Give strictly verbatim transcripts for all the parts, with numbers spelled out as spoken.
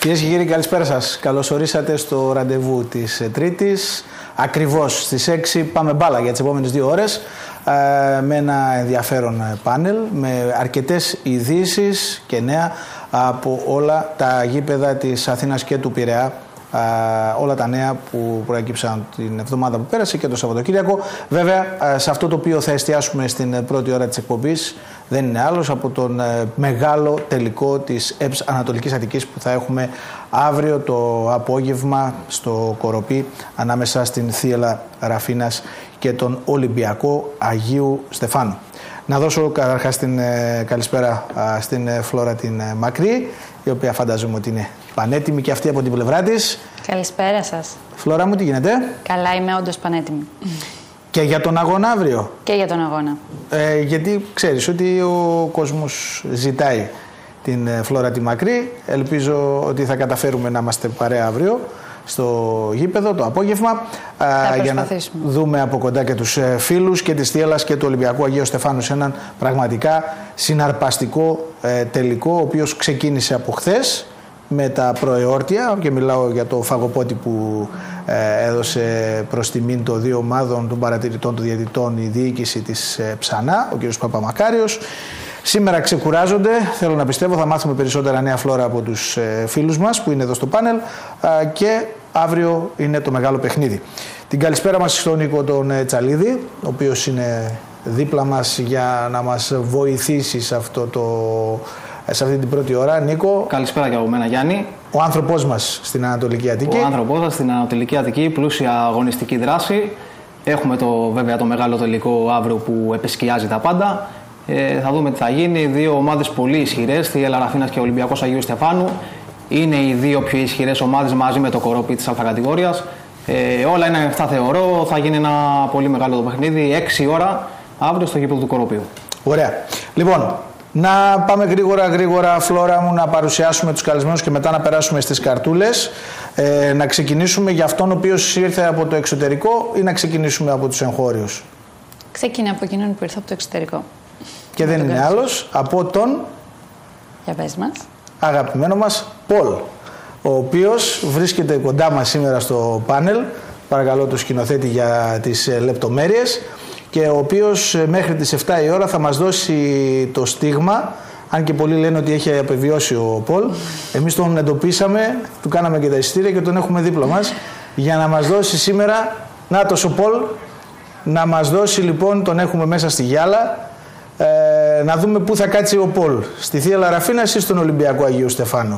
Κυρίες και κύριοι, καλησπέρα σας. Καλώς ορίσατε στο ραντεβού της Τρίτης. Ακριβώς στις έξι πάμε μπάλα για τις επόμενες δύο ώρες με ένα ενδιαφέρον πάνελ, με αρκετές ειδήσεις και νέα από όλα τα γήπεδα της Αθήνας και του Πειραιά. Uh, όλα τα νέα που προέκυψαν την εβδομάδα που πέρασε και το Σαββατοκύριακο. Βέβαια, uh, σε αυτό το οποίο θα εστιάσουμε στην πρώτη ώρα της εκπομπής δεν είναι άλλος από τον uh, μεγάλο τελικό της ΕΠΣ Ανατολικής Αττικής που θα έχουμε αύριο το απόγευμα στο Κοροπή ανάμεσα στην Θίελα Ραφίνας και τον Ολυμπιακό Αγίου Στεφάνου. Να δώσω καταρχάς την ε, καλησπέρα α, στην ε, Φλόρα την ε, Μακρύ, η οποία φαντάζομαι ότι είναι πανέτοιμη και αυτή από την πλευρά της. Καλησπέρα σας. Φλόρα μου, τι γίνεται? Καλά, είμαι όντως πανέτοιμη. Και για τον αγώνα αύριο? Και για τον αγώνα. Ε, γιατί ξέρεις ότι ο κόσμος ζητάει την ε, Φλόρα τη Μακρύ. Ελπίζω ότι θα καταφέρουμε να είμαστε παρέα αύριο στο γήπεδο το απόγευμα θα για να δούμε από κοντά και τους φίλους και της Θίελας και του Ολυμπιακού Αγίου Στεφάνου σε έναν πραγματικά συναρπαστικό ε, τελικό, ο οποίος ξεκίνησε από χθες με τα προεόρτια και μιλάω για το φαγοπότη που ε, έδωσε προς τιμήν των δύο ομάδων των παρατηρητών των διαιτητών η διοίκηση της ε, Ψανά, ο κ. Παπαμακάριος. Σήμερα ξεκουράζονται, θέλω να πιστεύω, θα μάθουμε περισσότερα νέα Φλόρα από τους ε, φίλους μας που είναι εδώ στο πάνελ ε, και αύριο είναι το μεγάλο παιχνίδι. Την καλησπέρα μας στον Νίκο τον ε, Τσαλίδη, ο οποίος είναι δίπλα μας για να μας βοηθήσει σε, αυτό το, ε, σε αυτή την πρώτη ώρα. Νίκο. Καλησπέρα και από μένα, Γιάννη. Ο άνθρωπός μας στην Ανατολική Αττική. Ο άνθρωπός μας στην Ανατολική Αττική, πλούσια αγωνιστική δράση. Έχουμε το, βέβαια το μεγάλο τελικό αύριο που επισκιάζει τα πάντα. Ε, θα δούμε τι θα γίνει. Δύο ομάδες πολύ ισχυρές, Θίελα Ραφίνας και Ολυμπιακός Αγίου Στεφάνου. Είναι οι δύο πιο ισχυρές ομάδες μαζί με το Κορόπι της Α κατηγορίας. Ε, όλα είναι ανοιχτά, θεωρώ. Θα γίνει ένα πολύ μεγάλο το παιχνίδι. έξι ώρα αύριο στο γήπεδο του Κοροπίου. Ωραία. Λοιπόν, να πάμε γρήγορα γρήγορα, Φλόρα μου, να παρουσιάσουμε τους καλεσμένους και μετά να περάσουμε στις καρτούλες. Ε, να ξεκινήσουμε για αυτόν ο οποίος ήρθε από το εξωτερικό ή να ξεκινήσουμε από τους εγχώριους? Ξεκινά από εκείνον που ήρθε από το εξωτερικό. Και δεν είναι άλλος από τον Για πες μας. αγαπημένο μας Πολ, ο οποίος βρίσκεται κοντά μας σήμερα στο πάνελ. Παρακαλώ τον σκηνοθέτη για τις λεπτομέρειες. Και ο οποίος μέχρι τις εφτά η ώρα θα μας δώσει το στίγμα. Αν και πολλοί λένε ότι έχει απεβιώσει ο Πολ, εμείς τον εντοπίσαμε, του κάναμε και τα εισιτήρια και τον έχουμε δίπλα μας για να μας δώσει σήμερα. Νάτος ο Πολ, να μας δώσει λοιπόν, τον έχουμε μέσα στη γυάλα. Ε, να δούμε πού θα κάτσει ο Πολ, στη Θίελα Ραφίνας ή στον Ολυμπιακό Αγίου Στεφάνου?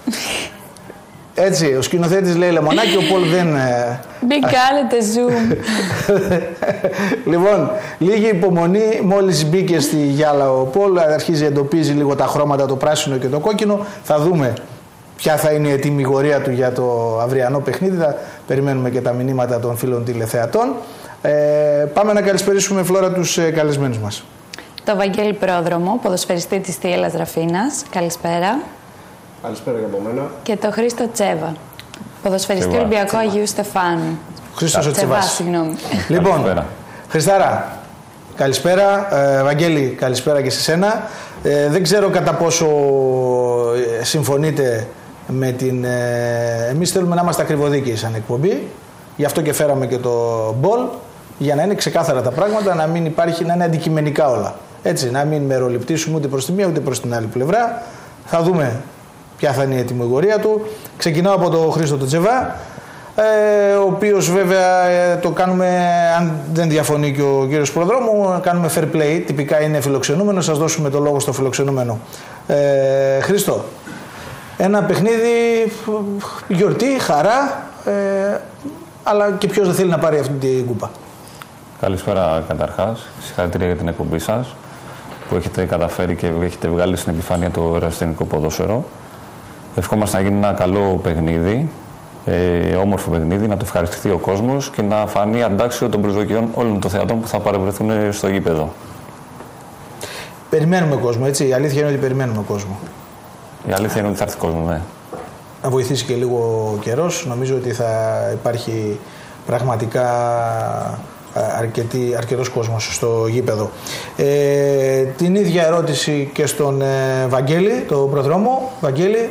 Έτσι, ο σκηνοθέτης λέει λεμονάκι, ο Πολ δεν... Μην κάνετε zoom. Λοιπόν, λίγη υπομονή, μόλις μπήκε στη γυάλα ο Πολ, αρχίζει, εντοπίζει λίγο τα χρώματα, το πράσινο και το κόκκινο. Θα δούμε ποια θα είναι η ετοιμιγορία του για το αυριανό παιχνίδι. Θα περιμένουμε και τα μηνύματα των φίλων τηλεθεατών. Ε, πάμε να καλησπερίσουμε, Φλόρα, τους ε, καλεσμένους μας. Το Βαγγέλη Πρόδρομο, ποδοσφαιριστή της Θίελας Ραφίνας. Καλησπέρα. Καλησπέρα για από μένα. Και το Χρήστο Τσέβα, ποδοσφαιριστή Ολυμπιακού Αγίου Στεφάνου. Χρήστος ο Τσεβάς, Τσεβάς. συγγνώμη. Λοιπόν, καλησπέρα. Χριστάρα, καλησπέρα. Ε, Βαγγέλη, καλησπέρα και σε σένα. Ε, δεν ξέρω κατά πόσο ε, συμφωνείτε με την... Ε, εμείς θέλουμε να είμαστε ακριβοδίκαιοι σαν εκπομπή. Γι' αυτό και φέραμε και το μπολ, για να είναι ξεκάθαρα τα πράγματα, να μην υπάρχει, να είναι αντικειμενικά όλα. Έτσι, να μην μεροληπτήσουμε ούτε προς τη μία ούτε προς την άλλη πλευρά. Θα δούμε ποια θα είναι η ετοιμιγορία του. Ξεκινάω από τον Χρήστο τον Τσεβά, ε, ο οποίος βέβαια ε, το κάνουμε, αν δεν διαφωνεί και ο κύριος Προδρόμου, κάνουμε fair play, τυπικά είναι φιλοξενούμενο, σας δώσουμε το λόγο στο φιλοξενούμενο. Ε, Χρήστο, ένα παιχνίδι, γιορτή, χαρά, ε, αλλά και ποιος δεν θέλει να πάρει αυτή την κούπα? Καλησπέρα καταρχάς, συγχαρητήρια για την εκπομπή σας που έχετε καταφέρει και έχετε βγάλει στην επιφάνεια το ερασιτεχνικό ποδόσφαιρο. Ευχόμαστε να γίνει ένα καλό παιχνίδι, ε, όμορφο παιχνίδι, να το ευχαριστηθεί ο κόσμος και να φανεί αντάξιο των προσδοκιών όλων των θεατών που θα παρευρεθούν στο γήπεδο. Περιμένουμε κόσμο, έτσι. Η αλήθεια είναι ότι περιμένουμε κόσμο. Η αλήθεια είναι ότι θα έρθει κόσμο, ναι. Να βοηθήσει και λίγο καιρός. Νομίζω ότι θα υπάρχει πραγματικά αρκετή, αρκετός κόσμος στο γήπεδο. Ε, την ίδια ερώτηση και στον ε, Βαγγέλη, τον προδρόμο. Βαγγέλη,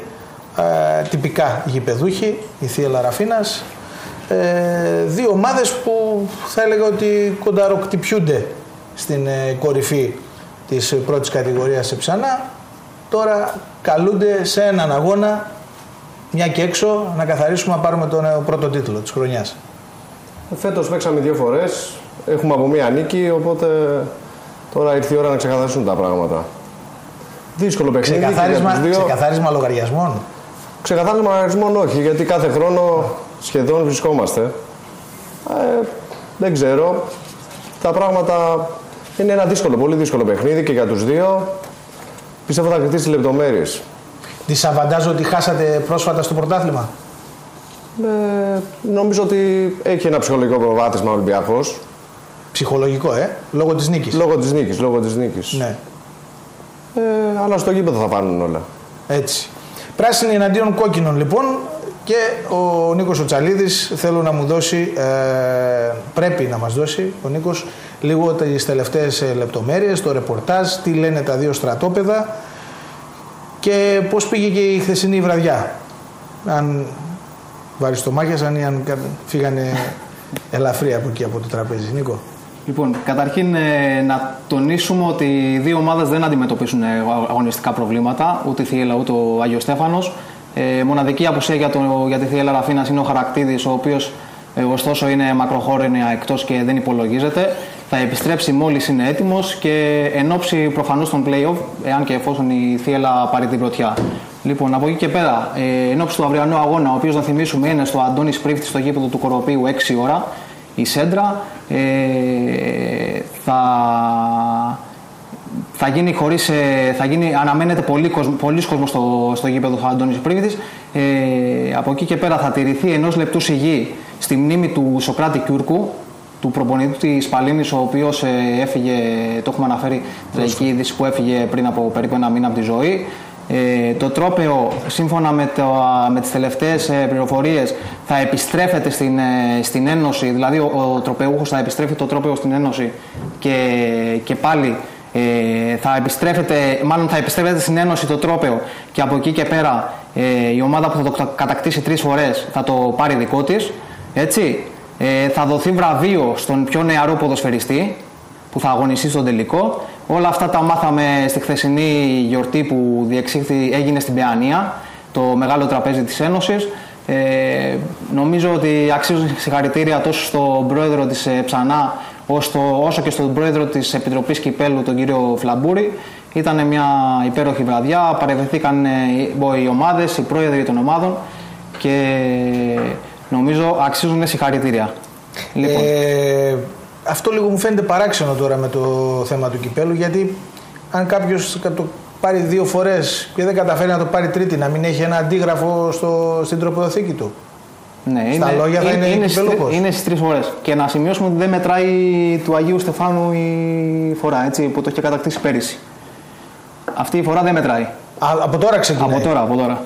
ε, τυπικά γηπεδούχοι, η Θίελα Ραφίνας. Ε, δύο ομάδες που θα έλεγα ότι κονταροκτυπιούνται στην ε, κορυφή της πρώτης κατηγορίας σε Ψανά. Τώρα καλούνται σε έναν αγώνα, μια και έξω, να καθαρίσουμε να πάρουμε τον ε, πρώτο τίτλο της χρονιάς. Φέτος παίξαμε δύο φορές, έχουμε από μία νίκη, οπότε τώρα ήρθε η ώρα να ξεκαθαρίσουν τα πράγματα. Δύσκολο παιχνίδι. Ξεκαθάρισμα, ξεκαθάρισμα λογαριασμών. Ξεκαθάρισμα λογαριασμών όχι, γιατί κάθε χρόνο σχεδόν βρισκόμαστε. Ε, δεν ξέρω. Τα πράγματα είναι ένα δύσκολο, πολύ δύσκολο παιχνίδι και για τους δύο. Πιστεύω θα κρυφτεί στις λεπτομέρειες. Δισαβαντάζω ότι χάσατε πρόσφατα στο πρωτάθλημα. Ε, νομίζω ότι έχει ένα ψυχολογικό προβάδισμα ο Ολυμπιακός. Ψυχολογικό, ε, λόγω της νίκης. Λόγω της νίκης, λόγω της νίκης. Ναι. Ε, αλλά στο γήπεδο θα πάνουν όλα. Έτσι. Πράσινη εναντίον κόκκινων λοιπόν, και ο Νίκος ο Τσαλίδης θέλω να μου δώσει, ε, πρέπει να μας δώσει ο Νίκος λίγο τις τελευταίες λεπτομέρειες, το ρεπορτάζ, τι λένε τα δύο στρατόπεδα και πώς πήγε και η χθεσινή βραδιά. Αν βαριστομάχιασαν ή αν φύγανε ελαφρύ από εκεί από το τραπέζι. Νίκο. Λοιπόν, καταρχήν ε, να τονίσουμε ότι οι δύο ομάδες δεν αντιμετωπίσουν αγωνιστικά προβλήματα, ούτε η Θίελα ούτε ο Άγιος Στέφανος. Ε, μοναδική απουσία για, το, για τη Θίελα Ραφίνας είναι ο Χαρακτίδης, ο οποίος ε, ωστόσο είναι μακροχρόνια εκτός και δεν υπολογίζεται. Θα επιστρέψει μόλις είναι έτοιμος και εν ώψη προφανώς των play-off, εάν και εφόσον η Θίελα πάρει την πρωτιά. Λοιπόν, από εκεί και πέρα, ε, εν ώψη του αυριανού αγώνα, ο οποίος να θυμίσουμε είναι στο Αντώνης Πρίφτη στο γήπεδο του Κοροπείου έξι ώρα, η Σέντρα, ε, θα, θα γίνει χωρίς, ε, θα γίνει, αναμένεται πολύ κόσμο, πολλής κόσμος στο, στο γήπεδο του Αντώνης Πρίφτης. Ε, από εκεί και πέρα θα τηρηθεί ενός λεπτού σιγή στη μνήμη του Σοκράτη Κιούρκου, του προπονητή της Παλίνης, ο οποίος ε, έφυγε, το έχουμε αναφέρει, τραγική είδηση που έφυγε πριν από περίπου ένα μήνα από τη ζωή. Ε, το τρόπαιο, σύμφωνα με, το, με τις τελευταίες ε, πληροφορίες, θα επιστρέφεται στην, ε, στην Ένωση, δηλαδή ο, ο τροπεούχος θα επιστρέφει το τρόπαιο στην Ένωση και, και πάλι ε, θα επιστρέφεται, μάλλον θα επιστρέφεται στην Ένωση το τρόπαιο και από εκεί και πέρα ε, η ομάδα που θα το κατακτήσει τρεις φορές θα το πάρει δικό της, έτσι. Ε, θα δοθεί βραβείο στον πιο νεαρό ποδοσφαιριστή που θα αγωνιστεί στον τελικό. Όλα αυτά τα μάθαμε στη χθεσινή γιορτή που διεξήχθη, έγινε στην Παιανία, το μεγάλο τραπέζι της Ένωσης. Ε, νομίζω ότι αξίζουν συγχαρητήρια τόσο στον πρόεδρο της Ψανά όσο και στον πρόεδρο της Επιτροπής Κυπέλλου, τον κύριο Φλαμπούρη. Ήταν μια υπέροχη βραδιά, παρευρεθήκαν οι ομάδες, οι πρόεδροι των ομάδων και νομίζω αξίζουν συγχαρητήρια. Λοιπόν. Ε, αυτό λίγο μου φαίνεται παράξενο τώρα με το θέμα του κυπέλου, γιατί αν κάποιος το πάρει δύο φορές και δεν καταφέρει να το πάρει τρίτη, να μην έχει ένα αντίγραφο στο, στην τροπεοθήκη του. Ναι, στα είναι, λόγια θα είναι, είναι, είναι, είναι στις τρεις φορές. Και να σημειώσουμε ότι δεν μετράει του Αγίου Στεφάνου η φορά, έτσι, που το είχε κατακτήσει πέρυσι. Αυτή η φορά δεν μετράει. Α, από τώρα ξεκινάει. Από τώρα, από τώρα.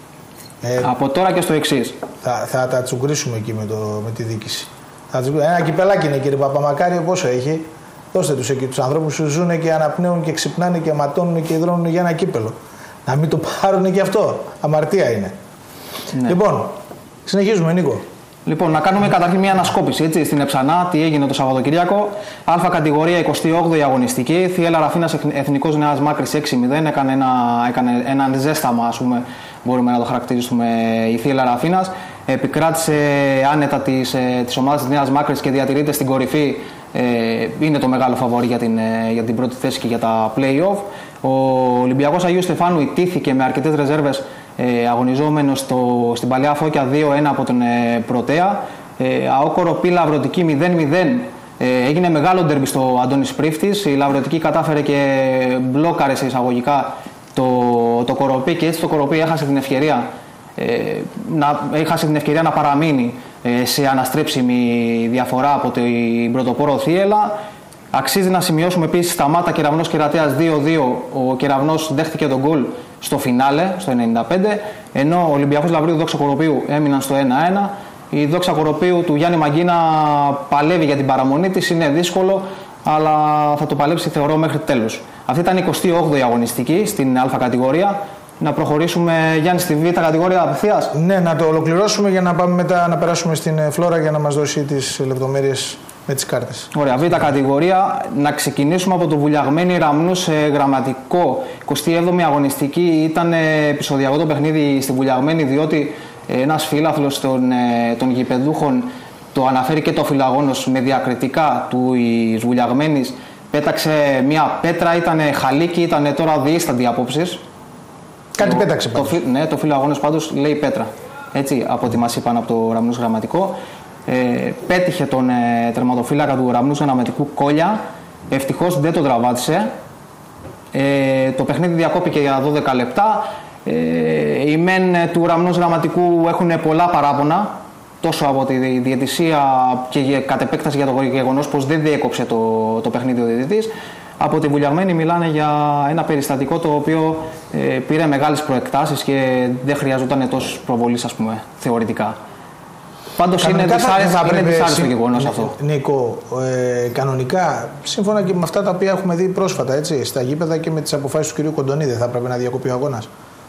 Ε, από τώρα και στο εξής. Θα, θα τα τσουγκρίσουμε εκεί με, το, με τη διοίκηση. Θα ένα κυπελάκι είναι, κύριε Παπαμακάριο, πόσο έχει. Δώστε τους εκεί τους ανθρώπους που ζουν και αναπνέουν και ξυπνάνε και ματώνουν και υδρώνουν για ένα κύπελο. Να μην το πάρουν και αυτό. Αμαρτία είναι. Ναι. Λοιπόν, συνεχίζουμε, Νίκο. Λοιπόν, να κάνουμε καταρχήν μια ανασκόπηση, έτσι, στην Εψανά, τι έγινε το Σαββατοκύριακο. Α κατηγορία εικοστή όγδοη αγωνιστική. Θίελα Ραφίνας Εθνικός Νέας Μάκρης έξι μηδέν. Έκανε ένα, έκανε ένα ζέσταμα, ας πούμε, μπορούμε να το χαρακτηρίσουμε, η Θίελα Ραφίνας. Επικράτησε άνετα της, της ομάδας της Νέας Μάκρης και διατηρείται στην κορυφή. Ε, είναι το μεγάλο φαβορί για την, για την πρώτη θέση και για τα play-off. Ο Ολυμπιακός Αγίου Στεφάνου ιτήθηκε με αρκετές ρεζέρβες ε, αγωνιζόμενος στο, στην Παλαιά Φώκια δύο ένα από τον ε, Πρωτέα. Ε, Αόκορο Π Λαβρωτική μηδέν μηδέν. Ε, έγινε μεγάλο ντερμπι στο Αντώνης Πρίφτης. Η Λαβρωτική κατάφερε και μπλόκαρε σε εισαγωγικά το, το Κοροπή και έτσι το Κοροπή έχασε την ευκαιρία, ε, να, έχασε την ευκαιρία να παραμείνει ε, σε αναστρέψιμη διαφορά από την πρωτοπόρο Θίελα. Αξίζει να σημειώσουμε επίσης Σταμάτα Κεραυνός Κερατέας δύο δύο. Ο Κεραυνός δέχτηκε τον γκολ στο φινάλε, στο ενενήντα πέντε, ενώ ο Ολυμπιακός Λαβρίου Δόξα Κοροπείου έμειναν στο ένα ένα. Η Δόξα Κοροπείου του Γιάννη Μαγκίνα παλεύει για την παραμονή της, είναι δύσκολο, αλλά θα το παλέψει θεωρώ μέχρι τέλους. Αυτή ήταν η εικοστή όγδοη αγωνιστική στην Α κατηγορία. Να προχωρήσουμε, Γιάννη, στη β' κατηγορία απευθείας. Ναι, να το ολοκληρώσουμε για να πάμε μετά να περάσουμε στην Φλόρα για να μας δώσει τις λεπτομέρειες με τις κάρτες. Ωραία, β' κατηγορία. Να ξεκινήσουμε από το Βουλιαγμένη Ραμνού σε γραμματικό. εικοστή έβδομη αγωνιστική. Ήταν επεισοδιακό το παιχνίδι στη Βουλιαγμένη, διότι ένας φίλαθλος των, των γηπεδούχων το αναφέρει και το φιλαγόνος με διακριτικά του Βουλιαγμένης. Πέταξε μια πέτρα, ήταν χαλίκι, ήταν τώρα διήσταντη απόψεις. Κάτι το, πέταξε πάντως. Το, ναι, το φιλαγόνος πάντως λέει πέτρα. Έτσι, από ό,τι μας είπαν από το Ραμνούς γραμματικό. Ε, πέτυχε τον ε, τερματοφύλακα του Ραμνούς γραμματικού Κόλια. Ευτυχώς δεν τον τραυμάτισε. Ε, το παιχνίδι διακόπηκε για δώδεκα λεπτά. Ε, οι μεν του Ραμνούς γραμματικού έχουν πολλά παράπονα, τόσο από τη διαιτησία και κατ' επέκταση για το γεγονός πως δεν διέκοψε το, το παιχνίδι ο διαιτητής. Από τη Βουλιαγμένη μιλάνε για ένα περιστατικό το οποίο ε, πήρε μεγάλες προεκτάσεις και δεν χρειαζόταν τόσες προβολής, ας πούμε, θεωρητικά. Πάντως είναι δυσάρεστο το γεγονός αυτό. Νίκο, ε, κανονικά, σύμφωνα και με αυτά τα οποία έχουμε δει πρόσφατα, έτσι, στα γήπεδα και με τις αποφάσεις του κ. Κοντονίδη, θα πρέπει να διακοπεί ο αγώνας.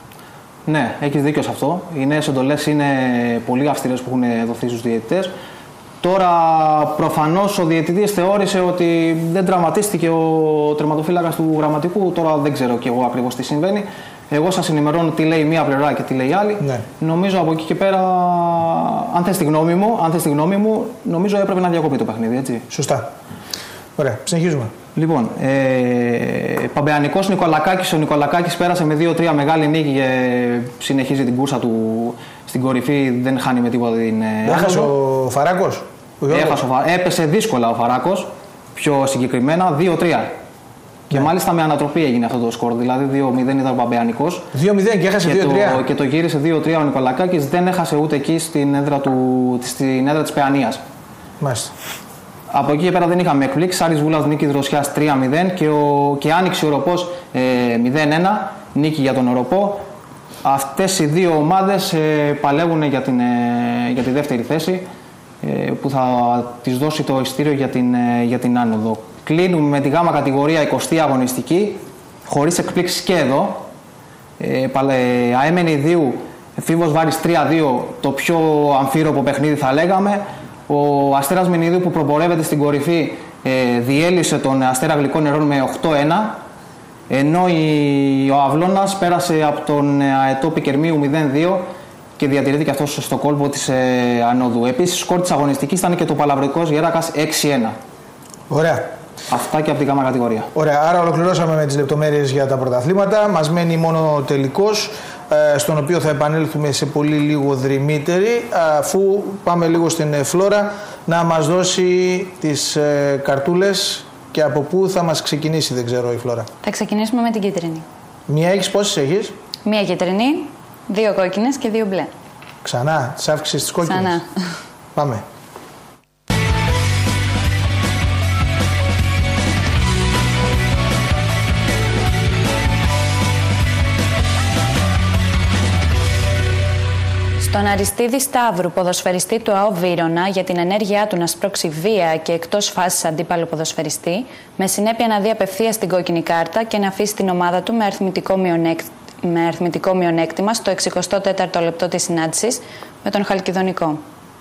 Ναι, έχεις δίκιο σε αυτό. Οι νέες εντολές είναι πολύ αυστηρές που έχουν δοθεί στους διαιτητές. Τώρα, προφανώς ο διαιτητής θεώρησε ότι δεν τραυματίστηκε ο τερματοφύλακας του γραμματικού. Τώρα δεν ξέρω κι εγώ ακριβώς τι συμβαίνει. Εγώ σας ενημερώνω τι λέει μία πλευρά και τι λέει άλλη. Ναι. Νομίζω από εκεί και πέρα, αν θες τη γνώμη μου, αν θες τη γνώμη μου, νομίζω έπρεπε να διακοπεί το παιχνίδι, έτσι. Σωστά. Ωραία, συνεχίζουμε. Λοιπόν, ε, Παμπεανικός Νικολακάκης. Ο Νικολακάκης πέρασε με δύο τρία μεγάλη νίκη και συνεχίζει την κούρσα του στην κορυφή. Δεν χάνει με τίποτα την άνοδο. Έχασε ο Φαράκος. Έχασε, έπεσε δύσκολα ο Φαράκος, πιο συγκεκριμένα δύο τρία. Και ναι. Μάλιστα με ανατροπή έγινε αυτό το σκορ. Δηλαδή δύο μηδέν ήταν ο Παμπεανικός. δύο μηδέν και έχασε δύο τρία. Και, και το γύρισε δύο τρία ο Νικολακάκης. Δεν έχασε ούτε εκεί στην έδρα, του, στην έδρα της Παιανίας. Μάλιστα. Από εκεί και πέρα δεν είχαμε εκπλήξεις. Άρης Βούλας νίκη Δροσιάς τρία μηδέν και, ο, και άνοιξε ο Οροπός ε, μηδέν ένα. Νίκη για τον Οροπό. Αυτές οι δύο ομάδες ε, παλεύουν για, την, ε, για τη δεύτερη θέση ε, που θα τις δώσει το ειστήριο για την, ε, για την άνοδο. Κλείνουμε με τη γάμα κατηγορία εικοστή αγωνιστική, χωρίς εκπλήξεις και εδώ. Ε, Αέμενη Ιδίου, Φίβος Βάρης τρία δύο, το πιο αμφίροπο παιχνίδι θα λέγαμε. Ο Αστέρας Μενιδίου που προπορεύεται στην κορυφή ε, διέλυσε τον Αστέρα Γλυκών Νερών με οκτώ ένα, ενώ η, ο Αυλώνας πέρασε από τον Αετό Πικερμίου μηδέν δύο και διατηρείται και αυτός στο κόλπο της ε, ανόδου. Επίσης, σκορ της αγωνιστικής ήταν και το Παλαβρικός Γέρακας έξι ένα. Ωραία. Αυτά και από την γάμα κατηγορία. Ωραία, άρα ολοκληρώσαμε με τις λεπτομέρειες για τα πρωταθλήματα. Μας μένει μόνο ο τελικός, στον οποίο θα επανέλθουμε σε πολύ λίγο δρυμύτερη, αφού πάμε λίγο στην Φλόρα να μας δώσει τις καρτούλες και από πού θα μας ξεκινήσει, δεν ξέρω, η Φλόρα. Θα ξεκινήσουμε με την κίτρινη. Μία έχεις, πόσες έχεις? Μία κίτρινη, δύο κόκκινες και δύο μπλε. Ξανά, τις αύξησες τις κόκκινες. Ξανά. Πάμε. Τον Αριστίδη Σταύρου, ποδοσφαιριστή του ΑΟ Βύρωνα, για την ενέργειά του να σπρώξει βία και εκτός φάσης αντίπαλο ποδοσφαιριστή, με συνέπεια να δει απευθείας την κόκκινη κάρτα και να αφήσει την ομάδα του με αριθμητικό, μειονέκ... με αριθμητικό μειονέκτημα στο εξηκοστό τέταρτο λεπτό της συνάντησης με τον Χαλκιδονικό.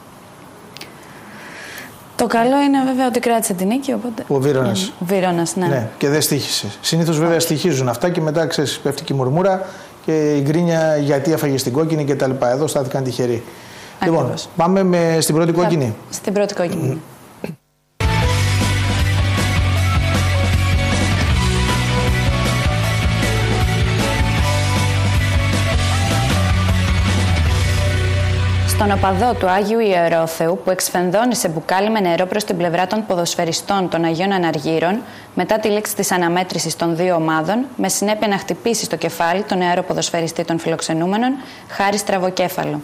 Το καλό είναι βέβαια ότι κράτησε την νίκη, οπότε. Ο Βύρωνας. Ο Βύρωνας, ναι. ναι. Και δεν στοίχησε. Συνήθως βέβαια στοιχίζουν αυτά και μετά ξέρεις, πέφτει και η μουρμούρα και η γκρίνια γιατί έφαγε την κόκκινη κτλ. Εδώ στάθηκαν τυχεροί. Ακριβώς. Λοιπόν, πάμε με, στην πρώτη κόκκινη. Στην πρώτη κόκκινη. Mm. Στον οπαδό του Άγιου Ιερόθεου που εξφενδώνει σε μπουκάλι με νερό προς την πλευρά των ποδοσφαιριστών των Αγίων Αναργύρων μετά τη λήξη της αναμέτρησης των δύο ομάδων, με συνέπεια να χτυπήσει στο κεφάλι τον νεαρό ποδοσφαιριστή των φιλοξενούμενων, Χάρη Στραβοκέφαλο.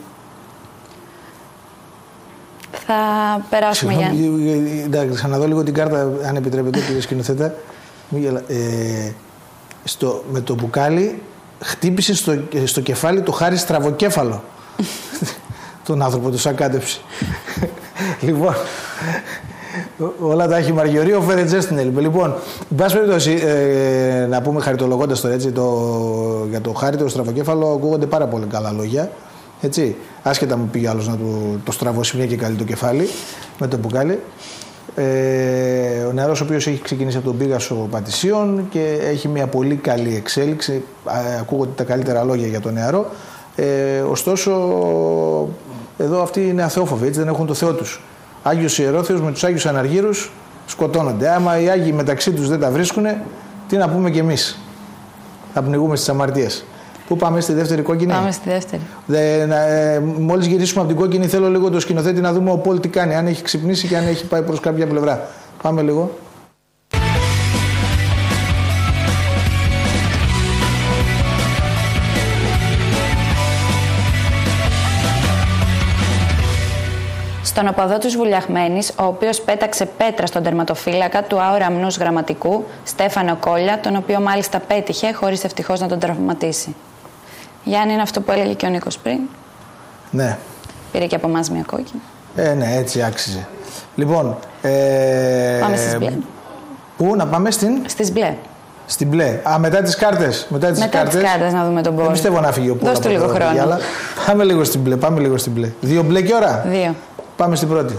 Θα περάσουμε για... Εντάξει, ξαναδώ λίγο την κάρτα, αν επιτρέπετε, κύριε σκηνοθέτα. Ε, στο, με το μπουκάλι χτύπησε στο, στο κεφάλι το Χάρη Στραβοκέφαλο. Τον άνθρωπο του σακάτεψε. Λοιπόν, Όλα τα έχει Μαργιορί, ο Φερετζές την έλειπε. Λοιπόν, εν πάση περιπτώσει, ε, να πούμε χαριτολογώντας τώρα έτσι, το, για το Χάρη, το στραβοκέφαλο, ακούγονται πάρα πολύ καλά λόγια. Έτσι, άσχετα μου πήγε άλλος να του, το στραβώσει μια και καλή το κεφάλι με το μπουκάλι. Ε, ο νεαρός ο οποίος έχει ξεκινήσει από τον Πίγασο Πατησίων και έχει μια πολύ καλή εξέλιξη. Ακούγονται τα καλύτερα λόγια για τον νεαρό. Ε, ωστόσο, εδώ αυτοί είναι αθεόφοβοι, έτσι, δεν έχουν το Θεό τους. Άγιος Ιερόθεος με τους Άγιους Αναργύρους σκοτώνονται. Άμα οι Άγιοι μεταξύ τους δεν τα βρίσκουν, τι να πούμε κι εμείς. Θα πνιγούμε στις αμαρτίες. Πού πάμε, στη δεύτερη κόκκινη? Πάμε στη δεύτερη. Δε, ε, μόλις γυρίσουμε από την κόκκινη, θέλω λίγο το σκηνοθέτη να δούμε ο Πολ τι κάνει. Αν έχει ξυπνήσει και αν έχει πάει προς κάποια πλευρά. Πάμε λίγο. Στον οπαδό του Βουλιαχμένης, ο οποίος πέταξε πέτρα στον τερματοφύλακα του αόραμνους γραμματικού Στέφανο Κόλια, τον οποίο μάλιστα πέτυχε χωρίς ευτυχώς να τον τραυματίσει. Γιάννη, είναι αυτό που έλεγε και ο Νίκος πριν. Ναι. Πήρε και από εμάς μια κόκκινη. Ε, ναι, έτσι άξιζε. Λοιπόν. Ε, πάμε στις μπλε. Πού, να πάμε στην. Στις μπλε. Στην μπλε. Α, μετά τις κάρτες. Μετά τις μετά κάρτες. τις κάρτες να δούμε τον Πολ. Δεν πιστεύω να φύγει ο Πολ. Δώσ' του λίγο χρόνο. Αλλά πάμε λίγο στην μπλε. Πάμε λίγο στην μπλε. Δύο μπλε και ώρα. Δύο. Πάμε στην πρώτη.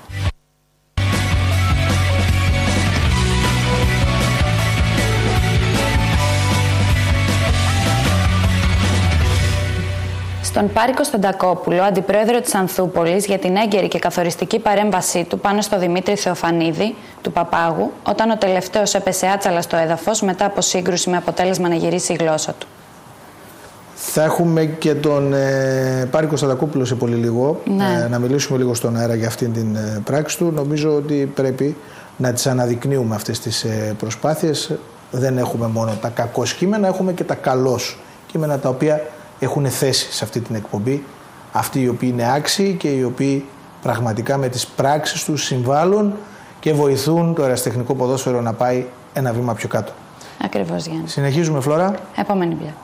Στον Πάρικο Στοντακόπουλο, αντιπρόεδρο της Ανθούπολης, για την έγκαιρη και καθοριστική παρέμβασή του πάνω στο Δημήτρη Θεοφανίδη, του Παπάγου, όταν ο τελευταίος έπεσε άτσαλα στο έδαφος μετά από σύγκρουση με αποτέλεσμα να γυρίσει η γλώσσα του. Θα έχουμε και τον ε, Πάρικο Στοντακόπουλο σε πολύ λίγο, ναι. ε, να μιλήσουμε λίγο στον αέρα για αυτήν την ε, πράξη του. Νομίζω ότι πρέπει να τις αναδεικνύουμε αυτές τις ε, προσπάθειες. Δεν έχουμε μόνο τα κακός κείμενα, έχουμε και τα καλώς κείμενα τα οποία έχουν θέση σε αυτή την εκπομπή, αυτοί οι οποίοι είναι άξιοι και οι οποίοι πραγματικά με τις πράξεις τους συμβάλλουν και βοηθούν το ερασιτεχνικό ποδόσφαιρο να πάει ένα βήμα πιο κάτω. Ακριβώς, Γιάννη. Συνεχίζουμε, Φλόρα. Επόμενη μπλε.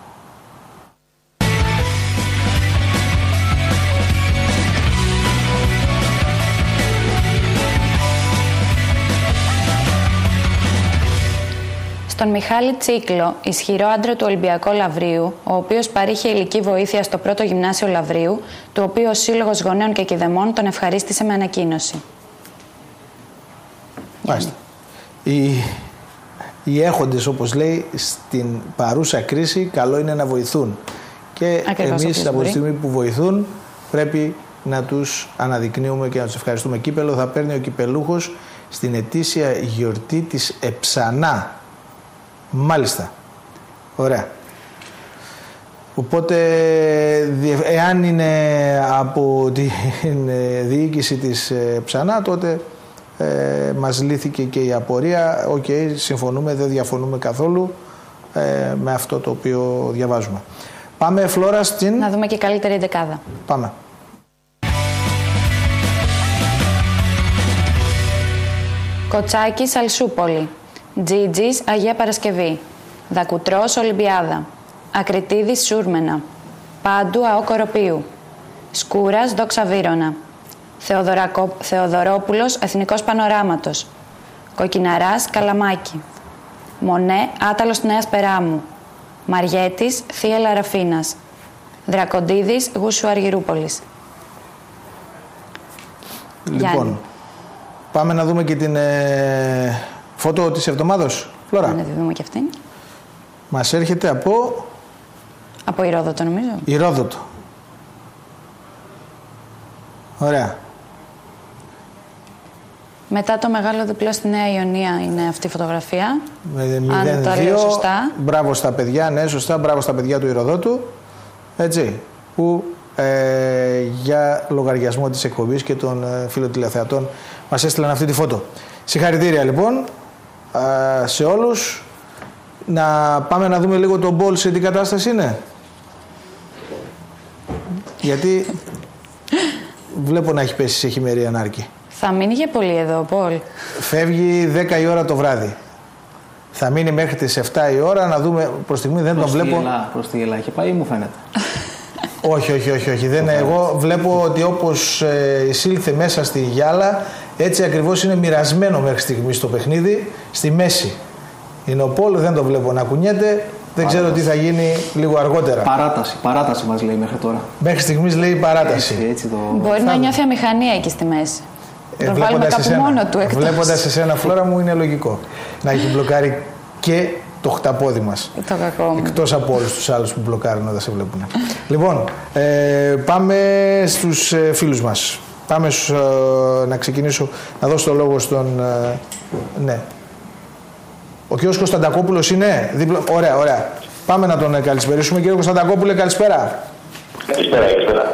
Στον Μιχάλη Τσίκλο, ισχυρό άντρα του Ολυμπιακού Λαβρίου, ο οποίος παρήχε υλική βοήθεια στο πρώτο γυμνάσιο Λαβρίου, του οποίου ο Σύλλογος Γονέων και Κηδεμών τον ευχαρίστησε με ανακοίνωση. Μάλιστα. Οι, οι έχοντες, όπως λέει, στην παρούσα κρίση, καλό είναι να βοηθούν. Και ακριβώς, εμείς από τη στιγμή που βοηθούν, πρέπει να τους αναδεικνύουμε και να τους ευχαριστούμε. Κύπελο θα παίρνει ο κυπελούχος στην ετήσια γιορτή της Εψανά. Μάλιστα. Ωραία. Οπότε, εάν είναι από τη διοίκηση της Ψανά, τότε ε, μας λύθηκε και η απορία. Οκ, okay, συμφωνούμε, δεν διαφωνούμε καθόλου ε, με αυτό το οποίο διαβάζουμε. Πάμε, Φλόρα, στην... Να δούμε και καλύτερη δεκάδα. Πάμε. Κοτσάκης Αλσούπολη. Τζίτζης Αγία Παρασκευή. Δακουτρός Ολυμπιάδα. Ακριτίδης Σούρμενα. Πάντου ΑΟ Κοροπίου. Σκούρας Δόξα Βύρωνα. Θεοδωρακο... Θεοδωρόπουλος Εθνικός Πανοράματος. Κοκκιναράς Καλαμάκη. Μονέ Άταλος Νέας Περάμου. Μαριέτης Θεία Λαραφίνας. Δρακοντίδης Γούσου Αργυρούπολης. Λοιπόν, Γιάννη. πάμε να δούμε και την ε, φώτο της εβδομάδος. Φλόρα. Να τη δούμε και αυτήν. Μας έρχεται από... Από Ηρόδοτο, νομίζω. Ηρόδοτο. Ωραία. Μετά το μεγάλο διπλό στη Νέα Ιωνία είναι αυτή η φωτογραφία. Με Αν το λέω σωστά. Μπράβο στα παιδιά, ναι, σωστά. Μπράβο στα παιδιά του Ηροδότου. Έτσι. Που ε, για λογαριασμό της εκπομπής και των ε, φιλοτηλεθεατών μας έστειλαν αυτή τη φώτο. Συγχαρητήρια λοιπόν ε, σε όλους. Να πάμε να δούμε λίγο τον Μπολ σε τι κατάσταση είναι. Γιατί βλέπω να έχει πέσει σε χειμερή ανάρκη. Θα μείνει για πολύ εδώ, Πολ. Φεύγει δέκα η ώρα το βράδυ. Θα μείνει μέχρι τις επτά η ώρα να δούμε. Προς στιγμή δεν προς τον βλέπω. Ελλά, προς τη Ελλάδα έχει πάει ή μου φαίνεται. όχι, όχι, όχι. όχι. Δεν, εγώ βλέπω ότι όπως ε, εισήλθε μέσα στη γυάλα Έτσι ακριβώς είναι μοιρασμένο μέχρι στιγμής το παιχνίδι. Στη μέση είναι ο Πολ, δεν το βλέπω να κουνιέται. Δεν ξέρω τι θα γίνει λίγο αργότερα. Παράταση, παράταση μας λέει μέχρι τώρα. Μέχρι στιγμής λέει παράταση. Έτσι, έτσι το... Μπορεί να νιώθει αμηχανία εκεί στη μέση. Ε, το βάλουμε κάπου εσένα, μόνο του εκτός. Βλέποντας εσένα, Φλόρα μου, είναι λογικό να έχει μπλοκάρει και το χταπόδι μας. Το κακό μου. Εκτός από όλους τους άλλους που μπλοκάρουν όταν σε βλέπουν. Λοιπόν, ε, πάμε στους ε, φίλους μας. Πάμε στους, ε, να ξεκινήσω, να δώσω το λόγο στον... Ε, ναι. Ο κ. Κωνσταντακόπουλος είναι δίπλα. Ωραία, ωραία. Πάμε να τον καλησπερίσουμε. Κύριε Κωνσταντακόπουλε, καλησπέρα. Καλησπέρα, καλησπέρα.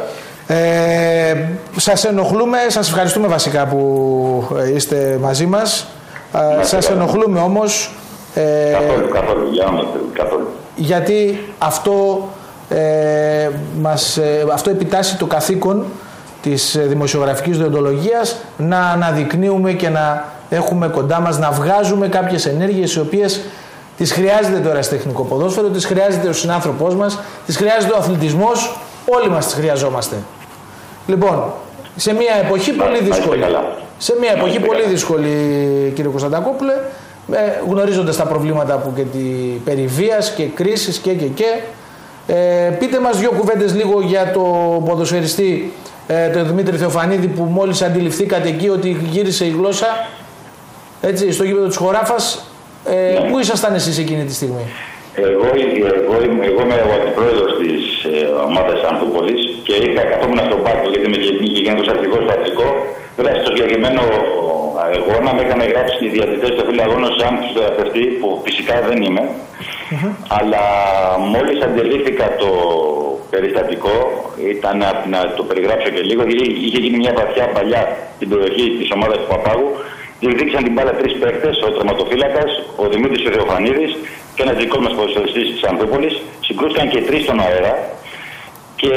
Ε, σας ενοχλούμε, σας ευχαριστούμε βασικά που είστε μαζί μας. Ε, σας ενοχλούμε όμως. Ε, καθόλου, καθόλου, για να καθόλου. Γιατί αυτό, ε, μας, ε, αυτό επιτάσσει το καθήκον της δημοσιογραφικής δεοντολογίας να αναδεικνύουμε και να έχουμε κοντά μας, να βγάζουμε κάποιες ενέργειες οι οποίες τις χρειάζεται το ερασιτεχνικό ποδόσφαιρο, τις χρειάζεται ο συνάνθρωπός μας, τις χρειάζεται ο αθλητισμός, όλοι μας τις χρειαζόμαστε. Λοιπόν, σε μια εποχή να, πολύ δύσκολη, σε μια εποχή πολύ καλά. δύσκολη, κύριε Κωνσταντακόπουλε, ε, γνωρίζοντας τα προβλήματα που και τη περιβίας και κρίσης και και και, ε, πείτε μας δύο κουβέντες λίγο για το ποδοσφαιριστή, ε, τον Δημήτρη Θεοφανίδη, που μόλις αντιληφθήκατε εκεί ότι γύρισε η γλώσσα, έτσι, στο γήπεδο της Χωράφας. Ε, ναι. Πού ήσασταν εσείς εκείνη τη στιγμή? Εγώ, εγώ, εγώ είμαι ο αντιπρόεδρος της ε, ομάδας Ανθούπολης και είχα καθόμουν στον πάρκο γιατί με είχε γίνει ως αρχηγός του αρχικό. Βέβαια στο συγκεκριμένο αγώνα με είχαν γράψει οι διαιτητές του φίλου αγώνα σαν θεραπευτή, που φυσικά δεν είμαι. Mm-hmm. Αλλά μόλις αντιλήφθηκα το περιστατικό, ήταν να, να το περιγράψω και λίγο, γιατί είχε γίνει μια βαθιά παλιά στην περιοχή της ομάδας του Παπάγου. Διεκδίκησαν την μπάλα τρεις παίκτες, ο τερματοφύλακας, ο Δημήτρης Θεοφανίδης και ένας δικός μας ποδοσφαιριστής της Ανθούπολης. Συγκρούστηκαν και οι τρεις στον αέρα και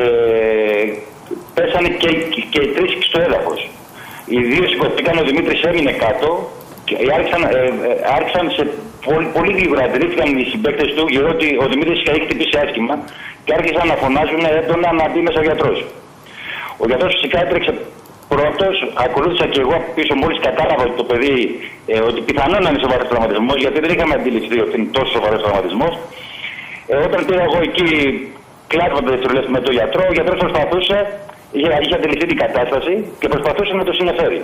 πέσανε και, και, και οι τρεις στο έδαφος. Οι δύο σηκωθήκαν, ο Δημήτρης έμεινε κάτω και άρχισαν, ε, ε, άρχισαν σε πολύ, πολύ γρήγορα, αντιλήφθηκαν οι συμπαίκτες του, γιατί ο Δημήτρης είχε χτυπήσει άσχημα και άρχισαν να φωνάζουν έντονα να μπει μέσα ο γιατρός. Ο γιατρός φυσικά έτρεξε πρώτος, ακολούθησα και εγώ πίσω μόλις κατάλαβα ότι το παιδί, ε, ότι πιθανόν να είναι σοβαρός τραυματισμός, γιατί δεν είχαμε αντιληφθεί ότι είναι τόσο σοβαρός τραυματισμός. Ε, όταν πήγα εγώ εκεί, κλάτβαντα δευτερόλεπτα με τον γιατρό, ο γιατρός προσπαθούσε, είχε, είχε αντιληφθεί την κατάσταση και προσπαθούσε να το συνεφέρει.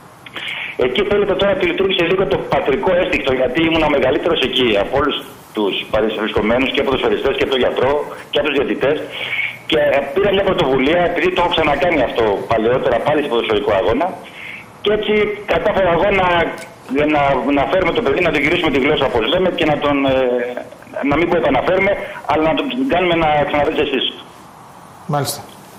Εκεί θέλετε τώρα ότι λειτουργήσε λίγο το πατρικό αίσθηκτο, γιατί ήμουν ο μεγαλύτερος εκεί από όλους τους παρευρισκομένους και από τους φαιριστές και από τον γιατρό και από τους διαιτητές. Και πήρα μια πρωτοβουλία, επειδή το έχω ξανακάνει αυτό παλαιότερα πάλι στο ποδοσφαιρικό αγώνα. Και έτσι κατάφερα εγώ να, να, να φέρουμε το παιδί, να τον γυρίσουμε τη γλώσσα όπως λέμε και να τον. Ε, να μην πω επαναφέρουμε, αλλά να τον κάνουμε να ξαναβρει εσείς. Μάλιστα.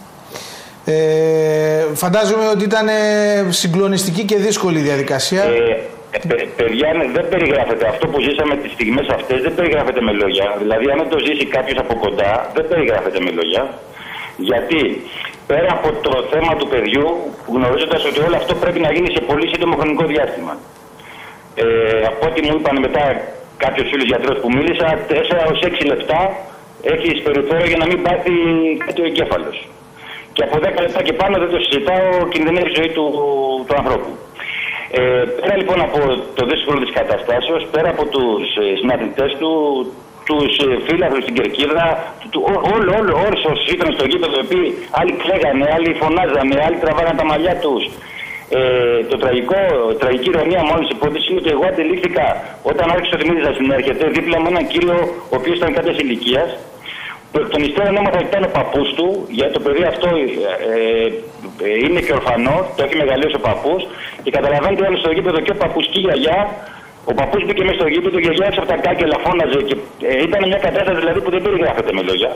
Ε, φαντάζομαι ότι ήταν συγκλονιστική και δύσκολη η διαδικασία. Ε, ε, παι, παιδιά, δεν περιγράφεται αυτό που ζήσαμε τις στιγμές αυτές, δεν περιγράφεται με λόγια. Δηλαδή, αν δεν το ζήσει κάποιος από κοντά, δεν περιγράφεται με λόγια. Γιατί πέρα από το θέμα του παιδιού, γνωρίζοντας ότι όλο αυτό πρέπει να γίνει σε πολύ σύντομο χρονικό διάστημα. Ε, από ό,τι μου είπαν μετά κάποιος φίλος γιατρός που μίλησα, τέσσερα έως έξι λεπτά έχεις περιθώριο για να μην πάθει κάτι ο εγκέφαλος. Και από δέκα λεπτά και πάνω δεν το συζητάω, κινδυνεύει η ζωή του, του ανθρώπου. Ε, πέρα λοιπόν από το δύσκολο της καταστάσεως, πέρα από τους ε, συναντητές του, τους ε, φίλαθλους στην Κερκίδα, όλοι όλο, όλο, όσοι ήταν στο γήπεδο, οι οποίοι άλλοι κλαίγανε, άλλοι φωνάζανε, άλλοι τραβάγανε τα μαλλιά τους. Ε, το τραγικό, η τραγική ειρωνία μόλις υπόθεση είναι ότι εγώ αντιλήφθηκα όταν άρχισε ο Δημήτρης να συνέρχεται δίπλα με έναν κύριο ο οποίος ήταν κάποιας ηλικίας. Εκ των υστέρων έμαθα ότι ήταν ο παππούς του, γιατί το παιδί αυτό ε, ε, είναι και ορφανό, το έχει μεγαλώσει ο παππούς, και καταλαβαίνετε ότι στο γήπεδο και ο παππούς και η γιαγιά. Ο παππούς μπήκε μέσα στο γήπεδο, η γιαγιά έξω από τα κάγκελα φώναζε και ε, ήταν μια κατάσταση δηλαδή που δεν περιγράφεται με λόγια.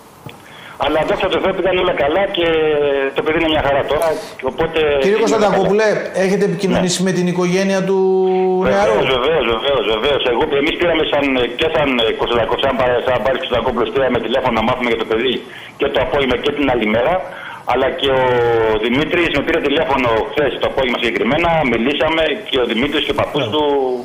Αλλά δόξα τω Θεώ πήγαν όλα καλά και το παιδί είναι μια χαρά τώρα. Οπότε, κύριε Κωνσταντακόπουλε, έχετε επικοινωνήσει ναι. με την οικογένεια του νεαρού? Βεβαίως, βεβαίως, βεβαίως. Εμείς πήραμε σαν, και σαν Κωνσταντακόπουλο, σαν, σαν Πάρης Κωνσταντακόπουλος, πήραμε τηλέφωνο να μάθουμε για το παιδί και το απόγευμα και την άλλη μέρα. Αλλά και ο Δημήτρης με πήρε τηλέφωνο χθες το απόγευμα συγκεκριμένα, μιλήσαμε και ο Δημήτρης και ο παππούς yeah. του.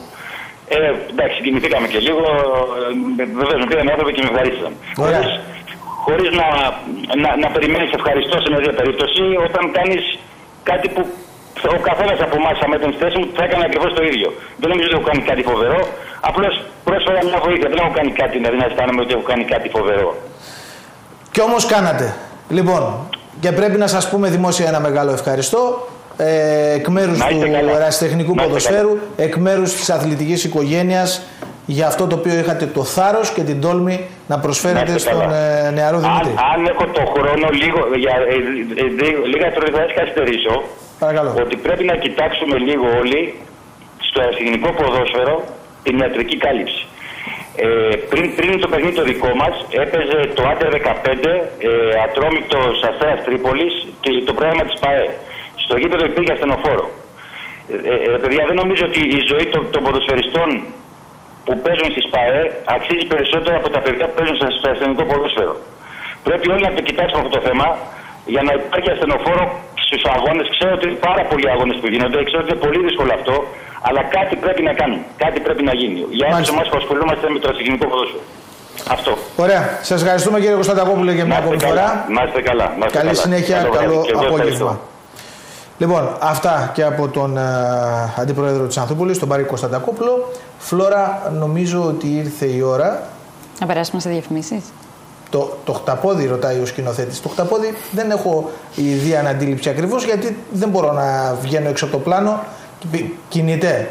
Ε, εντάξει, κινηθήκαμε και λίγο. Βεβαίως, με πήραν οι άνθρωποι και με ευχαρίστησαν. Yeah. Χωρίς να, να, να περιμένεις ευχαριστώ σε μια τέτοια περίπτωση, όταν κάνεις κάτι που ο καθένας από εμάς, με την θέση μου, θα έκανε ακριβώς το ίδιο. Δεν νομίζω ότι έχω κάνει κάτι φοβερό. Απλώς πρόσφερα μια βοήθεια. Δεν έχω κάνει κάτι, δηλαδή να αισθάνομαι ότι έχω κάνει κάτι φοβερό. Κι όμως κάνατε. Λοιπόν, και πρέπει να σας πούμε δημόσια ένα μεγάλο ευχαριστώ. Ε, εκ μέρους του ερασιτεχνικού ποδοσφαίρου, εκ μέρους της αθλητικής οικογένειας, για αυτό το οποίο είχατε το θάρρος και την τόλμη να προσφέρετε στον ε, νεαρό Δημήτρη. Αν, αν έχω το χρόνο, λίγο, για, ε, ε, ε, λίγα τρία θα καθυστερήσω. Παρακαλώ. Ότι πρέπει να κοιτάξουμε λίγο όλοι στο ερασιτεχνικό ποδόσφαιρο την ιατρική κάλυψη. Ε, πριν, πριν το παιχνίδι το δικό μας έπαιζε το Άντερ δεκαπέντε, ε, Ατρόμητος Αστέρας Τρίπολης και το πρόγραμμα της ΠΑΕ. Στο γήπεδο υπήρχε ασθενοφόρο. Ε, ε, παιδιά, δεν νομίζω ότι η ζωή των, των ποδοσφαιριστών που παίζουν στις ΠΑΕ αξίζει περισσότερο από τα παιδιά που παίζουν στο ασθενικό ποδόσφαιρο. Πρέπει όλοι να το κοιτάξουμε αυτό το θέμα για να υπάρχει ασθενοφόρο στους αγώνες. Ξέρω ότι είναι πάρα πολλοί αγώνες που γίνονται, ξέρω ότι είναι πολύ δύσκολο αυτό, αλλά κάτι πρέπει να κάνουμε. Κάτι πρέπει να γίνει. Για όλους εμάς που ασχολούμαστε με το ασθενικό ποδόσφαιρο. Αυτό. Ωραία. Σας ευχαριστούμε κύριε Κωνσταντακόπουλε για μια ακόμη φορά. Να είστε καλά. Καλή συνέχεια, καλό απόγευμα. Λοιπόν, αυτά και από τον uh, Αντιπρόεδρο της Ανθούπολης, τον Πάρη Κωνσταντακόπουλο. Φλόρα, νομίζω ότι ήρθε η ώρα. Να περάσουμε σε διαφημίσεις. Το, το χταπόδι, ρωτάει ο σκηνοθέτης. Το χταπόδι δεν έχω ιδέα να αντίληψη ακριβώς, γιατί δεν μπορώ να βγαίνω έξω από το πλάνο. Κινητέ.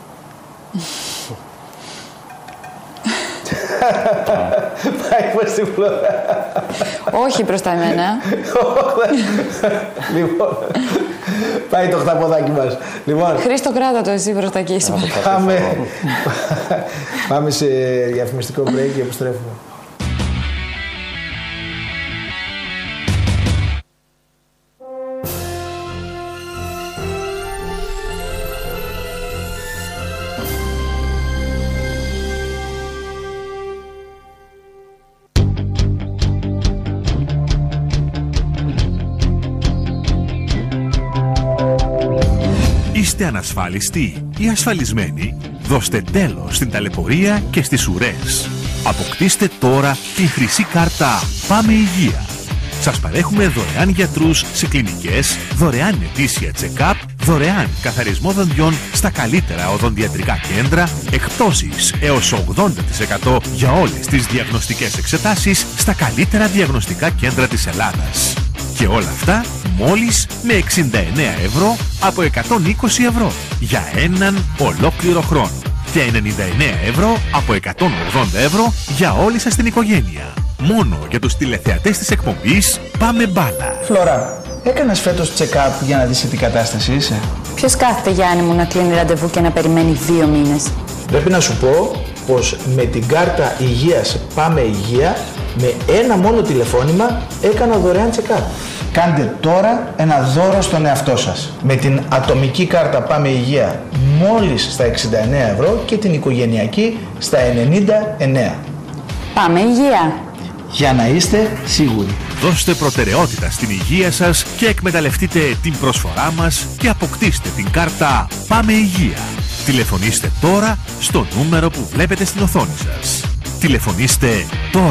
Πάει προς τη Φλόρα. Όχι προς τα εμένα. Λοιπόν, πάει το χταποδάκι μας. Λοιπόν, Χρήστο, κράτα το εσύ προς τα εκεί. Πάμε, πάμε σε διαφημιστικό break και επιστρέφουμε. Είστε ανασφάλιστοι ή ασφαλισμένοι? Δώστε τέλος στην ταλαιπωρία και στις ουρές. Αποκτήστε τώρα τη χρυσή κάρτα Πάμε Υγεία. Σας παρέχουμε δωρεάν γιατρούς σε κλινικές, δωρεάν ετήσια check-up, δωρεάν καθαρισμό δοντιών στα καλύτερα οδοντιατρικά κέντρα, εκπτώσεις έως ογδόντα τοις εκατό για όλες τις διαγνωστικές εξετάσεις στα καλύτερα διαγνωστικά κέντρα της Ελλάδας. Και όλα αυτά μόλις με εξήντα εννέα ευρώ από εκατόν είκοσι ευρώ για έναν ολόκληρο χρόνο και ενενήντα εννέα ευρώ από εκατόν ογδόντα ευρώ για όλη σας την οικογένεια. Μόνο για τους τηλεθεατές της εκπομπής Πάμε Μπάλα. Φλόρα, έκανες φέτος check-up για να δεις σε τι κατάσταση είσαι? Ποιος κάθεται, Γιάννη μου, να κλείνει ραντεβού και να περιμένει δύο μήνες? Πρέπει να σου πω πως με την κάρτα υγείας Πάμε Υγεία, με ένα μόνο τηλεφώνημα έκανα δωρεάν check-up. Κάντε τώρα ένα δώρο στον εαυτό σας. Με την ατομική κάρτα Πάμε Υγεία μόλις στα εξήντα εννέα ευρώ και την οικογενειακή στα ενενήντα εννέα. Πάμε Υγεία. Για να είστε σίγουροι. Δώστε προτεραιότητα στην υγεία σας και εκμεταλλευτείτε την προσφορά μας και αποκτήστε την κάρτα Πάμε Υγεία. Τηλεφωνήστε τώρα στο νούμερο που βλέπετε στην οθόνη σας. Τηλεφωνήστε τώρα.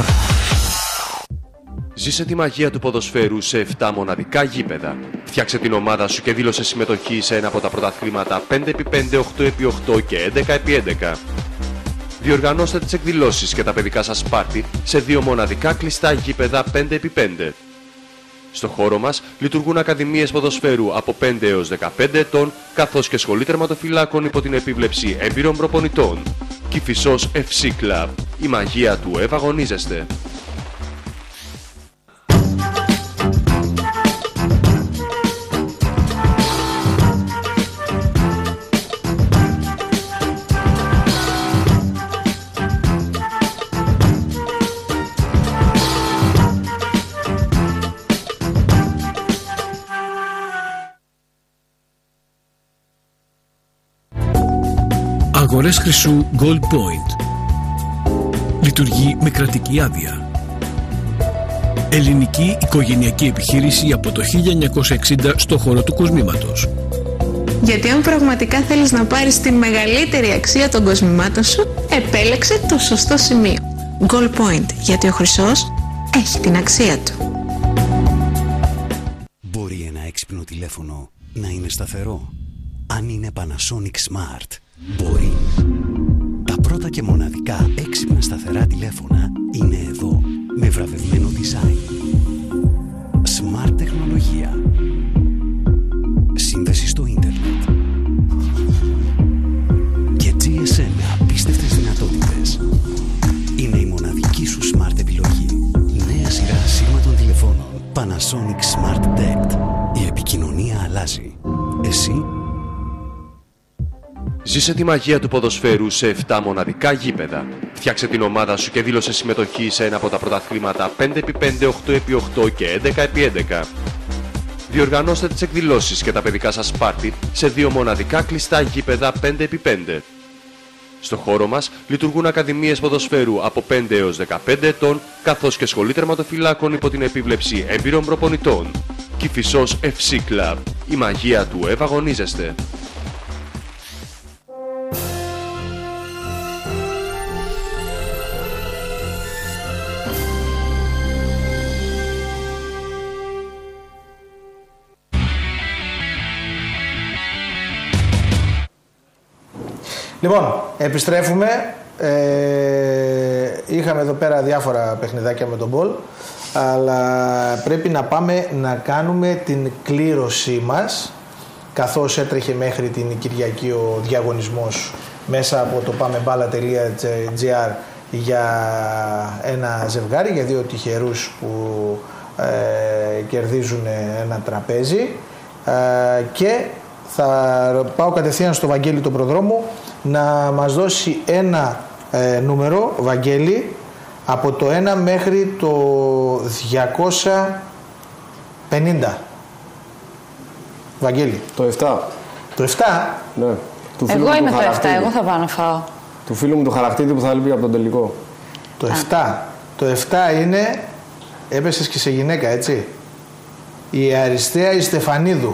Ζήσε τη μαγεία του ποδοσφαίρου σε επτά μοναδικά γήπεδα. Φτιάξε την ομάδα σου και δήλωσε συμμετοχή σε ένα από τα πρωταθλήματα πέντε επί πέντε, οκτώ επί οκτώ και έντεκα επί έντεκα. Διοργανώστε τις εκδηλώσεις και τα παιδικά σας πάρτι σε δύο μοναδικά κλειστά γήπεδα πέντε επί πέντε. Στο χώρο μας λειτουργούν ακαδημίες ποδοσφαίρου από πέντε έως δεκαπέντε ετών, καθώς και σχολή τερματοφυλάκων υπό την επίβλεψη έμπειρων προπονητών. Κηφισός εφ σι Club. Η μαγεία του ευαγωνίζεστε. Αγορές χρυσού Gold Point. Λειτουργεί με κρατική άδεια. Ελληνική οικογενειακή επιχείρηση από το χίλια εννιακόσια εξήντα στο χώρο του κοσμήματος. Γιατί αν πραγματικά θέλεις να πάρεις τη μεγαλύτερη αξία των κοσμημάτων σου, επέλεξε το σωστό σημείο. Gold Point, γιατί ο χρυσός έχει την αξία του. Μπορεί ένα έξυπνο τηλέφωνο να είναι σταθερό. Αν είναι Panasonic Smart, μπορεί. Τα πρώτα και μοναδικά έξυπνα σταθερά τηλέφωνα είναι εδώ, με βραβευμένο design. Smart τεχνολογία. Σύνδεση στο ίντερνετ. Και τζι ες εμ με απίστευτες δυνατότητες. Είναι η μοναδική σου smart επιλογή. Νέα σειρά ασύρματων τηλεφώνων. Panasonic Smart Detect. Η επικοινωνία αλλάζει. Εσύ. Ζήσε τη μαγεία του ποδοσφαίρου σε επτά μοναδικά γήπεδα. Φτιάξε την ομάδα σου και δήλωσε συμμετοχή σε ένα από τα πρωταθλήματα πέντε επί πέντε, οκτώ επί οκτώ και έντεκα επί έντεκα. Διοργανώστε τις εκδηλώσεις και τα παιδικά σας πάρτι σε δύο μοναδικά κλειστά γήπεδα πέντε επί πέντε. Στο χώρο μας λειτουργούν ακαδημίες ποδοσφαίρου από πέντε έως δεκαπέντε ετών, καθώς και σχολή τερματοφυλάκων υπό την επίβλεψη έμπειρων προπονητών. Κηφισός εφ σι Club. Η μαγεία του ευαγωνίζεστε. Λοιπόν, επιστρέφουμε. Ε, είχαμε εδώ πέρα διάφορα παιχνιδάκια με τον μπολ, αλλά πρέπει να πάμε να κάνουμε την κλήρωσή μας, καθώς έτρεχε μέχρι την Κυριακή ο διαγωνισμός μέσα από το πάμεμπάλα τελεία τζι άρ για ένα ζευγάρι, για δύο τυχερούς που ε, κερδίζουν ένα τραπέζι, ε, και θα πάω κατευθείαν στο Βαγγέλη τον Προδρόμο να μας δώσει ένα ε, νούμερο, Βαγγέλη, από το ένα μέχρι το διακόσια πενήντα. Βαγγέλη. Το επτά. Το επτά? Ναι. Του εγώ είμαι το επτά, εγώ θα πάω να φάω. Του φίλου μου του Χαρακτήδη που θα λείπει από τον τελικό. Το επτά. Το επτά είναι, έπεσες και σε γυναίκα, έτσι. Η Αριστεία η Στεφανίδου.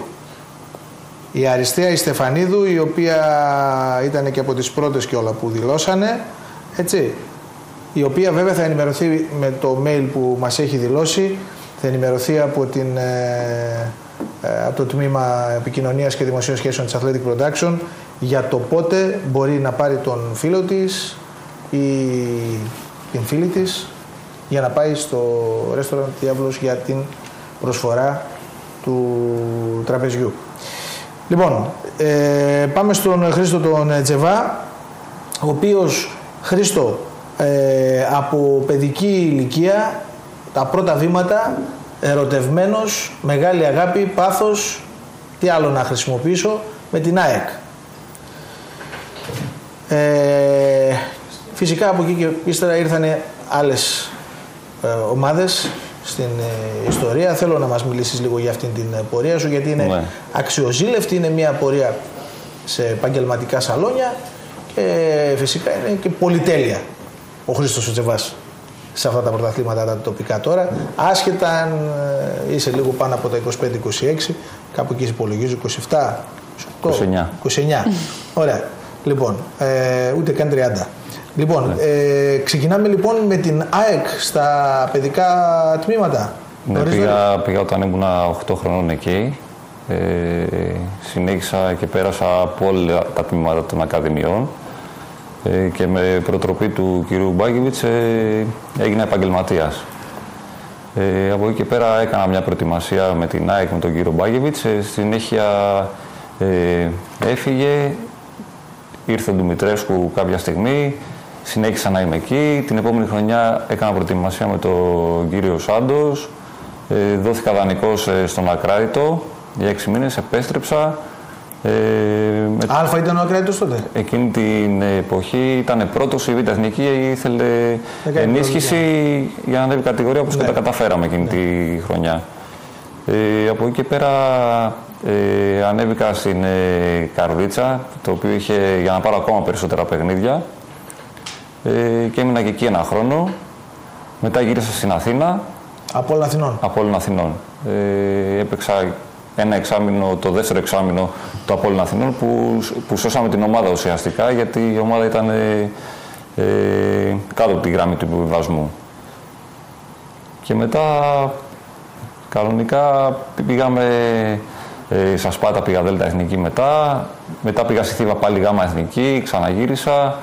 Η Αριστεία η Στεφανίδου, η οποία ήταν και από τις πρώτες και όλα που δηλώσανε, έτσι, η οποία βέβαια θα ενημερωθεί με το mail που μας έχει δηλώσει, θα ενημερωθεί από, την, ε, ε, από το Τμήμα Επικοινωνίας και Δημοσίων Σχέσεων της Athletic Production για το πότε μπορεί να πάρει τον φίλο της ή την φίλη της για να πάει στο Restaurant Διάβολος για την προσφορά του τραπεζιού. Λοιπόν, ε, πάμε στον Χρήστο τον Τζεβά, ο οποίος, Χρήστο, ε, από παιδική ηλικία, τα πρώτα βήματα, ερωτευμένος, μεγάλη αγάπη, πάθος, τι άλλο να χρησιμοποιήσω, με την ΑΕΚ. Ε, φυσικά από εκεί και ύστερα ήρθαν άλλες ε, ομάδες στην ε, ιστορία. Θέλω να μας μιλήσεις λίγο για αυτήν την ε, πορεία σου, γιατί είναι ναι. αξιοζήλευτη, είναι μια πορεία σε επαγγελματικά σαλόνια και φυσικά είναι και πολυτέλεια ο Χρήστος ο Τζεβάς σε αυτά τα πρωταθλήματα τα τοπικά τώρα, άσχετα αν ε, είσαι λίγο πάνω από τα είκοσι πέντε είκοσι έξι, κάπου εκεί υπολογίζω είκοσι επτά, είκοσι εννιά. είκοσι εννιά. Ωραία. Λοιπόν, ε, ούτε καν τριάντα. Λοιπόν, ναι. ε, ξεκινάμε λοιπόν με την ΑΕΚ στα παιδικά τμήματα. Ναι, πήγα, πήγα όταν ήμουν οκτώ χρονών εκεί. Ε, συνέχισα και πέρασα από όλα τα τμήματα των ακαδημιών ε, και με προτροπή του κυρίου Μπάγκεβιτς ε, έγινα επαγγελματίας. Ε, από εκεί και πέρα έκανα μια προετοιμασία με την ΑΕΚ με τον κύριο Μπάγκεβιτς. Ε, συνέχεια ε, έφυγε, ήρθε ο Ντουμητρέσκου κάποια στιγμή. Συνέχισα να είμαι εκεί. Την επόμενη χρονιά έκανα προετοιμασία με τον κύριο Σάντος. Ε, δόθηκα δανεικός ε, στον Ακράτητο για έξι μήνες, επέστρεψα. Ε, με... Αλφα ήταν ο Ακράτητος τότε. Εκείνη την εποχή ήταν πρώτος, η Β' Εθνική ήθελε ενίσχυση για να ανέβει κατηγορία, όπως ναι. και τα καταφέραμε εκείνη ναι. τη χρονιά. Ε, από εκεί και πέρα ε, ανέβηκα στην ε, Καρδίτσα, το οποίο είχε για να πάρω ακόμα περισσότερα παιχνίδια. Ε, και έμεινα και εκεί ένα χρόνο. Μετά γύρισα στην Αθήνα. Από όλων Αθηνών. Από όλων Αθηνών. Ε, έπαιξα ένα εξάμηνο, το δεύτερο εξάμηνο του Απόλλων Αθηνών που, που σώσαμε την ομάδα ουσιαστικά, γιατί η ομάδα ήταν ε, ε, κάτω από τη γραμμή του υποβιβασμού. Και μετά κανονικά πήγαμε Ε, στα Σπάτα πήγα Δέλτα Εθνική μετά. Μετά πήγα στη Θήβα πάλι Γάμα Εθνική, ξαναγύρισα.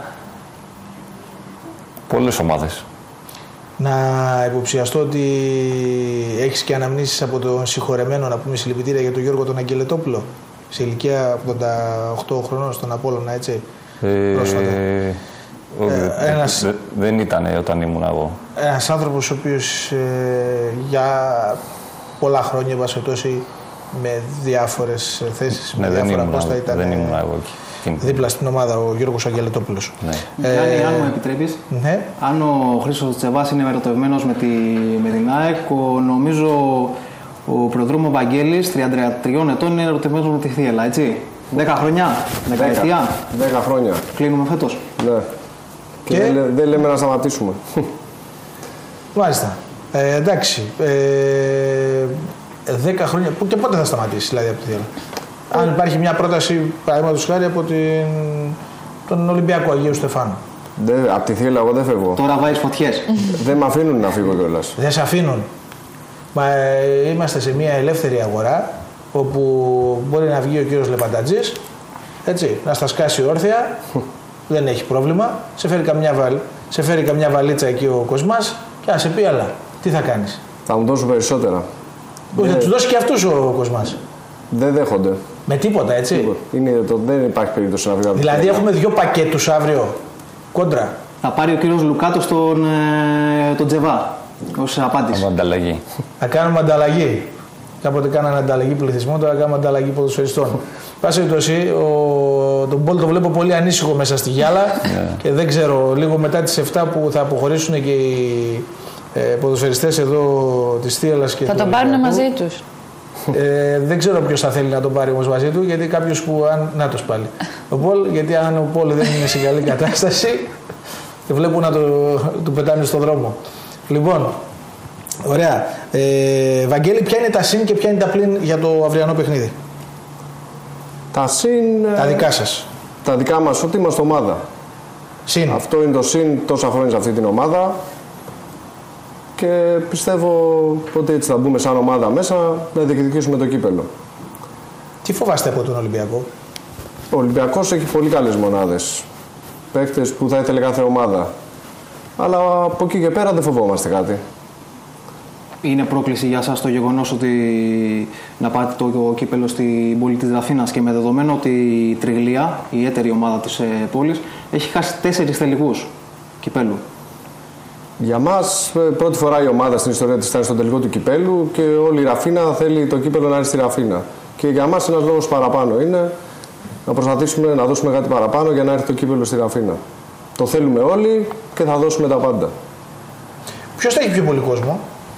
Πολλές ομάδες. Να υποψιαστώ ότι έχεις και αναμνήσεις από τον συγχωρεμένο, να πούμε συλληπιτήρια για τον Γιώργο τον Αγγελετόπουλο, σε ηλικία ογδόντα οκτώ χρονών στον Απόλλωνα, έτσι, ε, πρόσφατα. Ε, ε, ένας, δε, δεν ήταν όταν ήμουν εγώ. Ένας άνθρωπος ο οποίος ε, για πολλά χρόνια, βασιλτώσει, με διάφορες θέσεις, ναι, με δεν διάφορα ήμουν, πόστα ήταν δεν ήμουν εγώ εκεί. Δίπλα στην ομάδα ο Γιώργος Αγγελετόπουλος. Ναι. Ε, Γιάννη, αν μου επιτρέπεις, ναι. αν ο Χρήστος Τσεβάς είναι ερωτευμένος με, τη, με την ΑΕΚ, ο, νομίζω ο προδρόμο Βαγγέλης, τριάντα τριών ετών, είναι ερωτευμένος με τη Θίελα, έτσι. δέκα χρόνια, δεκαετία. δέκα χρόνια. Κλείνουμε φέτος. Ναι. Και, και... Δεν, δεν λέμε να σταματήσουμε. Μάλιστα. Ε, εντάξει. Ε, δέκα χρόνια. Και πότε θα σταματήσει δηλαδή από τη Θίελα? Αν υπάρχει μια πρόταση, παραδείγματος χάρη, από την, τον Ολυμπιακό Αγίου Στεφάνου. Δε, από τη Θίελα εγώ δεν φεύγω. Τώρα βάζεις φωτιές. Δεν με αφήνουν να φύγω κιόλας. Δεν σε αφήνουν. Μα ε, είμαστε σε μια ελεύθερη αγορά, όπου μπορεί να βγει ο κύριος Λεπαντατζής, έτσι, να στα σκάσει όρθια, δεν έχει πρόβλημα, σε φέρει καμιά, βαλ, σε φέρει καμιά βαλίτσα εκεί ο Κοσμάς και να σε πει, αλλά τι θα κάνεις? Θα μου δώσουν περισσότερα. Θα δεν... τους δώσει και αυτούς ο Κοσμάς. Δεν δέχονται. Με τίποτα, έτσι. Τίποτα. Είναι, το, δεν υπάρχει περίπτωση να βγάλω. Δηλαδή έχουμε δύο πακέτους αύριο, κόντρα. Θα πάρει ο κύριος Λουκάτος τον, ε, τον Τζεβά ως απάντηση. Ανταλλαγή. Θα κάνουμε ανταλλαγή. Κάποτε κάνανε ανταλλαγή πληθυσμών, τώρα κάνουμε ανταλλαγή ποδοσφαιριστών. Πάση περιπτώσει, τον Πολ το βλέπω πολύ ανήσυχο μέσα στη γυάλα και δεν ξέρω, λίγο μετά τις εφτά που θα αποχωρήσουν και οι ε, ποδοσφαιριστές εδώ της Θίελας και θα τον πάρουν μαζί τους. Ε, δεν ξέρω ποιος θα θέλει να τον πάρει όμως μαζί του, γιατί κάποιος που. Αν, να το πάλι. Ο Πολ, γιατί αν ο Πολ δεν είναι σε καλή κατάσταση, βλέπω να το, του πετάνε στον δρόμο. Λοιπόν, ωραία. Ε, Βαγγέλη, ποια είναι τα συν και ποια είναι τα πλην για το αυριανό παιχνίδι? Τα συν. Τα δικά σας. Τα δικά μας, ότι είμαστε ομάδα. Συν. Αυτό είναι το συν τόσα χρόνια σε αυτή την ομάδα. Και πιστεύω ότι έτσι θα μπούμε σαν ομάδα μέσα να διεκδικήσουμε το κύπελλο. Τι φοβάστε από τον Ολυμπιακό? Ο Ολυμπιακός έχει πολύ καλές μονάδες. Παίκτες που θα ήθελε κάθε ομάδα. Αλλά από εκεί και πέρα δεν φοβόμαστε κάτι. Είναι πρόκληση για σας το γεγονός ότι να πάτε το κύπελλο στην πόλη της Ραφίνας και με δεδομένο ότι η Τριγλία, η έτερη ομάδα της πόλης, έχει χάσει τέσσερις τελικούς κυπέλλου. Για μας, πρώτη φορά η ομάδα στην ιστορία της ήταν στο τελικό του κυπέλλου και όλη η Ραφίνα θέλει το κύπελλο να είναι στη Ραφίνα. Και για μας ένας λόγος παραπάνω είναι να προσπαθήσουμε να δώσουμε κάτι παραπάνω για να έρθει το κύπελλο στη Ραφίνα. Το θέλουμε όλοι και θα δώσουμε τα πάντα. Ποιος θα έχει πιο πολύ κόσμο?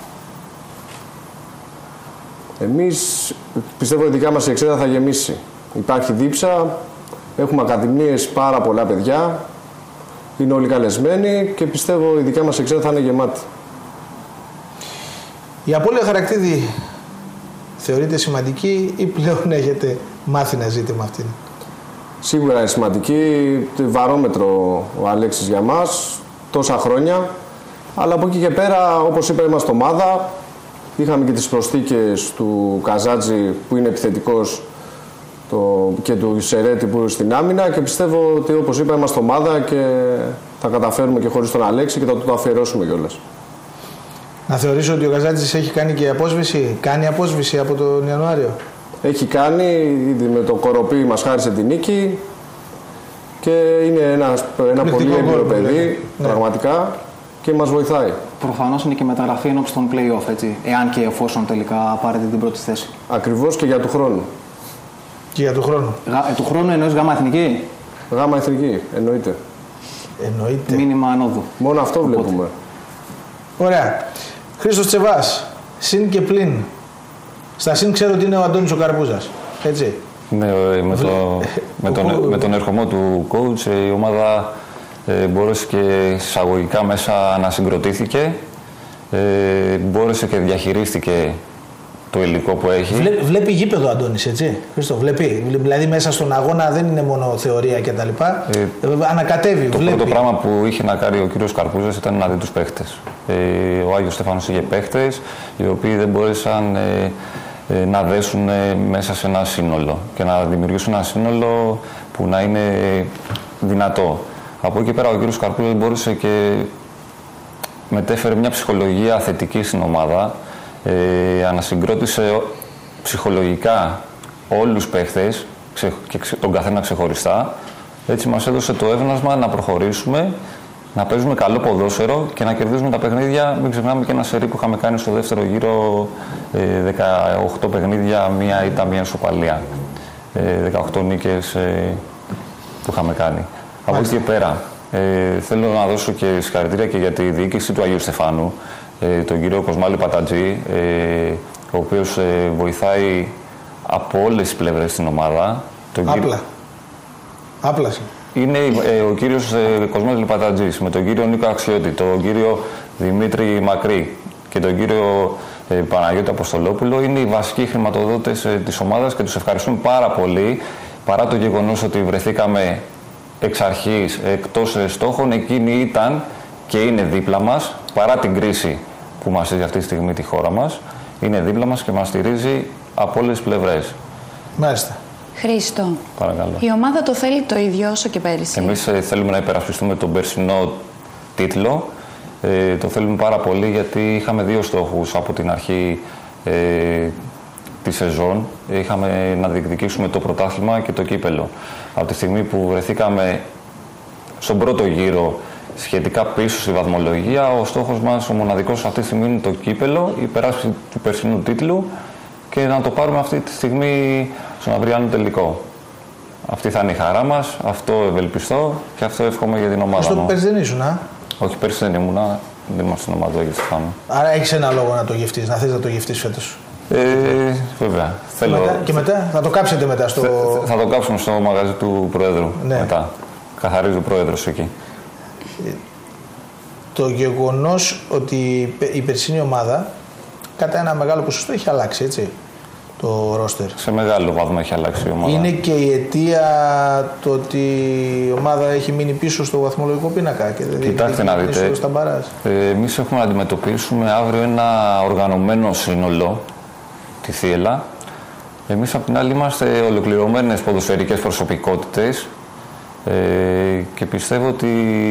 Εμείς πιστεύω ότι η δικά μας η εξέδρα θα γεμίσει. Υπάρχει δίψα, έχουμε ακαδημίες, πάρα πολλά παιδιά. Είναι όλοι καλεσμένοι και πιστεύω η δικιά μας εξέδρα θα είναι γεμάτη. Η Απόλλεια Χαρακτίδη θεωρείται σημαντική ή πλέον έχετε μάθει να ζείτε με αυτήν? Σίγουρα είναι σημαντική. Βαρόμετρο ο Αλέξης για μας τόσα χρόνια. Αλλά από εκεί και πέρα, όπως είπα, είμαστε ομάδα. Είχαμε και τις προσθήκες του Καζάτζη που είναι επιθετικός το, και του Σερέτη που είναι στην άμυνα και πιστεύω ότι, όπως είπα, είμαστε ομάδα και θα καταφέρουμε και χωρίς τον Αλέξη και θα το αφιερώσουμε κιόλας. Να θεωρήσω ότι ο Καζάτζης έχει κάνει και απόσβεση, κάνει απόσβεση από τον Ιανουάριο. Έχει κάνει, ήδη με το Κοροπή μας χάρισε την νίκη και είναι ένα, ένα πολύ έμπειρο παιδί, ναι, πραγματικά, και μας βοηθάει. Προφανώς είναι και μεταγραφή ενόψει των play-off, έτσι, εάν και εφόσον τελικά πάρετε την πρώτη θέση. Ακριβώς, και για του χρόνου. Και για του χρόνου. Γα, ε, του χρόνου εννοείς γάμα εθνική? Γάμα εθνική, εννοείται. Εννοείται. Μήνυμα ανόδου. Μόνο αυτό Οπότε. βλέπουμε. Ωραία. Χρήστος Τσεβάς, συν και πλην. Στα συν ξέρω ότι είναι ο Αντώνης ο Καρπούζας, έτσι. Ναι, με, το, με, τον, με τον ερχομό του coach η ομάδα ε, μπόρεσε και εισαγωγικά μέσα να συγκροτήθηκε, ε, μπόρεσε και διαχειρίστηκε το υλικό που έχει. Βλέ, βλέπει γήπεδο ο Αντώνης, έτσι, Χρήστο, βλέπει. Δηλαδή μέσα στον αγώνα δεν είναι μόνο θεωρία κτλ. Ε, ανακατεύει, το βλέπει. Το πρώτο πράγμα που είχε να κάνει ο κύριος Καρπούζας ήταν να δει τους παίχτες. Ε, ο Άγιος Στέφανος είχε παίχτες, οι οποίοι δεν μπόρεσαν ε, ε, να δέσουν μέσα σε ένα σύνολο και να δημιουργήσουν ένα σύνολο που να είναι δυνατό. Από εκεί πέρα ο κύριος Καρπούζας μπορούσε και μετέφερε μια ψυχολογία θετική στην ομάδα, ε, ανασυγκρότησε ψυχολογικά όλους τους παίχτες και τον καθένα ξεχωριστά. Έτσι μας έδωσε το έβνασμα να προχωρήσουμε, να παίζουμε καλό ποδόσφαιρο και να κερδίζουμε τα παιχνίδια. Μην ξεχνάμε και ένα σερί που είχαμε κάνει στο δεύτερο γύρο, ε, δεκαοκτώ παιχνίδια, μία ήττα, μία ισοπαλία. Ε, δεκαοκτώ νίκες ε, που είχαμε κάνει. Από εκεί και πέρα, ε, θέλω να δώσω και συγχαρητήρια και για τη διοίκηση του Αγίου Στεφάνου, ε, τον κύριο Κοσμάλη Πατατζή, ε, ο οποίος ε, βοηθάει από όλες τις πλευρές στην ομάδα. Τον Άπλα. Κύριο... Άπλα. Είναι ε, ο κύριος ε, Κοσμάλη Πατατζής με τον κύριο Νίκο Αξιώτη, τον κύριο Δημήτρη Μακρύ και τον κύριο ε, Παναγιώτη Αποστολόπουλο. Είναι οι βασικοί χρηματοδότες ε, της ομάδας και τους ευχαριστούμε πάρα πολύ, παρά το γεγονός ότι βρεθήκαμε εξ αρχής εκτός στόχων. Εκείνοι ήταν και είναι δίπλα μας, παρά την κρίση που μας έχει αυτή τη στιγμή τη χώρα μας. Είναι δίπλα μας και μας στηρίζει από όλες τις πλευρές. Μάλιστα. Χρήστο, παρακαλώ. Η ομάδα το θέλει το ίδιο όσο και πέρυσι. Εμείς ε, θέλουμε να υπερασπιστούμε τον περσινό τίτλο. Ε, το θέλουμε πάρα πολύ γιατί είχαμε δύο στόχους από την αρχή ε, τη σεζόν. Είχαμε να διεκδικήσουμε το πρωτάθλημα και το κύπελο. Από τη στιγμή που βρεθήκαμε στον πρώτο γύρο σχετικά πίσω στη βαθμολογία, ο στόχος μας, ο μοναδικός αυτή τη στιγμή, είναι το κύπελο, η υπεράσπιση του περσινού τίτλου και να το πάρουμε αυτή τη στιγμή στον αυριανό τελικό. Αυτή θα είναι η χαρά μας, αυτό ευελπιστώ και αυτό εύχομαι για την ομάδα μου. Αυτό που πέρσι δεν ήσουν, α? Όχι, πέρσι δεν ήμουνα, δεν ήμουν στην ομάδα του Αγίου Στεφάνου. Άρα έχεις ένα λόγο να το γευτείς, να θες να το γευτείς φέτος. Ε, βέβαια. Και, Θέλω... μετά, και μετά, θα το κάψετε μετά στο... Θα, θα το κάψουμε στο μαγαζί του Προέδρου, ναι. Μετά. Καθαρίζει ο Πρόεδρος εκεί. Το γεγονός ότι η περσινή ομάδα κατά ένα μεγάλο ποσοστό έχει αλλάξει, έτσι, το ρόστερ. Σε μεγάλο βαθμό έχει αλλάξει η ομάδα. Είναι και η αιτία το ότι η ομάδα έχει μείνει πίσω στο βαθμολογικό πίνακα και δεν Κοιτάξτε να δείτε, στα μπαράζ. Ε, εμείς έχουμε να αντιμετωπίσουμε αύριο ένα οργανωμένο σύνολο, τη Θύελλα. Εμείς απ' την άλλη είμαστε ολοκληρωμένες ποδοσφαιρικές προσωπικότητες ε, και πιστεύω ότι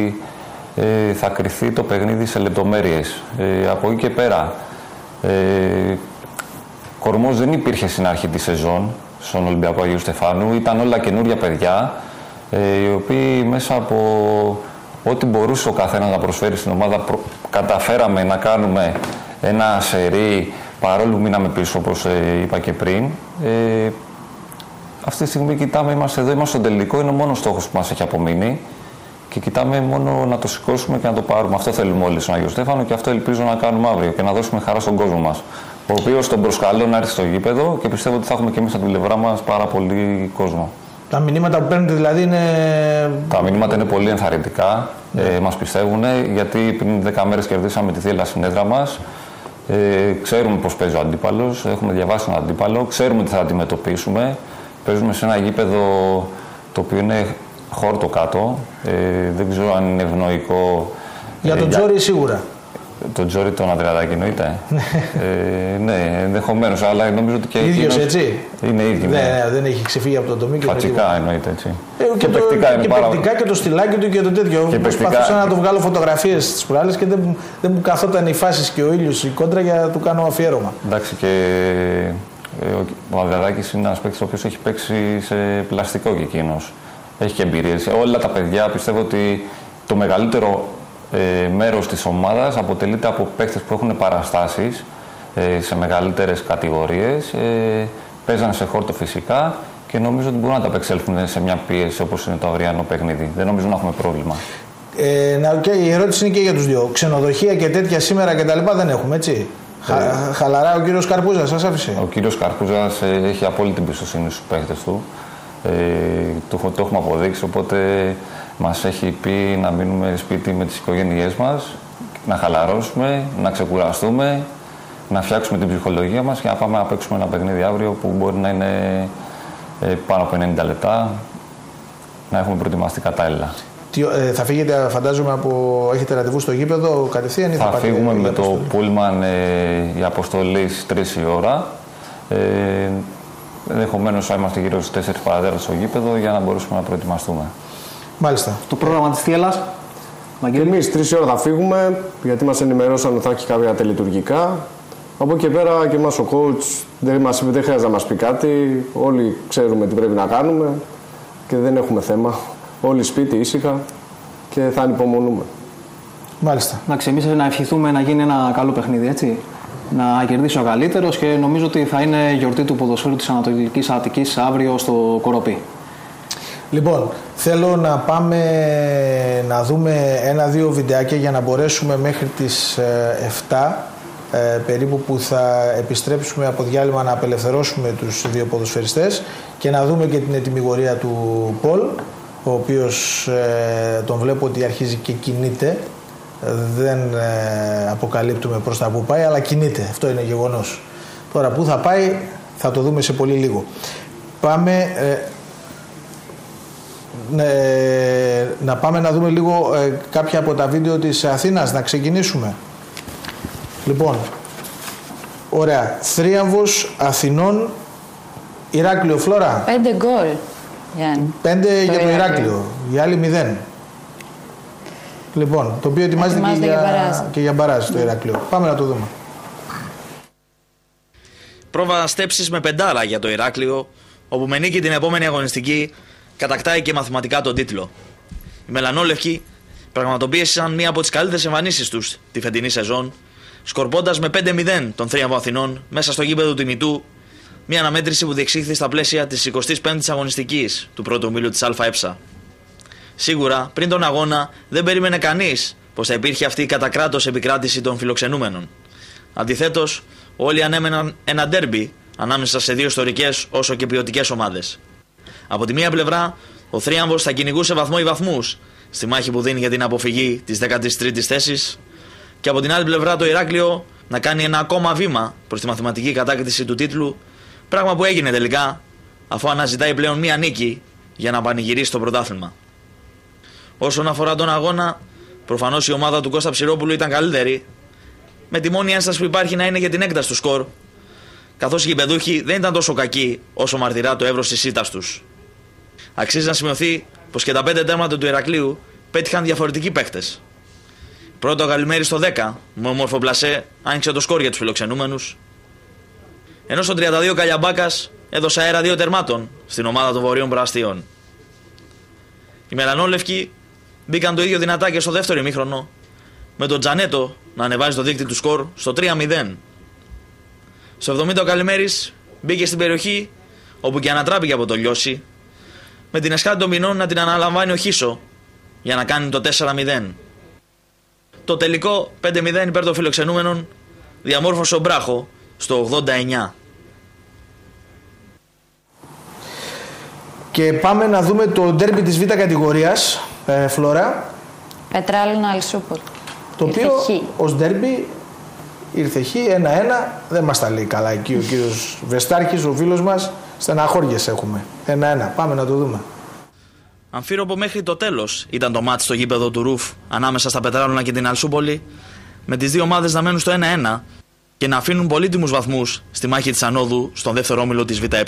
ε, θα κριθεί το παιχνίδι σε λεπτομέρειες. Ε, από εκεί και πέρα, ε, κορμός δεν υπήρχε στην αρχή της σεζόν στον Ολυμπιακό Αγίου Στεφάνου. Ήταν όλα καινούρια παιδιά, ε, οι οποίοι μέσα από ό,τι μπορούσε ο καθένας να προσφέρει στην ομάδα, προ... καταφέραμε να κάνουμε ένα σερί, παρόλο που μείναμε πίσω, όπως ε, είπα και πριν. Ε, αυτή τη στιγμή κοιτάμε, είμαστε εδώ, είμαστε στο τελικό, είναι ο μόνος στόχος που μας έχει απομείνει και κοιτάμε μόνο να το σηκώσουμε και να το πάρουμε. Αυτό θέλουμε όλοι στον Αγίο Στέφανο και αυτό ελπίζω να κάνουμε αύριο και να δώσουμε χαρά στον κόσμο μας, ο οποίος τον προσκαλώ να έρθει στο γήπεδο και πιστεύω ότι θα έχουμε και εμείς από την πλευρά μας πάρα πολύ κόσμο. Τα μηνύματα που παίρνετε δηλαδή είναι... Τα μηνύματα είναι πολύ ενθαρρυντικά, ε, μας πιστεύουν, γιατί πριν δέκα μέρες κερδίσαμε τη Θύελλα στην έδρα μας. Ε, ξέρουμε πώς παίζει ο αντίπαλος, έχουμε διαβάσει τον αντίπαλο, ξέρουμε τι θα αντιμετωπίσουμε. Παίζουμε σε ένα γήπεδο το οποίο είναι χόρτο κάτω, ε, δεν ξέρω αν είναι ευνοϊκό. Για τον ε, Τζόρι σίγουρα. Τον Τζόρι τον Αδριατάκη εννοείται. ε, ναι, ενδεχομένως, αλλά νομίζω ότι και ίδιος έτσι. Είναι ίδιο. Ναι, ναι, δεν έχει ξεφύγει από το τομείο και φατσικά εννοείται έτσι. Ε, και, και το, παικτικά είναι και πάρα... παικτικά και το στυλάκι του και το τέτοιο. Και προσπαθούσα να το βγάλω φωτογραφίες στις προάλλες και δεν, δεν μου καθόταν οι φάσεις και ο ήλιος η κόντρα για να του κάνω αφιέρωμα. Εντάξει, και ο Αδριατάκης είναι ένας παίκτης ο οποίος έχει παίξει σε πλαστικό και εκείνος. Έχει και εμπειρίες. Όλα τα παιδιά πιστεύω ότι το μεγαλύτερο ε, μέρος της ομάδας αποτελείται από παίκτες που έχουν παραστάσεις ε, σε μεγαλύτερες κατηγορίες. Ε, παίζανε σε χόρτο φυσικά και νομίζω ότι μπορούν να τα απεξέλθουν σε μια πίεση όπως είναι το αυριανό παιχνίδι. Δεν νομίζω να έχουμε πρόβλημα. Ε, να, και η ερώτηση είναι και για τους δύο. Ξενοδοχεία και τέτοια σήμερα και τα λοιπά δεν έχουμε, έτσι. Ε, Χα, χαλαρά ο κύριος Καρπούζας σας άφησε. Ο κύριος Καρπούζας ε, έχει απόλυτη εμπιστοσύνη στους παίκτες του. Ε, το, το έχουμε αποδείξει, οπότε μας έχει πει να μείνουμε σπίτι με τις οικογένειές μας, να χαλαρώσουμε, να ξεκουραστούμε, να φτιάξουμε την ψυχολογία μας και να πάμε να παίξουμε ένα παιχνίδι αύριο που μπορεί να είναι ε, πάνω από ενενήντα λεπτά, να έχουμε προετοιμαστεί κατάλληλα. Τι, ε, θα φύγετε, φαντάζομαι, από... έχετε ραντεβού στο γήπεδο κατευθείαν ή θα, θα πάτε φύγουμε με το πούλμαν ε, η αποστολή στις τρεις η ώρα. Ε, ενδεχομένως θα είμαστε γύρω στις τέσσερις παρατέταρτο στο γήπεδο για να μπορέσουμε να προετοιμαστούμε. Μάλιστα. Το πρόγραμμα της Θίελας. Και εμείς τρεις ώρα θα φύγουμε, γιατί μας ενημερώσαν ότι θα έχει κάποια τελειτουργικά. Από εκεί και πέρα και εμάς ο coach δεν, μας, δεν χρειάζεται να μας πει κάτι. Όλοι ξέρουμε τι πρέπει να κάνουμε και δεν έχουμε θέμα. Όλοι σπίτι ήσυχα και θα ανυπομονούμε. Μάλιστα. Εντάξει, εμείς να ευχηθούμε να γίνει ένα καλό παιχνίδι, έτσι. Να κερδίσει ο καλύτερος και νομίζω ότι θα είναι γιορτή του ποδοσφαίρου της Ανατολικής Αττικής αύριο στο Κοροπή. Λοιπόν, θέλω να πάμε να δούμε ένα-δύο βιντεάκια για να μπορέσουμε μέχρι τις εφτά ε, περίπου που θα επιστρέψουμε από διάλειμμα να απελευθερώσουμε τους δύο ποδοσφαιριστές και να δούμε και την ετυμηγορία του Πολ, ο οποίος ε, τον βλέπω ότι αρχίζει και κινείται. Δεν ε, αποκαλύπτουμε προς τα που πάει, αλλά κινείται. Αυτό είναι γεγονός. Τώρα που θα πάει θα το δούμε σε πολύ λίγο. Πάμε... Ε, Ε, να πάμε να δούμε λίγο ε, κάποια από τα βίντεο της Αθήνας, να ξεκινήσουμε. Λοιπόν, ωραία. Θρίαμβος Αθηνών, Ηράκλειο, Φλόρα. Πέντε γκολ, Γιάννη. Πέντε το για το Ηράκλειο. Ηράκλειο, οι άλλοι μηδέν. Λοιπόν, το οποίο ετοιμάζεται και για, για, και για μπαράζ το Ηράκλειο. Πάμε να το δούμε. Πρόβα στέψεις με πεντάρα για το Ηράκλειο, όπου με νίκη την επόμενη αγωνιστική κατακτάει και μαθηματικά τον τίτλο. Οι μελανόλευκοι πραγματοποίησαν μία από τις καλύτερες εμφανίσεις τους τη φετινή σεζόν, σκορπώντας με πέντε μηδέν τον Θρίαμβο Αθηνών μέσα στο γήπεδο του Τιμητού, μία αναμέτρηση που διεξήχθη στα πλαίσια της εικοστής πέμπτης αγωνιστικής του πρώτου ομίλου της ΑΕ. Σίγουρα, πριν τον αγώνα, δεν περίμενε κανείς πως θα υπήρχε αυτή η κατά κράτος επικράτηση των φιλοξενούμενων. Αντιθέτως, όλοι ανέμεναν ένα ντέρμπι ανάμεσα σε δύο ιστορικές όσο και ποιοτικές ομάδες. Από τη μία πλευρά, ο Θρίαμβος θα κυνηγούσε βαθμό ή βαθμούς στη μάχη που δίνει για την αποφυγή της δέκατης τρίτης θέσης, και από την άλλη πλευρά το Ηράκλειο να κάνει ένα ακόμα βήμα προς τη μαθηματική κατάκτηση του τίτλου, πράγμα που έγινε τελικά αφού αναζητάει πλέον μία νίκη για να πανηγυρίσει το πρωτάθλημα. Όσον αφορά τον αγώνα, προφανώς η ομάδα του Κώστα Ψηρόπουλου ήταν καλύτερη, με τη μόνη ένσταση που υπάρχει να είναι για την έκταση του σκορ, καθώς οι γηπεδούχοι δεν ήταν τόσο κακοί όσο μαρτυρά το εύρος της ήττας τους. Αξίζει να σημειωθεί πως και τα πέντε τέρματα του Ηρακλείου πέτυχαν διαφορετικοί παίκτες. Πρώτο Γαλιμέρι στο δέκα, με όμορφο πλασέ, άνοιξε το σκορ για τους φιλοξενούμενους. Ενώ στο τριάντα δύο Καλιαμπάκας έδωσε αέρα δύο τερμάτων στην ομάδα των Βορείων Προαστίων. Οι μελανόλευκοι μπήκαν το ίδιο δυνατά και στο δεύτερο ημίχρονο, με τον Τζανέτο να ανεβάζει το δείκτη του σκορ στο τρία μηδέν. Στο εβδομήντα ο Καλιμέρης μπήκε στην περιοχή, όπου και ανατράπηκε από το Λιώση, με την εσχάτη των ποινών να την αναλαμβάνει ο Χίσο για να κάνει το τέσσερα μηδέν. Το τελικό πέντε μηδέν υπέρ των φιλοξενούμενων διαμόρφωσε ο Μπράχο στο ογδόντα εννιά. Και πάμε να δούμε το ντέρμπι της Β' κατηγορίας, ε, Φλόρα. Πετράλαινα Αλσούπολ. Το οποίο ως ντέρμπι ήρθε χ, ένα ένα, δεν μας τα λέει καλά εκεί ο κύριος Βεστάρχης, ο φίλος μας, στεναχώριες έχουμε. ένα ένα, πάμε να το δούμε. Αμφίροπο μέχρι το τέλος ήταν το μάτς στο γήπεδο του Ρουφ ανάμεσα στα Πετράλαινα και την Αλσούπολη, με τις δύο ομάδες να μένουν στο ένα ένα και να αφήνουν πολύτιμους βαθμούς στη μάχη της ανόδου στον δεύτερο όμιλο της ΒΕ.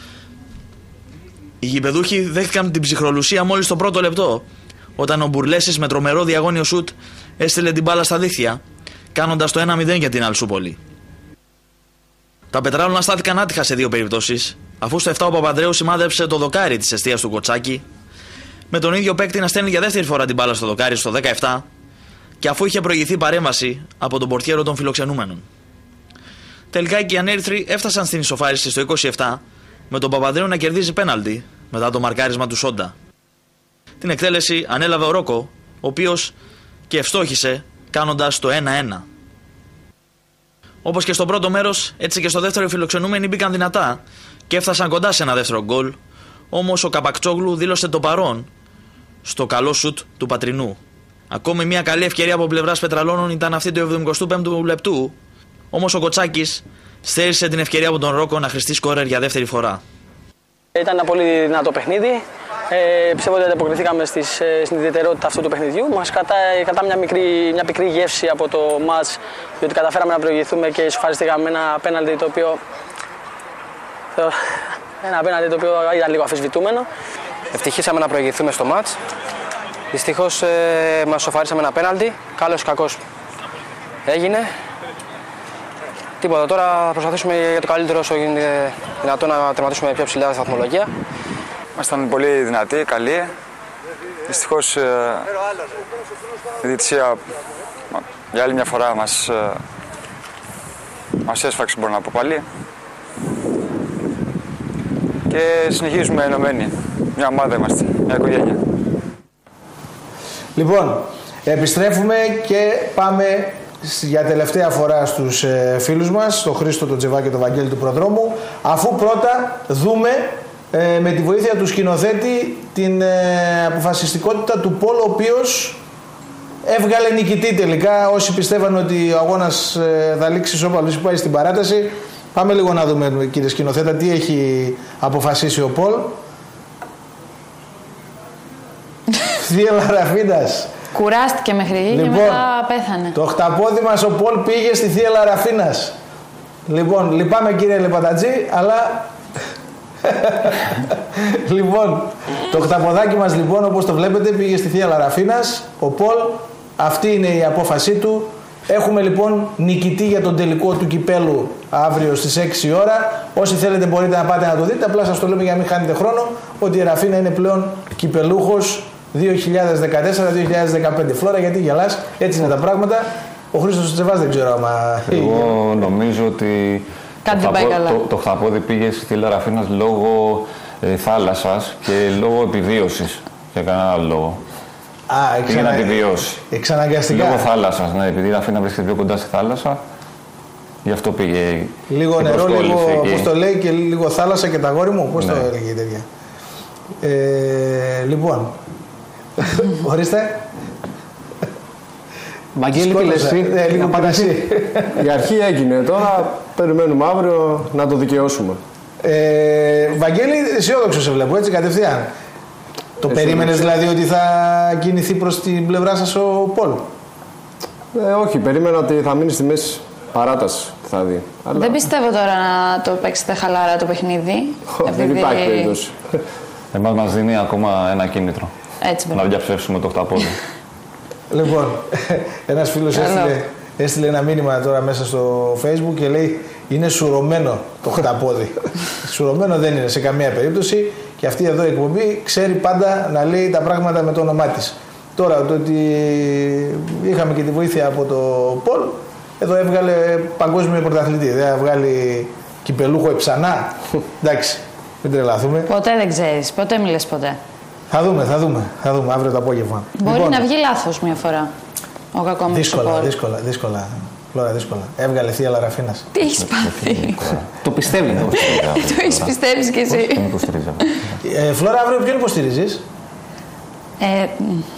Οι γηπεδούχοι δέχτηκαν την ψυχρολουσία μόλις στο πρώτο λεπτό, όταν ο Μπουρλέσης με τρομερό διαγώνιο σουτ έστειλε την μπάλα στα δίχτυα, κάνοντας το ένα μηδέν για την Αλσούπολη. Τα Πετράλαινα στάθηκαν άτυχα σε δύο περιπτώσεις, αφού στο επτά ο Παπανδρέου σημάδεψε το δοκάρι της εστίας του Κοτσάκη, με τον ίδιο παίκτη να στέλνει για δεύτερη φορά την μπάλα στο δοκάρι στο δεκαεπτά, και αφού είχε προηγηθεί παρέμβαση από τον πορτιέρο των φιλοξενούμενων. Τελικά οι Κιανέρθροι έφτασαν στην ισοφάριση στο είκοσι επτά, με τον Παπανδρέου να κερδίζει πέναλτι μετά το μαρκάρισμα του Σόντα. Την εκτέλεση ανέλαβε ο Ρόκο, ο οποίος και ευστόχησε κάνοντας το ένα ένα. Όπως και στο πρώτο μέρος, έτσι και στο δεύτερο οι φιλοξενούμενοι μπήκαν δυνατά και έφτασαν κοντά σε ένα δεύτερο γκολ, όμως ο Καπακτσόγλου δήλωσε το παρόν στο καλό σουτ του Πατρινού. Ακόμη μια καλή ευκαιρία από πλευράς Πετραλώνων ήταν αυτή του εβδομηκοστού πέμπτου λεπτού, όμως ο Κοτσάκης στέρισε την ευκαιρία από τον Ρόκο να χρηστεί σκόρερ για δεύτερη φορά. Ήταν ένα πολύ δυνατό παιχνίδι. Ε, πιστεύω ότι ανταποκριθήκαμε στις, στην ιδιαιτερότητα αυτού του παιχνιδιού. Μας κρατάει κατά μια, μικρή, μια πικρή γεύση από το μάτς, διότι καταφέραμε να προηγηθούμε και ισοφαριστήκαμε ένα πέναλτι το οποίο Ένα απέναντι το οποίο ήταν λίγο αμφισβητούμενο. Ευτυχήσαμε να προηγηθούμε στο μάτς. Δυστυχώς ε, μας σοφαρίσαμε ένα πέναλτι. Καλός ή κακός έγινε. Τίποτα, τώρα θα προσπαθήσουμε για το καλύτερο όσο γίνεται δυνατό να τερματίσουμε πιο ψηλά στη βαθμολογία. Ήμασταν πολύ δυνατοί, καλοί. Δυστυχώς ε, η διαιτησία για άλλη μια φορά μας, ε, μας έσφαξε, μπορώ να πω πάλι. Και συνεχίζουμε ενωμένοι. Μια ομάδα είμαστε, μια οικογένεια. Λοιπόν, επιστρέφουμε και πάμε για τελευταία φορά στους ε, φίλους μας, τον Χρήστο, τον Τζεβά και τον Βαγγέλη του Προδρόμου, αφού πρώτα δούμε ε, με τη βοήθεια του σκηνοθέτη την ε, αποφασιστικότητα του Πολ, ο οποίος έβγαλε νικητή τελικά. Όσοι πιστεύαν ότι ο αγώνας ε, θα λήξει ισόπαλος, πάει στην παράταση. Πάμε λίγο να δούμε, κύριε σκηνοθέτα, τι έχει αποφασίσει ο Πολ. Θεία Λαραφίνας. Κουράστηκε μέχρι εκεί λοιπόν, και μετά πέθανε. Το χταπόδι μας ο Πολ πήγε στη Θεία Λαραφίνας. Λοιπόν, λυπάμαι κύριε Λεπατατζή, αλλά... λοιπόν, το χταποδάκι μας λοιπόν, όπως το βλέπετε, πήγε στη Θεία Λαραφίνας. Ο Πολ, αυτή είναι η απόφασή του. Έχουμε λοιπόν νικητή για τον τελικό του κυπέλου αύριο στις έξι η ώρα. Όσοι θέλετε μπορείτε να πάτε να το δείτε. Απλά σας το λέμε για να μην χάνετε χρόνο, ότι η Ραφίνα είναι πλέον κυπελούχος δύο χιλιάδες δεκατέσσερα δύο χιλιάδες δεκαπέντε. Φλόρα, γιατί γελάς, έτσι είναι τα πράγματα. Ο Χρήστος Τσεβάς δεν ξέρω άμα... Εγώ νομίζω ότι κάτι το, πάει χταπό, καλά. το, το χταπόδι πήγε στη Λαραφίνας λόγω ε, θάλασσας και λόγω επιβίωσης. Για κανένα άλλο λόγο. Α, πήγε να επιβιώσει. Εξαναγκαστικά. Λόγω θάλασσας, ναι, επειδή η Ραφίνα βρίσκεται πιο κοντά στη θάλασσα, γι' αυτό πήγε. Λίγο νερό, λίγο, πώς το λέει, και λίγο θάλασσα και τα γόρι μου, πώς ναι. το έλεγε η τέτοια. Ε, λοιπόν, ορίστε. Βαγγέλη, τι λες εσύ? Ε, λίγο εσύ. Η αρχή έγινε, τώρα περιμένουμε αύριο να το δικαιώσουμε. Ε, Βαγγέλη, αισιόδοξο σε βλέπω, έτσι κατευθείαν. Το περίμενες δηλαδή ότι θα κινηθεί προς την πλευρά σας ο Πολ? Ε, όχι, περίμενα ότι θα μείνει στη μέση παράταση, θα δει. Αλλά... Δεν πιστεύω τώρα να το παίξετε χαλάρα το παιχνίδι. Δεν επειδή... υπάρχει περίπτωση. Εμάς μας δίνει ακόμα ένα κίνητρο. Έτσι, να διαψεύσουμε το χταπόδι. Λοιπόν, ένας φίλος έστειλε, έστειλε ένα μήνυμα τώρα μέσα στο Facebook και λέει είναι σουρωμένο το χταπόδι. Σουρωμένο δεν είναι σε καμία περίπτωση, και αυτή εδώ η εκπομπή ξέρει πάντα να λέει τα πράγματα με το όνομά της. Τώρα το ότι είχαμε και τη βοήθεια από το Πολ, εδώ έβγαλε παγκόσμιο πρωταθλητή. Δεν θα βγάλει κυπελούχο εψανά. Εντάξει, μην τρελαθούμε. Ποτέ δεν ξέρεις, ποτέ μιλες ποτέ. Θα δούμε, θα δούμε, θα δούμε αύριο το απόγευμα. Μπορεί λοιπόν, να βγει λάθος μια φορά ο κακόμοιτος. Δύσκολα, δύσκολα, δύσκολα. Φλόρα, δύσκολα. Έβγαλε Θεία Λαραφίνας. Τι έχεις πάθει? Το πιστεύει. Το έχεις πιστεύεις κι εσύ. ε, Φλόρα, αύριο ποιον υποστηρίζεις? Ε,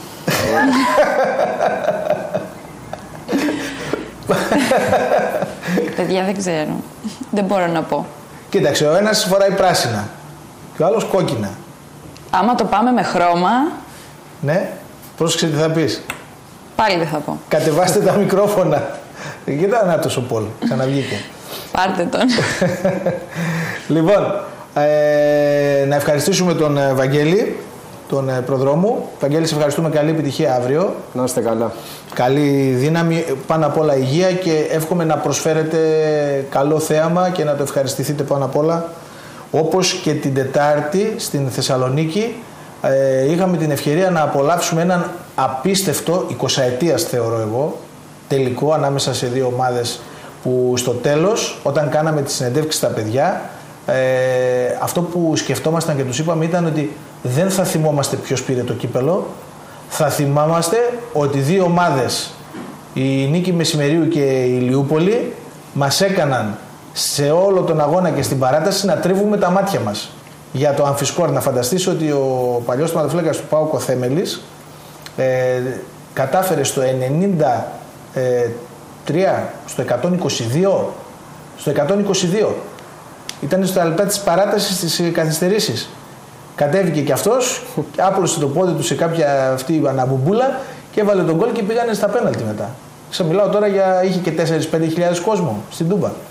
παιδιά, δεν ξέρω. Δεν μπορώ να πω. Κοίταξε, ο ένας φοράει πράσινα και ο άλλος κόκκινα. Άμα το πάμε με χρώμα... Ναι, πρόσεξε τι θα πεις. Πάλι δεν θα πω. Κατεβάστε τα μικρόφωνα. Κοίτα να το ο Πολ, ξαναβγήκε. Πάρτε τον. Λοιπόν, ε, να ευχαριστήσουμε τον Βαγγέλη, τον Προδρόμου. Βαγγέλη, σε ευχαριστούμε, καλή επιτυχία αύριο. Να είστε καλά. Καλή δύναμη, πάνω απ' όλα υγεία, και εύχομαι να προσφέρετε καλό θέαμα και να το ευχαριστηθείτε πάνω απ' όλα. Όπως και την Τετάρτη στην Θεσσαλονίκη ε, είχαμε την ευκαιρία να απολαύσουμε έναν απίστευτο, εικοσαετίας θεωρώ εγώ, τελικό ανάμεσα σε δύο ομάδες, που στο τέλος, όταν κάναμε τη συνεντεύξη στα παιδιά, ε, αυτό που σκεφτόμασταν και τους είπαμε ήταν ότι δεν θα θυμόμαστε ποιος πήρε το κύπελο, θα θυμάμαστε ότι δύο ομάδες, η Νίκη Μεσημερίου και η Ηλιούπολη, μας έκαναν σε όλο τον αγώνα και στην παράταση να τρίβουμε τα μάτια μας για το αμφισκόρ. Να φανταστείς ότι ο παλιός τερματοφύλακας του ΠΑΟΚ, ο Θέμελης, ε, κατάφερε στο ενενήντα τρία, στο εκατόν είκοσι δύο, στο εκατόν είκοσι δύο. Ήταν στα λεπτά της παράτασης, στις καθυστερήσεις. Κατέβηκε και αυτός, άπλωσε το πόδι του σε κάποια αυτή αναμπουμπούλα και έβαλε τον γκολ και πήγανε στα πέναλτι μετά. Σε μιλάω τώρα για, είχε και τέσσερις πέντε χιλιάδες κόσμο στην Τούμπα.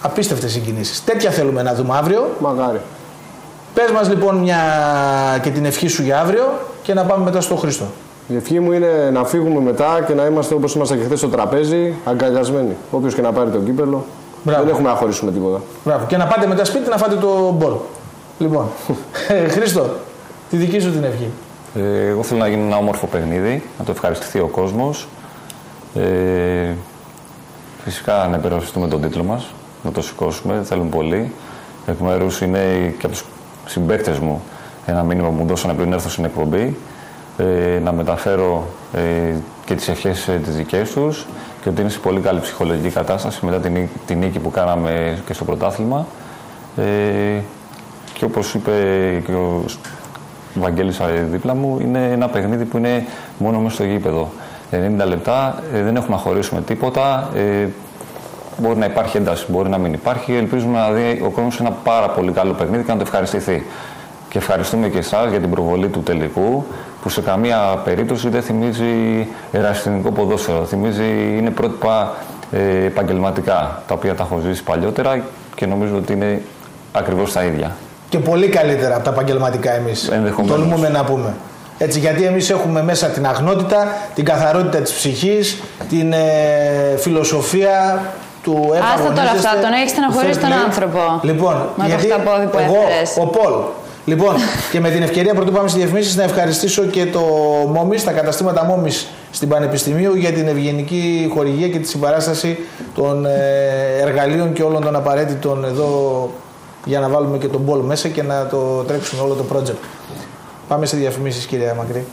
απίστευτες συγκινήσεις. Τέτοια θέλουμε να δούμε αύριο. Μαγάρι. Πες μας λοιπόν μια και την ευχή σου για αύριο και να πάμε μετά στο Χρήστο. Η ευχή μου είναι να φύγουμε μετά και να είμαστε όπως είμαστε και χθες στο τραπέζι, αγκαλιασμένοι. Όποιος και να πάρει το κύπελο, Μπράβο. Δεν έχουμε να χωρίσουμε τίποτα. Μπράβο. Και να πάτε μετά σπίτι να φάτε το μπολ. Λοιπόν, Χρήστο, τη δική σου την ευχή. Ε, εγώ θέλω να γίνει ένα όμορφο παιχνίδι, να το ευχαριστηθεί ο κόσμος. Ε, φυσικά να υπερασπιστούμε τον τίτλο μας, να το σηκώσουμε, θέλουν πολύ. Εκ μέρους είναι και από τους συμπαίκτες μου ένα μήνυμα που μου δώσανε πριν έρθω στην εκπομπή. Ε, να μεταφέρω ε, και τις ευχές ε, τις δικές τους και ότι είναι σε πολύ καλή ψυχολογική κατάσταση μετά την, την νίκη που κάναμε και στο πρωτάθλημα. Ε, και όπως είπε και ο Βαγγέλης δίπλα μου, είναι ένα παιχνίδι που είναι μόνο μέσα στο γήπεδο. ενενήντα λεπτά, ε, δεν έχουμε να χωρίσουμε τίποτα. Ε, μπορεί να υπάρχει ένταση, μπορεί να μην υπάρχει. Ελπίζουμε να δει ο κόσμος ένα πάρα πολύ καλό παιχνίδι και να το ευχαριστηθεί. Και ευχαριστούμε και εσάς για την προβολή του τελικού, που σε καμία περίπτωση δεν θυμίζει ερασιτεχνικό ποδόσφαιρο. Θυμίζει, είναι πρότυπα ε, επαγγελματικά, τα οποία τα έχω ζήσει παλιότερα και νομίζω ότι είναι ακριβώς τα ίδια. Και πολύ καλύτερα από τα επαγγελματικά εμείς. Τολμούμε να πούμε. Έτσι, γιατί εμείς έχουμε μέσα την αγνότητα, την καθαρότητα της ψυχής, την ε, φιλοσοφία του επαγωνίζεστε. Άστα τώρα αυτά, τον έχεις στεναχωρήσει τον άνθρωπο. Λοιπόν, με γιατί εγώ, ο Πολ. Λοιπόν, και με την ευκαιρία πρωτού πάμε στις διαφημίσεις να ευχαριστήσω και το Μόμις, τα καταστήματα Μόμις στην Πανεπιστημίου για την ευγενική χορηγία και τη συμπαράσταση των εργαλείων και όλων των απαραίτητων εδώ για να βάλουμε και τον μπολ μέσα και να το τρέξουμε όλο το project. Πάμε σε διαφημίσεις, κυρία Μακρύ.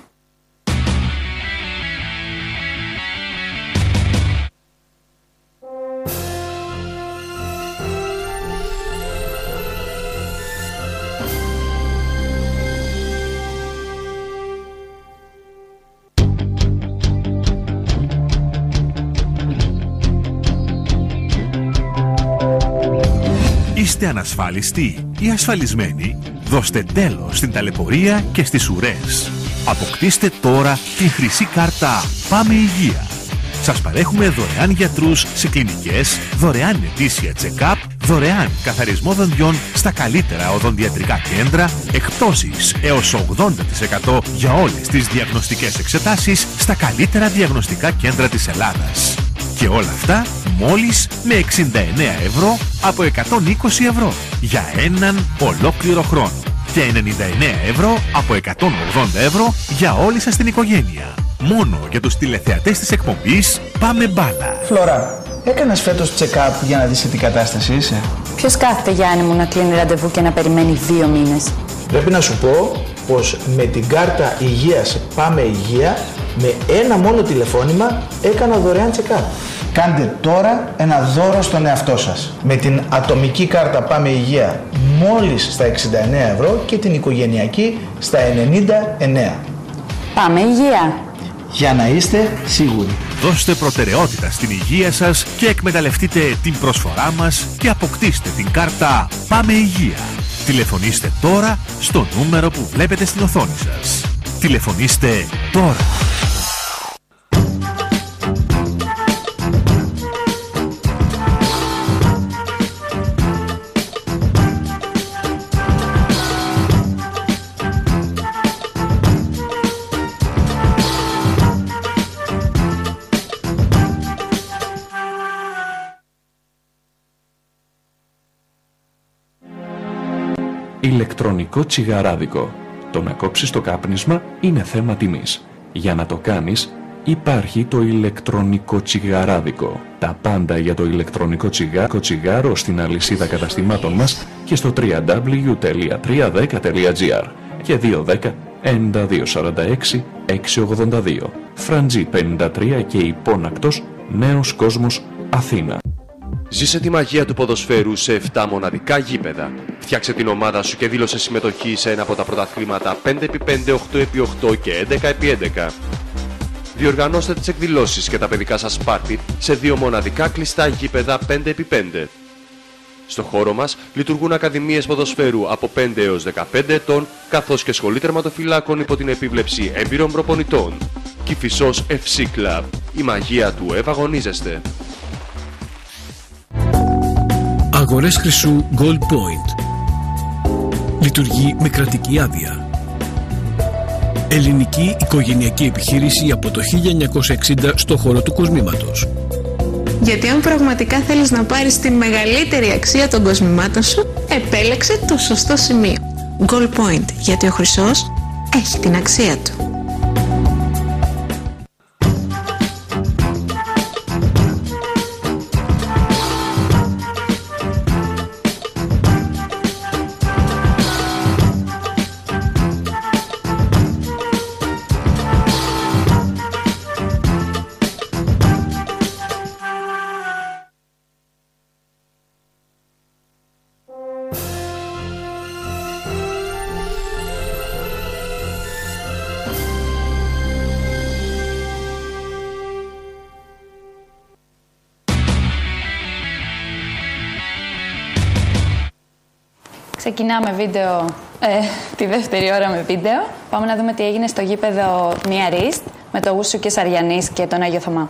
Είστε ανασφάλιστοι ή ασφαλισμένοι? Δώστε τέλος στην ταλαιπωρία και στις ουρές. Αποκτήστε τώρα την χρυσή κάρτα Πάμε Υγεία. Σας παρέχουμε δωρεάν γιατρούς σε κλινικές, δωρεάν ετήσια check-up, δωρεάν καθαρισμό δοντιών στα καλύτερα οδοντιατρικά κέντρα, εκπτώσεις έως ογδόντα τοις εκατό για όλες τις διαγνωστικές εξετάσεις στα καλύτερα διαγνωστικά κέντρα της Ελλάδας. Και όλα αυτά μόλις με εξήντα εννέα ευρώ από εκατόν είκοσι ευρώ για έναν ολόκληρο χρόνο και ενενήντα εννέα ευρώ από εκατόν ογδόντα ευρώ για όλη σας την οικογένεια. Μόνο για τους τηλεθεατές της εκπομπής Πάμε Μπάλα. Φλωρά, έκανες φέτος check-up για να δεις σε τι κατάσταση είσαι? Ποιος κάθεται, Γιάννη μου, να κλείνει ραντεβού και να περιμένει δύο μήνες? Πρέπει να σου πω πως με την κάρτα υγείας Πάμε Υγεία, με ένα μόνο τηλεφώνημα έκανα δωρεάν check-up. Κάντε τώρα ένα δώρο στον εαυτό σας. Με την ατομική κάρτα Πάμε Υγεία μόλις στα εξήντα εννέα ευρώ και την οικογενειακή στα ενενήντα εννέα. Πάμε Υγεία. Για να είστε σίγουροι. Δώστε προτεραιότητα στην υγεία σας και εκμεταλλευτείτε την προσφορά μας και αποκτήστε την κάρτα Πάμε Υγεία. Τηλεφωνήστε τώρα στο νούμερο που βλέπετε στην οθόνη σας. Τηλεφωνήστε τώρα. Ηλεκτρονικό τσιγαράδικο. Το να κόψεις το κάπνισμα είναι θέμα τιμής. Για να το κάνεις υπάρχει το ηλεκτρονικό τσιγαράδικο. Τα πάντα για το ηλεκτρονικό τσιγάρο, τσιγάρο στην αλυσίδα καταστημάτων μας και στο double-u double-u double-u τελεία τριακόσια δέκα τελεία τζι άρ και δύο ένα μηδέν εννιά δύο τέσσερα έξι έξι ογδόντα δύο. Φραντζή πενήντα τρία και Υπόνακτος, Νέος Κόσμος, Αθήνα. Ζήσε τη μαγεία του ποδοσφαίρου σε επτά μοναδικά γήπεδα. Φτιάξε την ομάδα σου και δήλωσε συμμετοχή σε ένα από τα πρωταθλήματα πέντε επί πέντε, οκτώ επί οκτώ και έντεκα επί έντεκα. Διοργανώστε τις εκδηλώσεις και τα παιδικά σας πάρτι σε δύο μοναδικά κλειστά γήπεδα πέντε επί πέντε. Στο χώρο μας λειτουργούν ακαδημίες ποδοσφαίρου από πέντε έως δεκαπέντε ετών, καθώς και σχολή τερματοφυλάκων υπό την επίβλεψη έμπειρων προπονητών. Κηφισός εφ σι Club. Η μαγεία του ευαγωνίζεστε. Αγορές χρυσού Gold Point. Λειτουργεί με κρατική άδεια. Ελληνική οικογενειακή επιχείρηση από το χίλια εννιακόσια εξήντα στο χώρο του κοσμήματος. Γιατί αν πραγματικά θέλεις να πάρεις τη μεγαλύτερη αξία των κοσμημάτων σου, επέλεξε το σωστό σημείο. Gold Point, γιατί ο χρυσός έχει την αξία του. Ξεκινάμε βίντεο, ε, τη δεύτερη ώρα με βίντεο. Πάμε να δούμε τι έγινε στο γήπεδο Νιαρίστ με το Γούσου και Σαριανής και τον Άγιο Θωμά.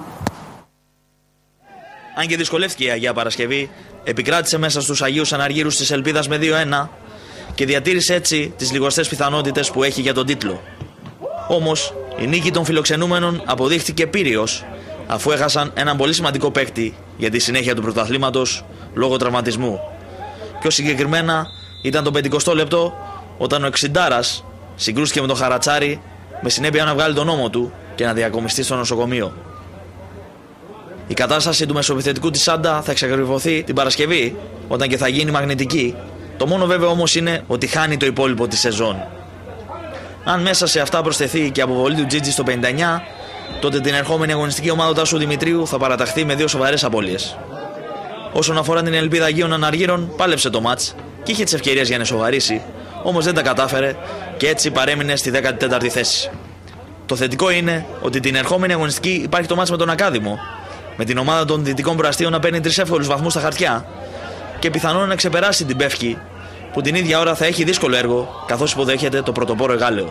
Αν και δυσκολεύτηκε η Αγία Παρασκευή, επικράτησε μέσα στους Αγίους Αναργύρους της Ελπίδας με δύο ένα και διατήρησε έτσι τις λιγοστές πιθανότητες που έχει για τον τίτλο. Όμως, η νίκη των φιλοξενούμενων αποδείχθηκε πύριος, αφού έχασαν έναν πολύ σημαντικό παίκτη για τη συνέχεια του πρωταθλήματος λόγω τραυματισμού. Πιο συγκεκριμένα, ήταν το πενηκοστό λεπτό όταν ο εξιντάρας συγκρούστηκε με τον Χαρατσάρη με συνέπεια να βγάλει τον νόμο του και να διακομιστεί στο νοσοκομείο. Η κατάσταση του μεσοεπιθετικού της Σάντα θα εξακριβωθεί την Παρασκευή όταν και θα γίνει μαγνητική. Το μόνο βέβαιο όμως είναι ότι χάνει το υπόλοιπο της σεζόν. Αν μέσα σε αυτά προσθεθεί και η αποβολή του Τζίτζι στο πενήντα εννιά, τότε την ερχόμενη αγωνιστική ομάδα του Τάσου Δημητρίου θα παραταχθεί με δύο σοβαρές απώλειες. Όσον αφορά την Ελπίδα Αγίων Αναργύρων, πάλεψε το μάτς και είχε τις ευκαιρίες για να ισοβαρίσει, όμως δεν τα κατάφερε και έτσι παρέμεινε στη δέκατη τέταρτη θέση. Το θετικό είναι ότι την ερχόμενη αγωνιστική υπάρχει το μάτς με τον Ακάδημο, με την ομάδα των Δυτικών Προαστίων να παίρνει τρεις εύκολους βαθμούς στα χαρτιά και πιθανόν να ξεπεράσει την Πεύκη, που την ίδια ώρα θα έχει δύσκολο έργο καθώς υποδέχεται το πρωτοπόρο Εγάλεο.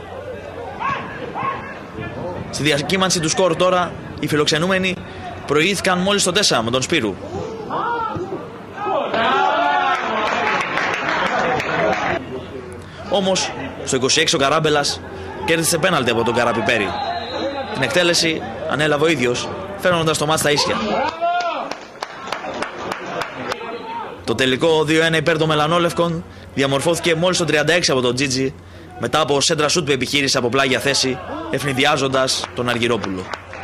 Στη διακύμανση του σκορ τώρα, οι φιλοξενούμενοι προηγήθηκαν μόλις το τέσσερα με τον Σπύρου. Όμως, στο είκοσι έξι ο Καράμπελας κέρδισε πέναλτι από τον Καραπιπέρη. Την εκτέλεση ανέλαβε ο ίδιος, φέρνοντας το μάτς στα ίσια. Το τελικό δύο ένα υπέρ των Μελανόλευκων διαμορφώθηκε μόλις το τριάντα έξι από τον Τζίτζι, μετά από σέντρα σούτ που επιχείρησε από πλάγια θέση, ευνηδιάζοντας τον Αργυρόπουλο.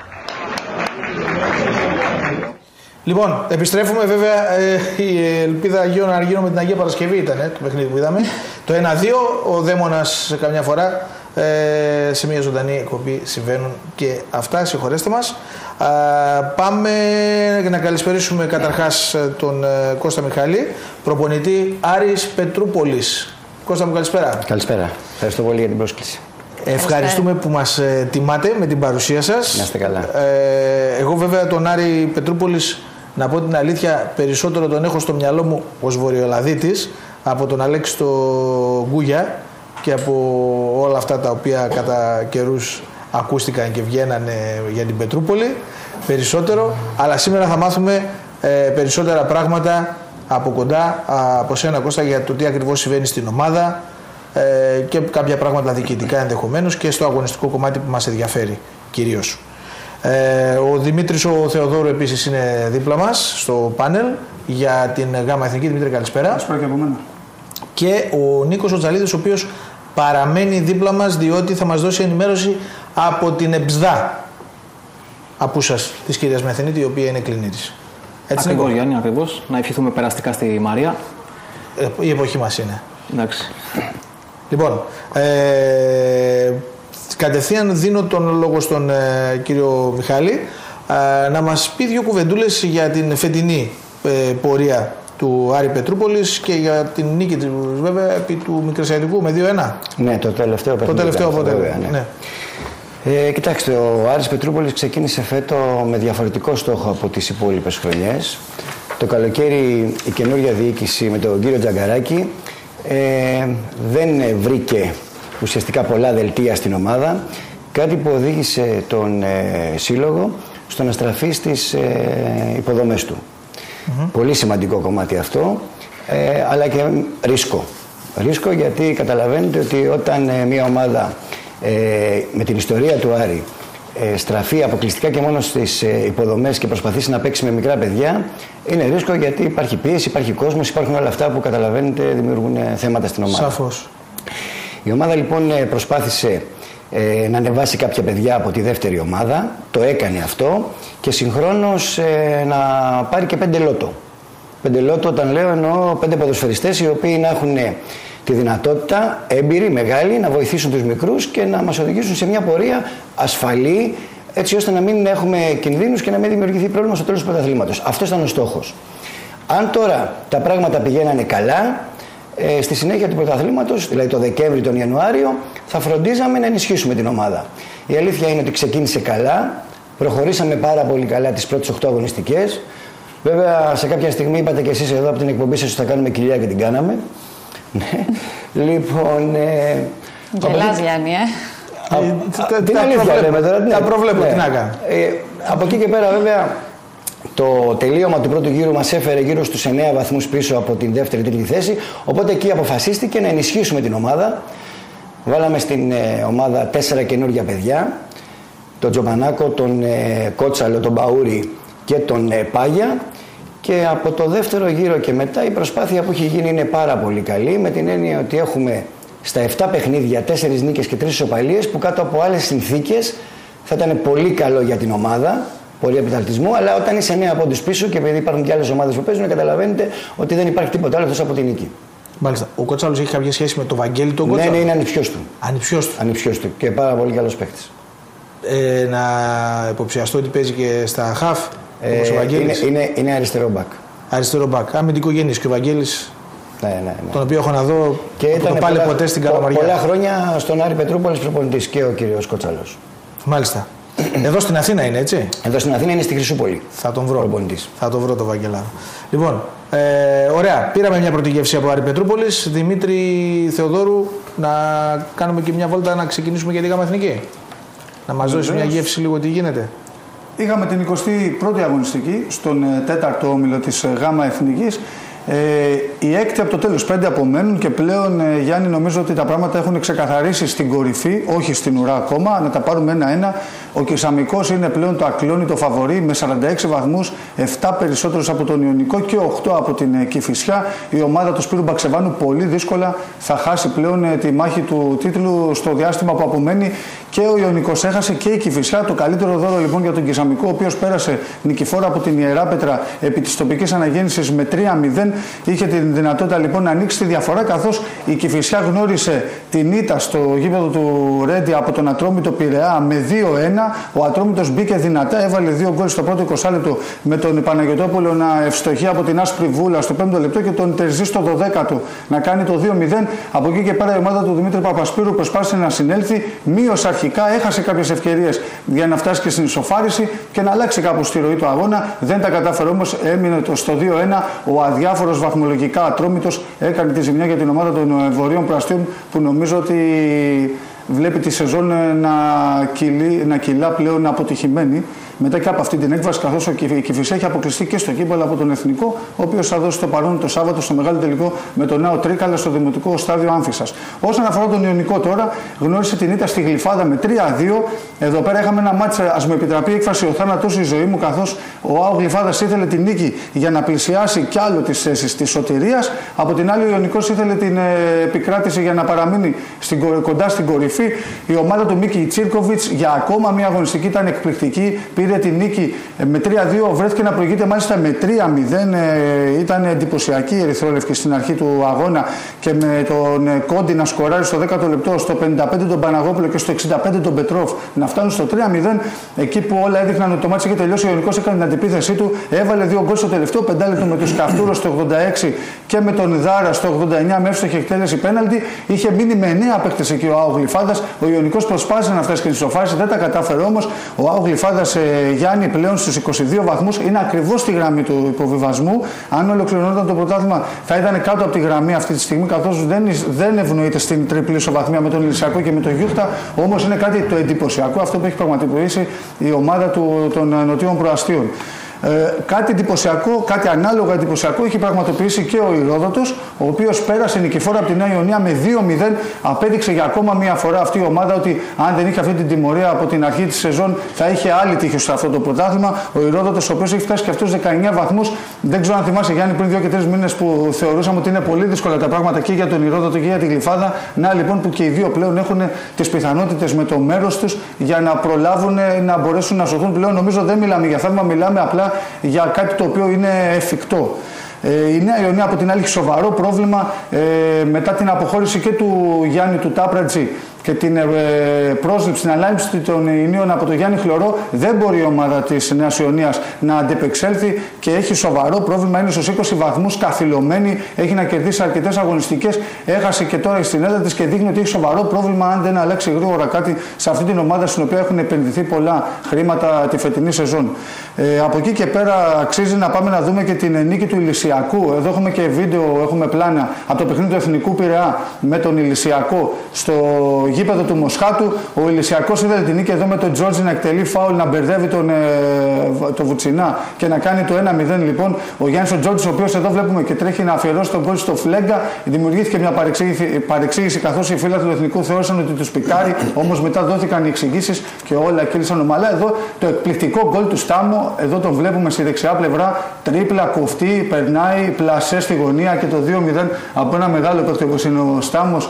Λοιπόν, επιστρέφουμε βέβαια. Ε, η Ελπίδα Αγίων Αναργύρων με την Αγία Παρασκευή ήταν ε, το παιχνίδι που είδαμε. Το ένα δύο, ο Δαίμονας σε καμιά φορά ε, σε μια ζωντανή εκπομπή συμβαίνουν και αυτά, συγχωρέστε μας. Α, πάμε να καλησπερίσουμε καταρχάς τον ε, Κώστα Μιχάλη, προπονητή Άρης Πετρούπολης. Κώστα μου, καλησπέρα. Καλησπέρα. Ευχαριστώ πολύ για την πρόσκληση. Ευχαριστούμε που μας ε, τιμάτε με την παρουσία σας. Να είστε καλά. Ε, εγώ βέβαια τον Άρη Πετρούπολης, να πω την αλήθεια, περισσότερο τον έχω στο μυαλό μου ως Βορειοελλαδίτης από τον Αλέξη το Γκούγια και από όλα αυτά τα οποία κατά καιρούς ακούστηκαν και βγαίνανε για την Πετρούπολη περισσότερο, αλλά σήμερα θα μάθουμε ε, περισσότερα πράγματα από κοντά από σένα, Κώστα, για το τι ακριβώς συμβαίνει στην ομάδα ε, και κάποια πράγματα διοικητικά ενδεχομένως και στο αγωνιστικό κομμάτι που μας ενδιαφέρει κυρίως. Ε, ο Δημήτρης ο Θεοδόρου επίσης είναι δίπλα μας στο πάνελ για την ΓΑΜΑ Εθνική. Δημήτρη, καλησπέρα. Καλησπέρα και από μένα. Και ο Νίκος ο Τζαλίδης, ο οποίος παραμένει δίπλα μας διότι θα μας δώσει ενημέρωση από την ΕΠΣΔΑ απούσας της κυρίας Μεθενίτη, η οποία είναι κλινήρης. Έτσι ακριβώς, είναι, Γιάννη, ακριβώς. Να ευχηθούμε περαστικά στη Μαρία. Ε, η εποχή μας είναι. Εντάξει. Λοιπόν, ε, κατευθείαν δίνω τον λόγο στον ε, κύριο Μιχάλη ε, να μας πει δύο κουβεντούλες για την φετινή ε, πορεία του Άρη Πετρούπολης και για την νίκη της, βέβαια, επί του Μικρασιατικού με δύο ένα. Ναι, το τελευταίο παιχνίδι. Το τελευταίο αποτέλεσμα. Ναι. Ναι. Ε, κοιτάξτε, ο Άρης Πετρούπολης ξεκίνησε φέτο με διαφορετικό στόχο από τις υπόλοιπες χρονιές. Το καλοκαίρι η καινούργια διοίκηση με τον κύριο Τζαγκαράκη ε, δεν βρήκε ουσιαστικά πολλά δελτία στην ομάδα, κάτι που οδήγησε τον ε, σύλλογο στο να στραφεί στις ε, υποδομές του. Mm-hmm. Πολύ σημαντικό κομμάτι αυτό. ε, αλλά και ρίσκο. Ρίσκο γιατί καταλαβαίνετε ότι όταν ε, μια ομάδα ε, με την ιστορία του Άρη ε, στραφεί αποκλειστικά και μόνο στις ε, υποδομές και προσπαθήσει να παίξει με μικρά παιδιά, είναι ρίσκο γιατί υπάρχει πίεση, υπάρχει κόσμος, υπάρχουν όλα αυτά που καταλαβαίνετε δημιουργούν ε, θέματα στην ομάδα. Σαφώς. Η ομάδα λοιπόν ε, προσπάθησε ε, να ανεβάσει κάποια παιδιά από τη δεύτερη ομάδα, το έκανε αυτό και συγχρόνως ε, να πάρει και πέντε λότο. Πέντε λότο, όταν λέω, εννοώ πέντε ποδοσφαιριστές οι οποίοι να έχουν τη δυνατότητα, έμπειροι, μεγάλοι, να βοηθήσουν τους μικρούς και να μας οδηγήσουν σε μια πορεία ασφαλή, έτσι ώστε να μην έχουμε κινδύνους και να μην δημιουργηθεί πρόβλημα στο τέλος του πρωταθλήματος. Αυτό ήταν ο στόχος. Αν τώρα τα πράγματα πηγαίνανε καλά, ε, στη συνέχεια του πρωταθλήματος, δηλαδή το Δεκέμβρη, τον Ιανουάριο, θα φροντίζαμε να ενισχύσουμε την ομάδα. Η αλήθεια είναι ότι ξεκίνησε καλά, προχωρήσαμε πάρα πολύ καλά τις πρώτες οκτώ αγωνιστικές. Βέβαια, σε κάποια στιγμή είπατε και εσείς εδώ από την εκπομπή σας ότι θα κάνουμε κοιλιά και την κάναμε. Λοιπόν. Ε, Γελάς, Γιάννη, ε. Α, την αλήθεια λέμε τώρα. Τα προβλέπω, τι να κάνω. Από εκεί και πέρα, βέβαια, το τελείωμα του πρώτου γύρου μας έφερε γύρω στους εννέα βαθμούς πίσω από την δεύτερη τρίτη θέση. Οπότε εκεί αποφασίστηκε να ενισχύσουμε την ομάδα. Βάλαμε στην ομάδα τέσσερα καινούργια παιδιά. Τον Τζομπανάκο, τον Κότσαλο, τον Μπαούρη και τον Πάγια. Και από το δεύτερο γύρο και μετά η προσπάθεια που έχει γίνει είναι πάρα πολύ καλή, με την έννοια ότι έχουμε στα επτά παιχνίδια τέσσερις νίκες και τρεις ισοπαλίες, που κάτω από άλλες συνθήκες θα ήταν πολύ καλό για την ομάδα, πολύ επιταλτισμό, αλλά όταν είσαι εννέα πόντους πίσω και επειδή υπάρχουν και άλλες ομάδες που παίζουν, καταλαβαίνετε ότι δεν υπάρχει τίποτα άλλο εκτός από την νίκη. Μάλιστα. Ο Κότσαλος έχει κάποια σχέση με τον Βαγγέλη τον Κότσαλο? Ναι, ναι, είναι ανιψιός του. Ανιψιός του. Ανιψιός του και πάρα πολύ καλός παίκτης. Ε, να υποψιαστώ ότι παίζει και στα χαφ, ε, όπως ο Βαγγέλης. Είναι, είναι, είναι αριστερό μπακ. Αριστερό μπακ. Αμυντικογενής και ο Βαγγέλης, ναι, ναι, ναι. τον οποίο έχω να δω και που το πάλι ποτέ στην Καλαμαριά. Πολλά χρόνια στον Άρη Πετρούπολης προπονητής και ο κύριος Κότσαλος. Μάλιστα. Εδώ στην Αθήνα είναι, έτσι? Εδώ στην Αθήνα είναι στη Χρυσούπολη. Θα τον βρω. Προπονητής. Θα τον βρω το Βαγγελάρο. Λοιπόν, ε, ωραία. Πήραμε μια πρώτη γεύση από Άρη Πετρούπολης. Δημήτρη Θεοδόρου, να κάνουμε και μια βόλτα να ξεκινήσουμε για τη ΓΑΜΑ Εθνική. Να μας δώσει μια γεύση λίγο τι γίνεται. Είχαμε την εικοστή πρώτη αγωνιστική στον τέταρτο όμιλο της ΓΑΜΑ Εθνικής. Ε, η έκτη από το τέλος, πέντε απομένουν και πλέον, ε, Γιάννη, νομίζω ότι τα πράγματα έχουν ξεκαθαρίσει στην κορυφή, όχι στην ουρά ακόμα, να τα πάρουμε ένα-ένα. Ο Κισαμικός είναι πλέον το ακλόνητο φαβορί με σαράντα έξι βαθμούς, επτά περισσότερους από τον Ιωνικό και οκτώ από την ε, Κηφισιά. Η ομάδα του Σπύρου Μπαξεβάνου πολύ δύσκολα θα χάσει πλέον ε, τη μάχη του τίτλου στο διάστημα που απομένει. Και ο Ιωνικός έχασε και η Κηφισιά. Το καλύτερο δώρο λοιπόν για τον Κισαμικό, ο οποίος πέρασε νικηφόρα από την Ιεράπετρα επί της τοπικής αναγέννησης με τρία μηδέν. Είχε τη δυνατότητα λοιπόν να ανοίξει τη διαφορά, καθώς η Κηφισιά γνώρισε την ήττα στο γήπεδο του Ρέντι από τον Ατρόμητο Πειραιά με δύο ένα. Ο Ατρόμητος μπήκε δυνατά, έβαλε δύο γκολ στο πρώτο είκοσι λεπτό με τον Παναγιωτόπουλο να ευστοχεί από την άσπρη βούλα στο πέμπτο λεπτό και τον Τερζή στο δωδέκατο να κάνει το δύο μηδέν. Από εκεί και πέρα η ομάδα του Δημήτρη Παπασπύρου προσπάθησε να συνέλθει, μείωσε αρχικά, έχασε κάποιες ευκαιρίες για να φτάσει και στην ισοφάριση και να αλλάξει κάπου στη ροή του αγώνα. Δεν τα κατάφερε όμως, έμεινε το στο δύο ένα. Ο αδιάφορος βαθμολογικά Ατρόμητος έκανε τη ζημιά για την ομάδα των Βορείων Προαστίων, που νομίζω ότι βλέπει τη σεζόν να, κυλεί, να κυλά πλέον αποτυχημένη μετά και από αυτή την έκβαση, καθώς η Κηφισιά έχει αποκλειστεί και στο κύπελλο από τον Εθνικό, ο οποίος θα δώσει το παρόν το Σάββατο στο μεγάλο τελικό με τον Νέο Τρίκαλα στο Δημοτικό Στάδιο Άμφισσας. Όσον αφορά τον Ιωνικό τώρα, γνώρισε την ήττα στη Γλυφάδα με τρία δύο. Εδώ πέρα είχαμε ένα μάτσα, ας μου επιτραπεί η έκφραση, ο θάνατος η ζωή μου, καθώς ο ΑΟ Γλυφάδας ήθελε την νίκη για να πλησιάσει κι άλλο τις θέσεις της σωτηρίας. Από την άλλη, ο Ιωνικός ήθελε την ε, επικράτηση για να παραμείνει στην, κοντά στην κορυφή. Η ομάδα του Μίκη Τσίρκοβιτς για ακόμα μια αγωνιστική ήταν εκπληκτική. Πήρε την νίκη με τρία δύο, βρέθηκε να προηγείται μάλιστα με τρία μηδέν. Ε, ήταν εντυπωσιακή η ερυθρόλευκη στην αρχή του αγώνα και με τον ε, Κόντι να σκοράρει στο δέκατο λεπτό, στο πενήντα πέντε τον Παναγόπουλο και στο εξήντα πέντε τον Πετρόφ να φτάνουν στο τρία μηδέν. Εκεί που όλα έδειχναν ότι το μάτι είχε τελειώσει, ο Ιωνικός έκανε την αντιπίθεσή του, έβαλε δύο γκολ στο τελευταίο πεντάλεπτο με τους Καυτούρο στο ογδόντα έξι και με τον Δάρα στο ογδόντα εννιά με εύστοχη εκτέλεση πέναλτι. Είχε μείνει με εννέα παίκτες εκεί ο ΑΟ Γλυφάδας. Ο Ιωνικός προσπάθησε να φτάσει και στην ισοφάριση, δεν τα κατάφερε όμως. Ο ΑΟ Γλυφάδας, ε, Γιάννη, πλέον στους είκοσι δύο βαθμούς, είναι ακριβώς στη γραμμή του υποβιβασμού. Αν ολοκληρωνόταν το πρωτάθλημα, θα ήταν κάτω από τη γραμμή αυτή τη στιγμή, καθώς δεν, δεν ευνοείται στην τριπλή ισοβαθμία με τον Ηλυσιακό και με τον Γιούχτα. Όμως είναι κάτι το εντυπωσιακό αυτό που έχει πραγματοποιήσει η ομάδα του, των Νοτίων Προαστίων. Ε, κάτι εντυπωσιακό, κάτι ανάλογα εντυπωσιακό έχει πραγματοποιήσει και ο Ηρόδοτος, ο οποίος πέρασε νικηφόρα από τη Νέα Ιωνία με δύο μηδέν. Απέδειξε για ακόμα μία φορά αυτή η ομάδα ότι αν δεν είχε αυτή την τιμωρία από την αρχή της σεζόν θα είχε άλλη τύχη σε αυτό το πρωτάθλημα. Ο Ηρόδοτος, ο οποίος έχει φτάσει και αυτούς δεκαεννέα βαθμούς. Δεν ξέρω αν θυμάσαι, Γιάννη, πριν δύο και τρεις μήνες που θεωρούσαμε ότι είναι πολύ δύσκολα τα πράγματα και για τον Ηρόδοτο και για τη Γλυφάδα. Να λοιπόν που και οι δύο πλέον έχουν τις πιθανότητες με το μέρος τους για να προλάβουν να μπορέσουν να σωθούν πλέον. Νομίζω δεν μιλάμε για θαύμα, μιλάμε απλά για κάτι το οποίο είναι εφικτό. Ε, η Νέα Ιωνία από την άλλη έχει σοβαρό πρόβλημα ε, μετά την αποχώρηση και του Γιάννη του Τάπρατζη και την ε, πρόσληψη, την ανάληψη των Ηνίων από τον Γιάννη Χλωρό. Δεν μπορεί η ομάδα της Νέας Ιωνίας να αντεπεξέλθει και έχει σοβαρό πρόβλημα. Είναι στους είκοσι βαθμούς, καθυλωμένη, έχει να κερδίσει αρκετές αγωνιστικές. Έχασε και τώρα στην έδρα της και δείχνει ότι έχει σοβαρό πρόβλημα αν δεν αλλάξει γρήγορα κάτι σε αυτή την ομάδα στην οποία έχουν επενδυθεί πολλά χρήματα τη φετινή σεζόν. Ε, από εκεί και πέρα αξίζει να πάμε να δούμε και την νίκη του Ηλυσιακού. Εδώ έχουμε και βίντεο, έχουμε πλάνα από το παιχνίδι του Εθνικού Πειραιά με τον Ηλυσιακό στο γήπεδο του Μοσχάτου. Ο Ηλυσιακός είδε την νίκη εδώ με τον Τζόρτζι να εκτελεί φάουλ, να μπερδεύει τον ε, το Βουτσινά και να κάνει το ένα μηδέν λοιπόν. Ο Γιάννης ο Τζόρτζης, ο οποίος εδώ βλέπουμε και τρέχει να αφιερώσει τον γκολ στο Φλέγκα. Δημιουργήθηκε μια παρεξήγηση, παρεξήγηση καθώς οι φίλοι του Εθνικού θεώρησαν ότι τους πικάρει. Όμως μετά δόθηκαν οι εξηγήσεις και όλα κύλησαν ομαλά. Εδώ το εκπληκτικό γκολ του Στάμο, εδώ τον βλέπουμε στη δεξιά πλευρά. Τρίπλα κοφτή, περνάει πλασέ στη γωνία και το δύο μηδέν από ένα μεγάλο παίκτη όπως είναι ο Στάμος.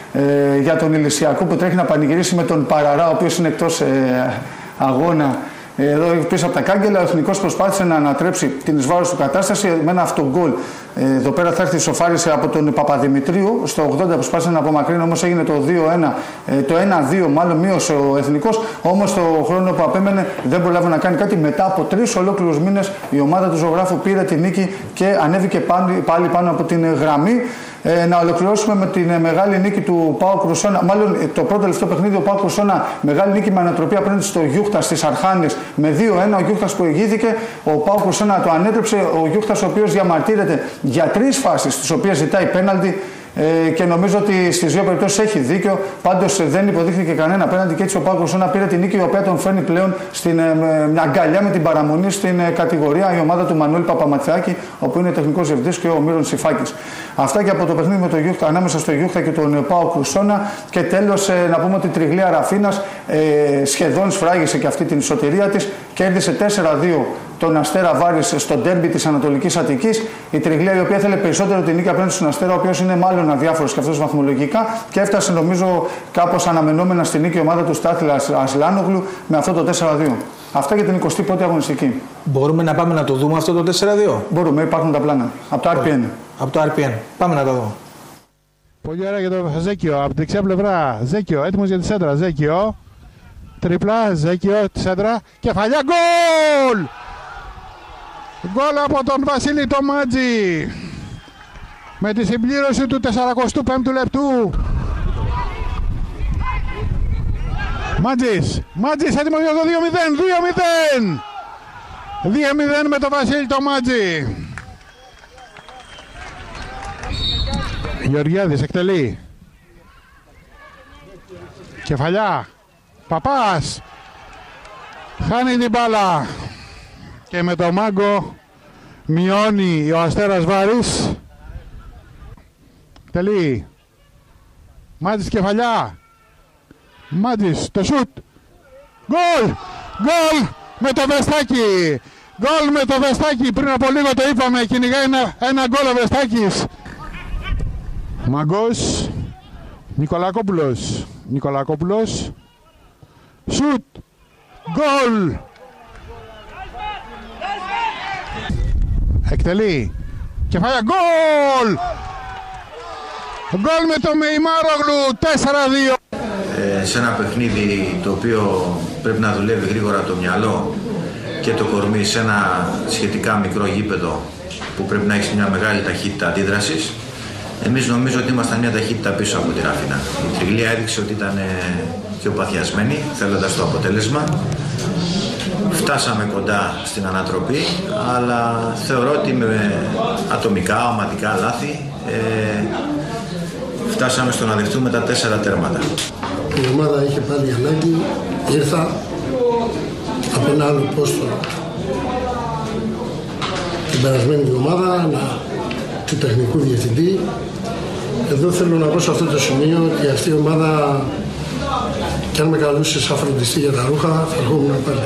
Ε, για τον Ηλυσιακό που τρέχει να πανηγυρίσει με τον Παραρά, ο οποίος είναι εκτός ε, αγώνα. Εδώ πίσω από τα κάγκελα, ο Εθνικός προσπάθησε να ανατρέψει την εις βάρος του κατάσταση με ένα αυτογκόλ. Εδώ πέρα θα έρθει η σοφάριση από τον Παπαδημητρίου. Στο ογδόντα προσπάθησε να απομακρύνει, όμως έγινε το δύο ένα. Το ένα δύο μάλλον μείωσε ο Εθνικός. Όμως το χρόνο που απέμενε δεν προλάβει να κάνει κάτι. Μετά από τρεις ολόκληρους μήνες η ομάδα του ζωγράφου πήρε τη νίκη και ανέβηκε πάλι πάνω από την γραμμή. Ε, να ολοκληρώσουμε με την ε, μεγάλη νίκη του ΠΑΟΚ Κρουσόνα. Μάλλον ε, το πρώτο τελευταίο παιχνίδι, ο ΠΑΟΚ Κρουσόνα, μεγάλη νίκη με ανατροπή απέναντι στο Γιούχτα στις Αρχάνες με δύο ένα. Ο Γιούχτας που ηγήθηκε, ο ΠΑΟΚ Κρουσόνα το ανέτρεψε. Ο Γιούχτας, ο οποίος διαμαρτύρεται για τρεις φάσεις, στις οποίες ζητάει πέναλτι. Ε, και νομίζω ότι στις δύο περιπτώσεις έχει δίκιο. Πάντως δεν υποδείχθηκε κανένα απέναντι και έτσι ο ΠΑΟΚ Κρουσόνα πήρε την νίκη, η οποία τον φέρνει πλέον στην ε, μια αγκαλιά με την παραμονή στην ε, κατηγορία η ομάδα του Μανουέλ Παπαματιάκη, όπου είναι τεχνικός διευθυντής, και ο Μύρον Σιφάκης. Αυτά και από το παιχνίδι με το Γιούχτα, ανάμεσα στο Γιούχτα και τον ΠΑΟΚ Κρουσόνα. Και τέλος ε, να πούμε ότι η Τριγλία Ραφίνας ε, σχεδόν σφράγισε και αυτή την σωτηρία της. Κέρδισε τέσσερα δύο τον Αστέρα Βάρης στο ντέρμπι της Ανατολικής Αττικής. Η Τριγλία, η οποία θέλει περισσότερο την νίκη απέναντι στον Αστέρα, ο οποίος είναι μάλλον αδιάφορος και αυτός βαθμολογικά, και έφτασε νομίζω κάπως αναμενόμενα στη νίκη η ομάδα του Στάθλα Ασλάνογλου με αυτό το τέσσερα δύο. Αυτά για την εικοστή πρώτη αγωνιστική. Μπορούμε να πάμε να το δούμε αυτό το τέσσερα δύο. Μπορούμε, υπάρχουν τα πλάνα. Από το αρ πι εν. Από το αρ πι εν. Πάμε να τα δούμε. Πολύ ωραία για το Ζέκιο. Από την δεξιά πλευρά. Ζέκιο, έτοιμος για τη σέντρα. Ζέκιο. Τριπλά, Ζέκιο, τη σέντρα. Κεφαλιά, γκολ! Γκολ από τον Βασίλη το Μάτζι. Με τη συμπλήρωση του σαρανταπέμπτου πέμπτου λεπτού. Μάτζης, Μάτζης έτοιμος για το δύο μηδέν, δύο μηδέν. δύο μηδέν με τον Βασίλη το Μάτζι. Γεωργιάδης εκτελεί. Κεφαλιά. Παπάς. Χάνει την μπάλα. Και με το μάγκο μειώνει ο Αστέρας Βάρης. Τελεί. Μάτζης κεφαλιά. Μάτζης το σουτ. Γκολ. Γκολ με το Βεστάκι. Γκολ με το Βεστάκι. Πριν από λίγο το είπαμε. Κυνηγάει ένα, ένα γκολ ο Βεστάκης. Μαγκός. Νικολακόπουλος. Νικολακόπουλος. Σουτ. Γκολ. Εκτελεί. Κεφάλια. Γκολ. Γκολ με το Μεϊμάρογλου. τέσσερα δύο. Ε, σε ένα παιχνίδι το οποίο πρέπει να δουλεύει γρήγορα το μυαλό και το κορμί, σε ένα σχετικά μικρό γήπεδο που πρέπει να έχει μια μεγάλη ταχύτητα αντίδρασης. Εμείς νομίζω ότι ήμασταν μια ταχύτητα πίσω από τη Ράφινα. Η Τριγλία έδειξε ότι ήταν πιο παθιασμένη, θέλοντας το αποτέλεσμα. Φτάσαμε κοντά στην ανατροπή, αλλά θεωρώ ότι με ατομικά, ομαδικά λάθη ε, φτάσαμε στο να δεχτούμε τα τέσσερα τέρματα. Η ομάδα είχε πάλι ανάγκη, ήρθα από ένα άλλο πόστο την περασμένη εβδομάδα του τεχνικού διευθυντή. Εδώ θέλω να πω σε αυτό το σημείο ότι αυτή η ομάδα, κι αν με καλούσε σαν φροντιστή για τα ρούχα, θα ερχόμουν πάλι.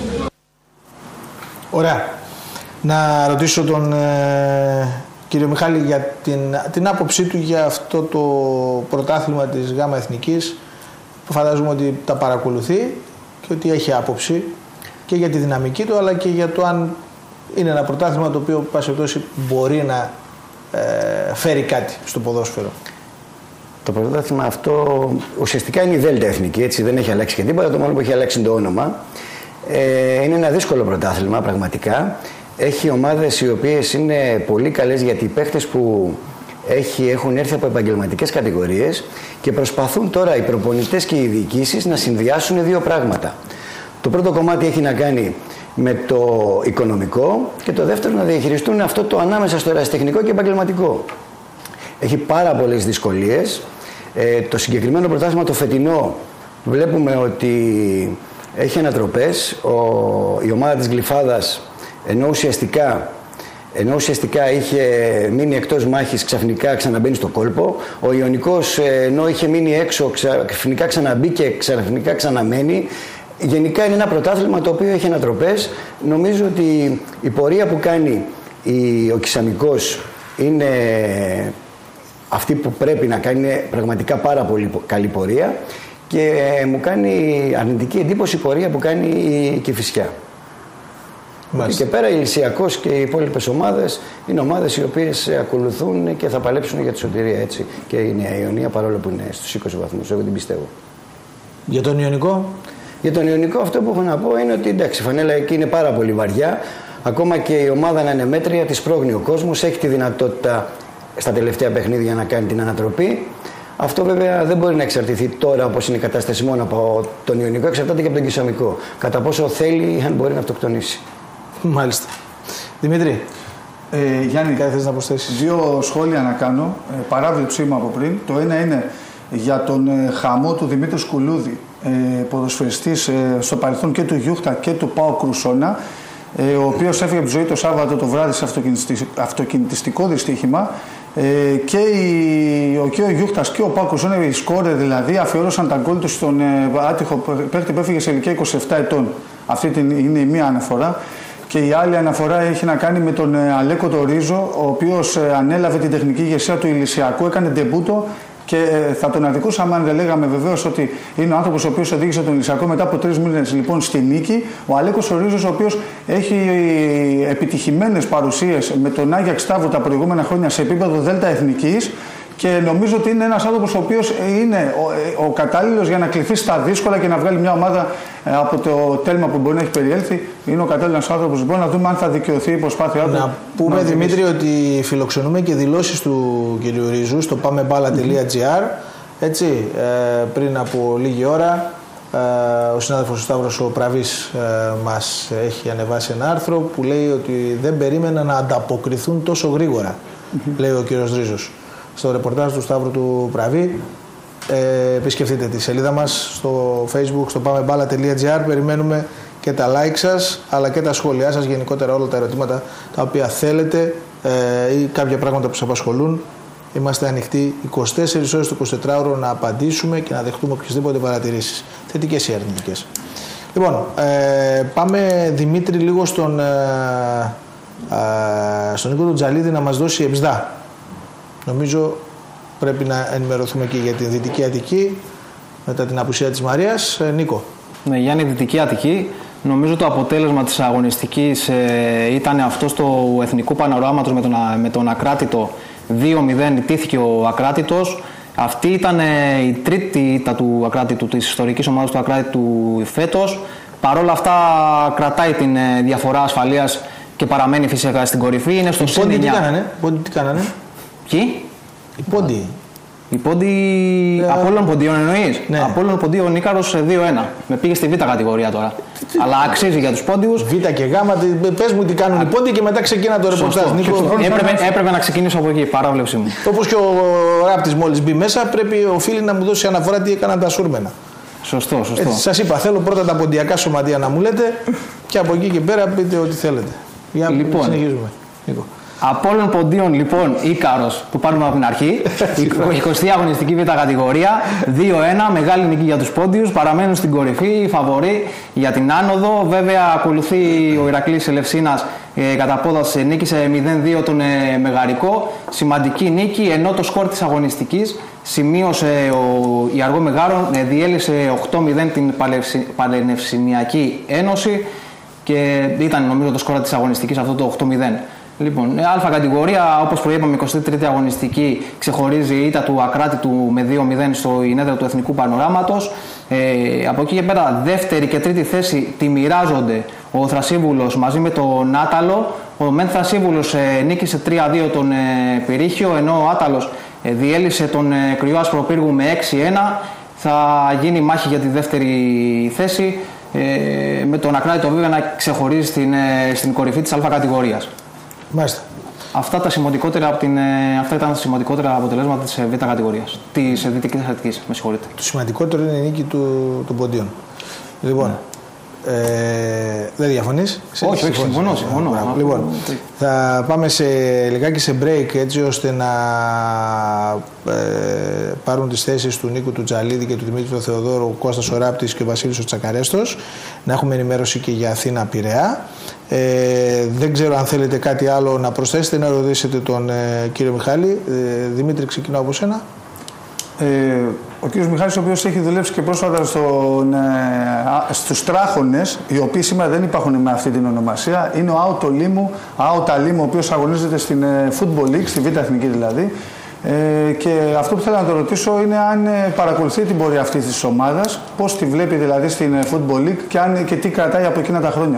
Ωραία. Να ρωτήσω τον ε, κύριο Μιχάλη για την, την άποψή του για αυτό το πρωτάθλημα της ΓΑΜΑ Εθνικής, που φαντάζομαι ότι τα παρακολουθεί και ότι έχει άποψη και για τη δυναμική του, αλλά και για το αν είναι ένα πρωτάθλημα το οποίο πάση περιπτώσει μπορεί να ε, φέρει κάτι στο ποδόσφαιρο. Το πρωτάθλημα αυτό ουσιαστικά είναι η Δέλτα Εθνική, έτσι, δεν έχει αλλάξει και τίποτα, το μόνο που έχει αλλάξει είναι το όνομα. Ε, είναι ένα δύσκολο πρωτάθλημα πραγματικά. Έχει ομάδες οι οποίες είναι πολύ καλές, γιατί οι παίχτες που έχει, έχουν έρθει από επαγγελματικές κατηγορίες και προσπαθούν τώρα οι προπονητές και οι διοικήσεις να συνδυάσουν δύο πράγματα. Το πρώτο κομμάτι έχει να κάνει με το οικονομικό και το δεύτερο να διαχειριστούν αυτό το ανάμεσα στο ερασιτεχνικό και επαγγελματικό. Έχει πάρα πολλές δυσκολίες. Ε, το συγκεκριμένο πρωτάθλημα το φετινό βλέπουμε ότι έχει ανατροπές. Ο, η ομάδα της Γλυφάδας, ενώ ουσιαστικά, ενώ ουσιαστικά είχε μείνει εκτός μάχης, ξαφνικά ξαναμπαίνει στο κόλπο. Ο Ιωνικός, ενώ είχε μείνει έξω, ξαφνικά ξαναμπεί και ξαφνικά ξαναμένει. Γενικά είναι ένα πρωτάθλημα το οποίο έχει ανατροπές. Νομίζω ότι η πορεία που κάνει η, ο Κισαμικός είναι αυτή που πρέπει να κάνει, είναι πραγματικά πάρα πολύ καλή πορεία, και μου κάνει αρνητική εντύπωση η πορεία που κάνει η Κηφισιά. Και πέρα η Ηλυσιακός και οι υπόλοιπες ομάδες είναι ομάδες οι οποίες ακολουθούν και θα παλέψουν για τη σωτηρία, έτσι. Και η Νέα Ιωνία, παρόλο που είναι στους είκοσι βαθμούς, εγώ την πιστεύω. Για τον Ιωνικό? Για τον Ιωνικό αυτό που έχω να πω είναι ότι εντάξει, η φανέλα εκεί είναι πάρα πολύ βαριά. Ακόμα και η ομάδα να είναι μέτρια, της πρόγνει ο κόσμος, έχει τη δυνατότητα στα τελευταία παιχνίδια να κάνει την ανατροπή. Αυτό βέβαια δεν μπορεί να εξαρτηθεί τώρα, όπως είναι η κατάσταση, μόνο από τον Ιωνικό, εξαρτάται και από τον Κισαμικό. Κατά πόσο θέλει, αν μπορεί να αυτοκτονήσει. Μάλιστα. Δημήτρη, ε, Γιάννη, κάτι θες να προσθέσεις? Δύο σχόλια να κάνω. Ε, παράβλεψή μου από πριν. Το ένα είναι για τον ε, χαμό του Δημήτρη Σκουλούδη, ε, ποδοσφαιριστής ε, στο παρελθόν και του Γιούχτα και του ΠΑΟΚ Κρουσόνα, ε, ο οποίος έφυγε από τη ζωή το Σάββατο το βράδυ σε αυτοκινητιστικό δυστύχημα. Ε, και η, και ο Γιούχτας και ο ΠΑΟΚ Κρουσόνα, οι σκόρερ δηλαδή, αφιέρωσαν τα γκολ του στον ε, άτυχο παίκτη που έφυγε σε ηλικία είκοσι επτά ετών. Αυτή την, είναι η μία αναφορά. Και η άλλη αναφορά έχει να κάνει με τον ε, Αλέκο το Ρίζο, ο οποίος ε, ανέλαβε την τεχνική ηγεσία του Ηλυσιακού, έκανε ντεμπούτο. Και ε, θα τον αδικούσαμε αν δεν λέγαμε βεβαίως ότι είναι ο άνθρωπος ο οποίος οδήγησε τον Ηλυσιακό μετά από τρεις μήνες λοιπόν στη νίκη. Ο Αλέκος ο Ρίζος, ο οποίος έχει επιτυχημένες παρουσίες με τον Άγιαξ Σταύρο τα προηγούμενα χρόνια σε επίπεδο Δέλτα Εθνικής. Και νομίζω ότι είναι ένας άνθρωπος ο οποίος είναι ο, ο κατάλληλος για να κληθεί στα δύσκολα και να βγάλει μια ομάδα από το τέλμα που μπορεί να έχει περιέλθει. Είναι ο κατάλληλος άνθρωπος. Μπορεί να δούμε αν θα δικαιωθεί η προσπάθειά του. Να πούμε, να Δημήτρη, ότι φιλοξενούμε και δηλώσεις του κ. Ρίζου στο πάμε μπάλα τελεία τζι άρ. Έτσι, ε, πριν από λίγη ώρα, ε, ο συνάδελφος ο Σταύρος ο Πραβής ε, μας έχει ανεβάσει ένα άρθρο που λέει ότι δεν περίμεναν να ανταποκριθούν τόσο γρήγορα, mm-hmm. λέει ο κ. Ρίζος. Στο ρεπορτάζ του Σταύρου του Πραβή. Ε, επισκεφτείτε τη σελίδα μας στο Facebook, στο πάμε μπάλα τελεία τζι άρ. Περιμένουμε και τα like σας, αλλά και τα σχόλιά σας, γενικότερα όλα τα ερωτήματα τα οποία θέλετε ε, ή κάποια πράγματα που σας απασχολούν. Είμαστε ανοιχτοί είκοσι τέσσερις ώρες το εικοσιτετράωρο να απαντήσουμε και να δεχτούμε οποιασδήποτε παρατηρήσεις, θετικές ή αρνητικές. Λοιπόν, ε, πάμε Δημήτρη λίγο στον, ε, ε, στον Νίκο τον Τζαλίδη να μας δώσει εψδά. Νομίζω πρέπει να ενημερωθούμε και για την Δυτική Αττική μετά την απουσία της Μαρίας. Ε, Νίκο. Ναι, Γιάννη, Δυτική Αττική. Νομίζω το αποτέλεσμα της αγωνιστικής ε, ήταν αυτό του Εθνικού Πανοράματος με τον, με τον Ακράτητο. δύο μηδέν ιτήθηκε ο Ακράτητος. Αυτή ήταν ε, η τρίτη ήττα του Ακράτητου, της ιστορικής ομάδας του Ακράτητου φέτος. Παρ' όλα αυτά κρατάει την ε, διαφορά ασφαλείας και παραμένει φυσικά στην κορυφή. Είναι στο Πόντι τι κάνανε, Πόντι τι κάνανε. Ποιοι? Οι Πόντι. Οι Πόντι. Ε, Απόλλων Ποντίων εννοείς. Ναι. Απόλλων Ποντίων Νίκαρος δύο ένα. Με πήγε στη Β κατηγορία τώρα. Τι, αλλά αξίζει για τους Πόντιους. Β και Γ. Πες μου τι κάνουν Α, οι Πόντιοι και μετά ξεκίνα το ρεπορτάζ. Έπρεπε, έπρεπε να ξεκινήσω από εκεί. Παράβλεψή μου. Όπως και ο Ράπτης μόλις μπει μέσα, πρέπει οφείλει να μου δώσει αναφορά τι έκαναν τα σούρμενα. Σωστό, σωστό. Έτσι, σας είπα, θέλω πρώτα τα ποντιακά σωματεία να μου λέτε και από εκεί και πέρα πείτε ό,τι θέλετε. Για να λοιπόν, συνεχίζουμε. Νίκο. Απόλλων Ποντίων, λοιπόν, Ίκαρος, που πάρουμε από την αρχή. εικοστή αγωνιστική β' κατηγορία. δύο ένα, μεγάλη νίκη για τους Πόντιους. Παραμένουν στην κορυφή, φαβορί για την άνοδο. Βέβαια, ακολουθεί ο Ηρακλής Ελευσίνας ε, κατά απόδοση, νίκησε μηδέν δύο τον ε, Μεγαρικό. Σημαντική νίκη, ενώ το σκορ της αγωνιστικής σημείωσε ο, η Αργό Μεγάρων, ε, διέλυσε οκτώ μηδέν την Παλαινευσηνιακή Ένωση και ήταν νομίζω το σκορ της αγωνιστικής αυτό το οκτώ μηδέν. Λοιπόν, Α κατηγορία, όπως προείπαμε, εικοστή τρίτη αγωνιστική, ξεχωρίζει η ήττα του Ακράτητου με δύο μηδέν στο Ινέδρα του Εθνικού Πανοράματος. Ε, από εκεί και πέρα, δεύτερη και τρίτη θέση τη μοιράζονται ο Θρασίβουλος μαζί με τον Άταλο. Ο Μεν Θρασίβουλος ε, νίκησε τρία δύο τον ε, Πυρίχιο, ενώ ο Άταλος ε, διέλυσε τον ε, Κρυό Ασπροπύργου με έξι ένα. Θα γίνει μάχη για τη δεύτερη θέση, ε, με τον Ακράτητο βέβαια να ξεχωρίζει στην, ε, στην κορυφή της Α κατηγορίας. Μάλιστα. Αυτά, τα σημαντικότερα από την, αυτά ήταν τα σημαντικότερα αποτελέσματα της Β κατηγορίας. Της Δυτικής Αττικής, με συγχωρείτε. Το σημαντικότερο είναι η νίκη του, των Ποντίων. Λοιπόν, ναι. ε, δεν διαφωνείς? Όχι, όχι, συμφωνώ. συμφωνώ. Λοιπόν, θα πάμε σε, λιγάκι σε break έτσι ώστε να ε, πάρουν τις θέσεις του Νίκου του Τζαλίδη και του Δημήτρη του Θεοδόρου, ο Κώστας ο Ράπτης και ο Βασίλης ο Τσακαρέστος. Να έχουμε ενημέρωση και για Αθήνα Πειραιά. Ε, δεν ξέρω αν θέλετε κάτι άλλο να προσθέσετε, να ρωτήσετε τον ε, κύριο Μιχάλη. Ε, Δημήτρη, ξεκινάω από σένα. Ε, ο κύριος Μιχάλης, ο οποίος έχει δουλέψει και πρόσφατα στον, ε, στους Τράχονες, οι οποίοι σήμερα δεν υπάρχουν με αυτή την ονομασία, είναι ο Άουτο Λίμου, Άουτα Λίμου, ο οποίος αγωνίζεται στην ε, Football League, στη Β' Εθνική δηλαδή. Ε, και αυτό που θέλω να το ρωτήσω είναι αν ε, παρακολουθεί την πορεία αυτής της ομάδας, πώς τη βλέπει δηλαδή στην ε, Football League και, αν, και τι κρατάει από εκείνα τα χρόνια.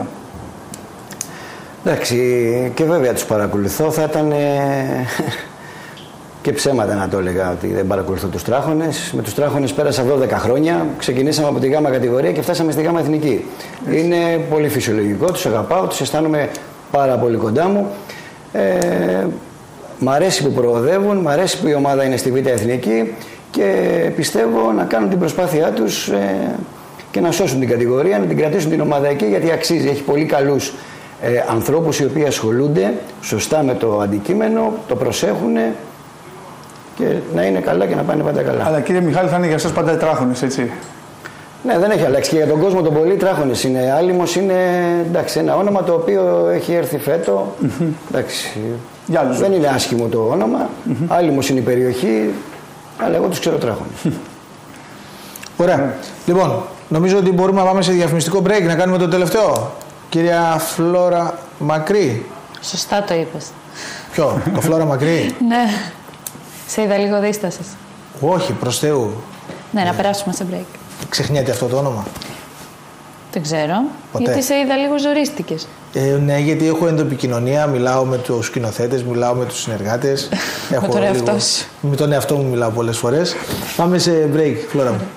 Εντάξει, και βέβαια τους παρακολουθώ, θα ήταν ε, και ψέματα να το έλεγα ότι δεν παρακολουθώ τους Τράχονες. Με τους Τράχονες πέρασα δώδεκα χρόνια, ξεκινήσαμε από τη Γ κατηγορία και φτάσαμε στη Γ Εθνική. Έτσι. Είναι πολύ φυσιολογικό, τους αγαπάω, τους αισθάνομαι πάρα πολύ κοντά μου. Ε, μ' αρέσει που προοδεύουν, μ' αρέσει που η ομάδα είναι στη Β Εθνική και πιστεύω να κάνουν την προσπάθειά τους ε, και να σώσουν την κατηγορία, να την κρατήσουν την ομάδα εκεί, γιατί αξίζει, έχει πολύ καλούς Ε, ανθρώπους οι οποίοι ασχολούνται σωστά με το αντικείμενο, το προσέχουν και να είναι καλά και να πάνε πάντα καλά. Αλλά κύριε Μιχάλη, θα είναι για σας πάντα οι Τράχονες, έτσι? Ναι, δεν έχει αλλάξει και για τον κόσμο τον πολύ Τράχονες είναι. Άλυμος είναι, εντάξει, ένα όνομα το οποίο έχει έρθει φέτο. Mm-hmm. Εντάξει, δεν είναι άσχημο το όνομα. Mm-hmm. Άλυμος είναι η περιοχή, αλλά εγώ τους ξέρω Τράχονες. Ωραία. Λοιπόν, νομίζω ότι μπορούμε να πάμε σε διαφημιστικό break, να κάνουμε το τελευταίο. Κυρία Φλόρα Μακρύ. Σωστά το είπες. Ποιο, το Φλόρα Μακρύ? Ναι. Σε είδα λίγο δίστασες. Όχι, προς Θεού. Ναι, να περάσουμε σε break. Ξεχνιέται αυτό το όνομα? Δεν ξέρω. Ποτέ. Γιατί σε είδα λίγο ζορίστηκες. Ε, ναι, γιατί έχω ενδοεπικοινωνία, μιλάω με τους σκηνοθέτες, μιλάω με τους συνεργάτες. με τον εαυτό σου. Με τον εαυτό μου μιλάω πολλές φορές. Πάμε σε break, Φλόρα μου.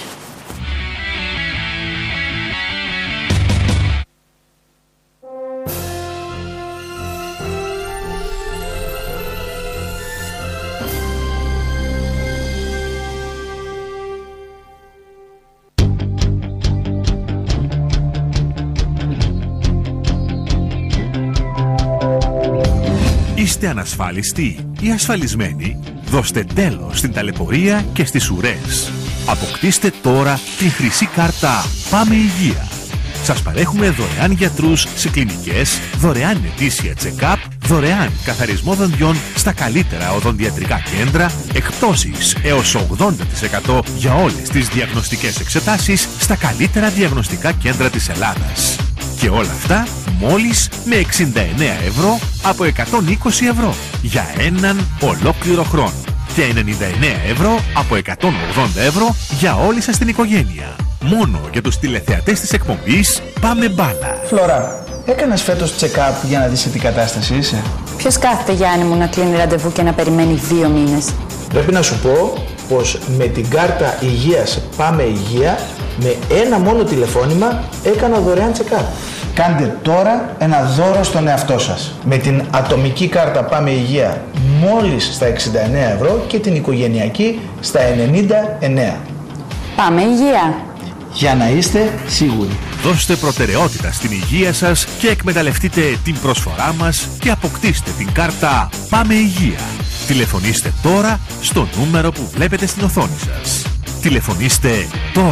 Είστε ανασφάλιστοι ή ασφαλισμένοι? Δώστε τέλος στην ταλαιπωρία και στις ουρές. Αποκτήστε τώρα την χρυσή κάρτα Πάμε Υγεία. Σας παρέχουμε δωρεάν γιατρούς σε κλινικές, δωρεάν ετήσια check-up, δωρεάν καθαρισμό δοντιών στα καλύτερα οδοντιατρικά κέντρα, εκπτώσεις έως ογδόντα τοις εκατό για όλες τις διαγνωστικές εξετάσεις στα καλύτερα διαγνωστικά κέντρα της Ελλάδας. Και όλα αυτά μόλις με εξήντα εννέα ευρώ από εκατόν είκοσι ευρώ για έναν ολόκληρο χρόνο και ενενήντα εννέα ευρώ από εκατόν ογδόντα ευρώ για όλη σας την οικογένεια. Μόνο για τους τηλεθεατές της εκπομπής Πάμε Μπάλα. Φλωρά, έκανες φέτος check-up για να δεις σε τι κατάσταση είσαι? Ποιος κάθεται, Γιάννη μου, να κλείνει ραντεβού και να περιμένει δύο μήνες? Πρέπει να σου πω πως με την κάρτα υγείας Πάμε Υγεία, με ένα μόνο τηλεφώνημα έκανα δωρεάν check-up. Κάντε τώρα ένα δώρο στον εαυτό σας. Με την ατομική κάρτα Πάμε Υγεία μόλις στα εξήντα εννέα ευρώ και την οικογενειακή στα ενενήντα εννέα. Πάμε Υγεία. Για να είστε σίγουροι. Δώστε προτεραιότητα στην υγεία σας και εκμεταλλευτείτε την προσφορά μας και αποκτήστε την κάρτα Πάμε Υγεία. Τηλεφωνήστε τώρα στο νούμερο που βλέπετε στην οθόνη σας. Τηλεφωνήστε τώρα.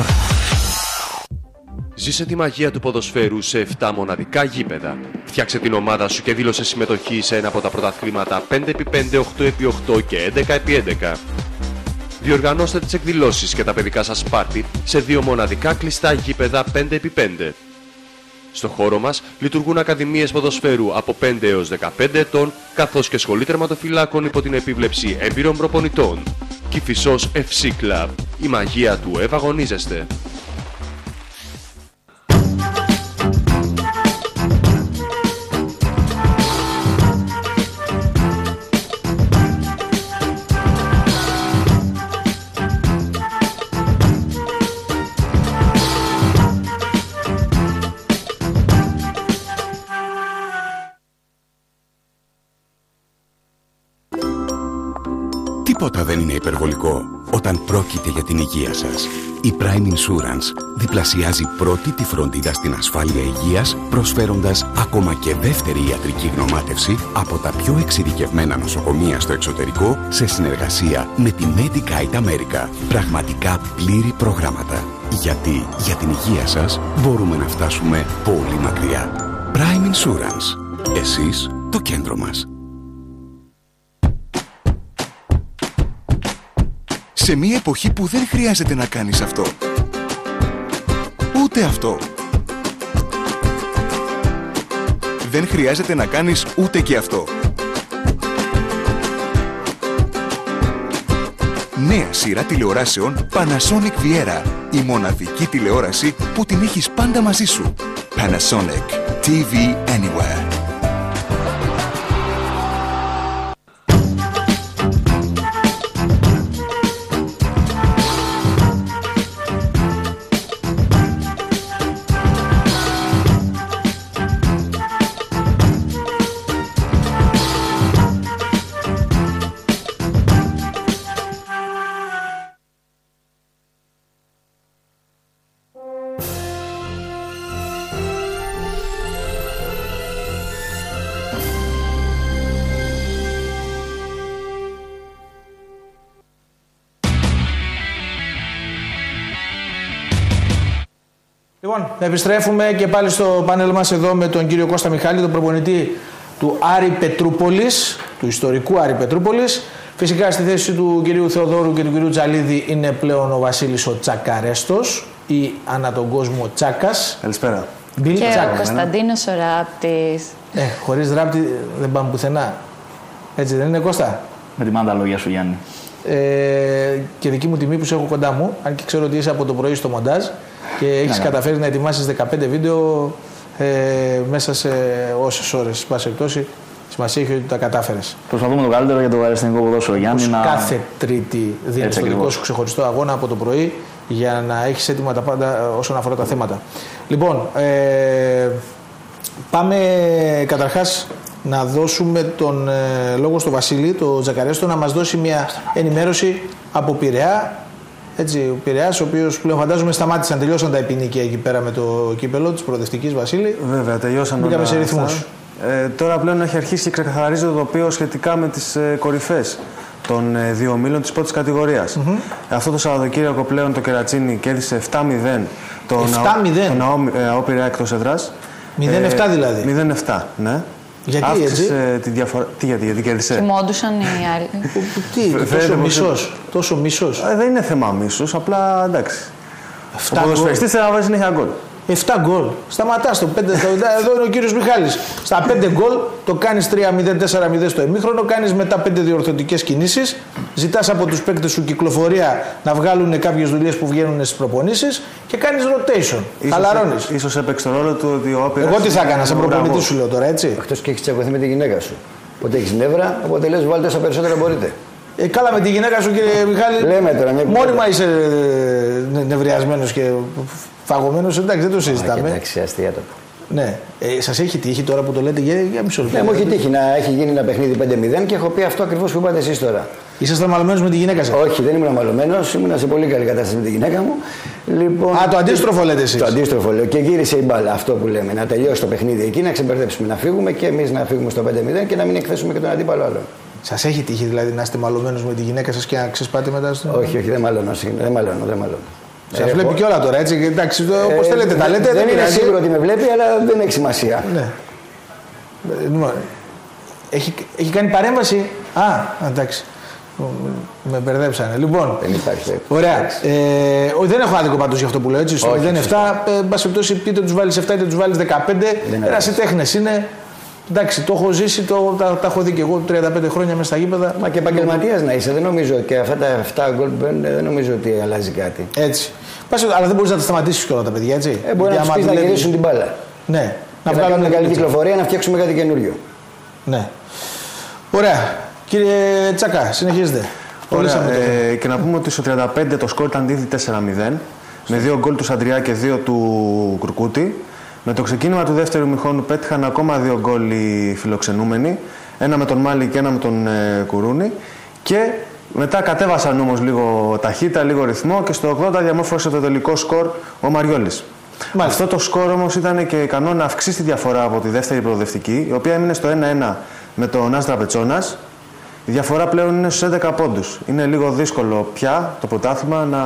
Ζήσε τη μαγεία του ποδοσφαίρου σε επτά μοναδικά γήπεδα. Φτιάξε την ομάδα σου και δήλωσε συμμετοχή σε ένα από τα πρωταθλήματα πέντε επί πέντε, οκτώ επί οκτώ και έντεκα επί έντεκα. Διοργανώστε τις εκδηλώσεις και τα παιδικά σας πάρτι σε δύο μοναδικά κλειστά γήπεδα πέντε επί πέντε. Στο χώρο μας λειτουργούν ακαδημίες ποδοσφαίρου από πέντε έως δεκαπέντε ετών, καθώς και σχολή τερματοφυλάκων υπό την επίβλεψη έμπειρων προπονητών. Κηφισός εφ σι Club. Η μαγεία του ευαγωνίζεστε. Τίποτα δεν είναι υπερβολικό όταν πρόκειται για την υγεία σας. Η Prime Insurance διπλασιάζει πρώτη τη φροντίδα στην ασφάλεια υγείας, προσφέροντας ακόμα και δεύτερη ιατρική γνωμάτευση από τα πιο εξειδικευμένα νοσοκομεία στο εξωτερικό σε συνεργασία με τη Medicaid America. Πραγματικά πλήρη προγράμματα. Γιατί για την υγεία σας μπορούμε να φτάσουμε πολύ μακριά. Prime Insurance. Εσείς το κέντρο μας. Σε μια εποχή που δεν χρειάζεται να κάνεις αυτό. Ούτε αυτό. Δεν χρειάζεται να κάνεις ούτε και αυτό. Νέα σειρά τηλεοράσεων Panasonic Viera. Η μοναδική τηλεόραση που την έχεις πάντα μαζί σου. Panasonic. τι βι Anywhere. Λοιπόν, επιστρέφουμε και πάλι στο πάνελ μας εδώ με τον κύριο Κώστα Μιχάλη, τον προπονητή του Άρη Πετρούπολης, του ιστορικού Άρη Πετρούπολης. Φυσικά στη θέση του κυρίου Θεοδόρου και του κυρίου Τζαλίδη είναι πλέον ο Βασίλης ο Τσακαρέστος ή ανά τον κόσμο Τσάκας. Καλησπέρα. Μπιλ και Τσάκα. ο Κωνσταντίνος ο Ράπτης. Ε, χωρίς Ράπτη δεν πάμε πουθενά. Έτσι δεν είναι, Κώστα? Με τη μάντα λόγια σου, Γιάννη. Ε, και δική μου τιμή που σε έχω κοντά μου, αν και ξέρω ότι είσαι από το πρωί στο μοντάζ και έχεις ναι, καταφέρει ναι. να ετοιμάσεις δεκαπέντε βίντεο ε, μέσα σε όσες ώρες. Πάση εκτόση, σημασία έχει ότι τα κατάφερες. Προσπαθούμε το καλύτερο για το αριστεχνικό ποδόσφαιρο, Γιάννη. Να... Κάθε Τρίτη δίνεις το δικό σου ξεχωριστό αγώνα από το πρωί για να έχεις έτοιμα τα πάντα όσον αφορά τα θέματα. Λοιπόν, ε, πάμε καταρχάς να δώσουμε τον ε, λόγο στο Βασίλη, το Τζακαρέστο, να μας δώσει μια ενημέρωση από Πειραιά. Έτσι, ο Πειραιάς, ο οποίος πλέον φαντάζομαι σταμάτησαν, τελειώσαν τα επινίκια εκεί πέρα με το κύπελο της προοδευτικής, Βασίλη. Βέβαια, τελειώσαν. Μπήκαμε σε ρυθμούς. Ε, τώρα πλέον έχει αρχίσει και ξεκαθαρίζει το τοπίο σχετικά με τις ε, κορυφές των ε, δύο ομίλων της πρώτης κατηγορίας. Mm-hmm. Αυτό το Σαββατοκύριακο πλέον το Κερατσίνι κέρδισε επτά μηδέν τον ΑΟ Πειραιά εκτός έδρας. μηδέν επτά ε, δηλαδή. μηδέν επτά, ναι. Γιατί αύξησε έτσι? Τη διαφορά... Τι γιατί, γιατί κέρδισε. Κοιμόντουσαν οι άλλοι. Τι, τόσο μισός. Τόσο μισός. Ε, δεν είναι θέμα μίσους, απλά εντάξει. Ο ποδοσφαιριστής θέλει να βάζει συνέχεια γκολ. επτά γκολ. Σταματάς το πέντε. Εδώ είναι ο κύριος Μιχάλης. Στα πέντε γκολ το κάνεις τρία μηδέν τέσσερα μηδέν στο ημίχρονο, κάνεις μετά πέντε διορθωτικές κινήσεις, ζητάς από τους παίκτες σου κυκλοφορία να βγάλουν κάποιες δουλειές που βγαίνουν στις προπονήσεις και κάνεις rotation. Χαλαρώνεις. Ίσως έπαιξε το ρόλο του ότι ο Άπειρας. Εγώ τι θα έκανα, σαν προπονητή σου λέω τώρα, έτσι. Εκτός και έχεις τσακωθεί με τη γυναίκα σου. Οπότε έχεις νεύρα, οπότε λες βάλτε όσα περισσότερα μπορείτε. Ε, καλά με τη γυναίκα σου, κύριε Μιχάλη. Λέμε τώρα, μόνιμα είσαι νευριασμένος και φαγωμένος, εντάξει, δεν το συζητάμε. Εντάξει, αστεία το. Ναι. Ε, σας έχει τύχει τώρα που το λέτε για, για μισό λεπτό? Ναι, μου έχει τύχει να έχει γίνει ένα παιχνίδι πέντε μηδέν και έχω πει αυτό ακριβώς που είπατε εσείς τώρα. Ήσασταν μαλωμένος με τη γυναίκα σας? Όχι, δεν ήμουν μαλωμένος, ήμουν σε πολύ καλή κατάσταση με τη γυναίκα μου. Λοιπόν, Α, το αντίστροφο λέτε εσείς? Το αντίστροφο λέω. Και γύρισε η μπάλα, αυτό που λέμε. Να τελειώσει το παιχνίδι εκεί, να ξεμπερδέψουμε, να φύγουμε και εμείς να φύγουμε στο πέντε μηδέn και να μην εκθέσουμε και τον αντίπαλο άλλο. Σας έχει τύχει δηλαδή να είστε μαλωμένος με τη γυναίκα σας και να ξεσπάτε μετά στο? Όχι, όχι, δεν μαλώνω. Δεν μαλώνω, δεν μαλώνω. Σας βλέπει και όλα τώρα, έτσι. Εντάξει, όπως θέλετε, τα λέτε. Δεν είναι σίγουρο ότι με βλέπει, αλλά δεν έχει σημασία. Ναι. Έχει, έχει κάνει παρέμβαση. Α, εντάξει. Με μπερδέψανε. Λοιπόν, δεν υπάρχει. Ωραία. Ε, δεν έχω άδικο πάντως για αυτό που λέω. Έτσι, στο μηδέν επτά, εν πάση περιπτώσει, είτε τους βάλεις επτά είτε τους βάλεις δεκαπέντε. Ερασιτέχνες είναι. Εντάξει, το έχω ζήσει, το, τα, τα έχω δει και εγώ τριάντα πέντε χρόνια μέσα στα γήπεδα. Μα και επαγγελματίας να είσαι, δεν νομίζω και αυτά τα επτά γκολ δεν νομίζω ότι αλλάζει κάτι. Έτσι. Πάση, αλλά δεν μπορείς να τα σταματήσεις και όλα τα παιδιά, έτσι. Ε, μπορεί να τους πεις να γυρίσουν την μπάλα. Ναι. Να βγάλουν μια καλή κυκλοφορία, να φτιάξουμε κάτι καινούριο. Ναι. Ωραία. Κύριε Τσάκα, συνεχίζετε. Ωραία. Ε, και να πούμε ότι στο τριάντα πέντε το σκορ ήταν ήδη τέσσερα μηδέν με δύο γκολ του Σαντριά και δύο του Κουρκούτη. Με το ξεκίνημα του δεύτερου μηχόνου πέτυχαν ακόμα δύο γκολ οι φιλοξενούμενοι. Ένα με τον Μάλι και ένα με τον ε, Κουρούνη. Και μετά κατέβασαν όμως λίγο ταχύτητα, λίγο ρυθμό και στο ογδόντα διαμόρφωσε το τελικό σκορ ο Μαριόλης. Μάλιστα. Αυτό το σκορ όμως ήταν και ικανό να αυξήσει τη διαφορά από τη δεύτερη προοδευτική, η οποία έμεινε στο ένα ένα με τον Άσδρα Πετσόνας. Η διαφορά πλέον είναι στους έντεκα πόντους. Είναι λίγο δύσκολο πια το πρωτάθλημα να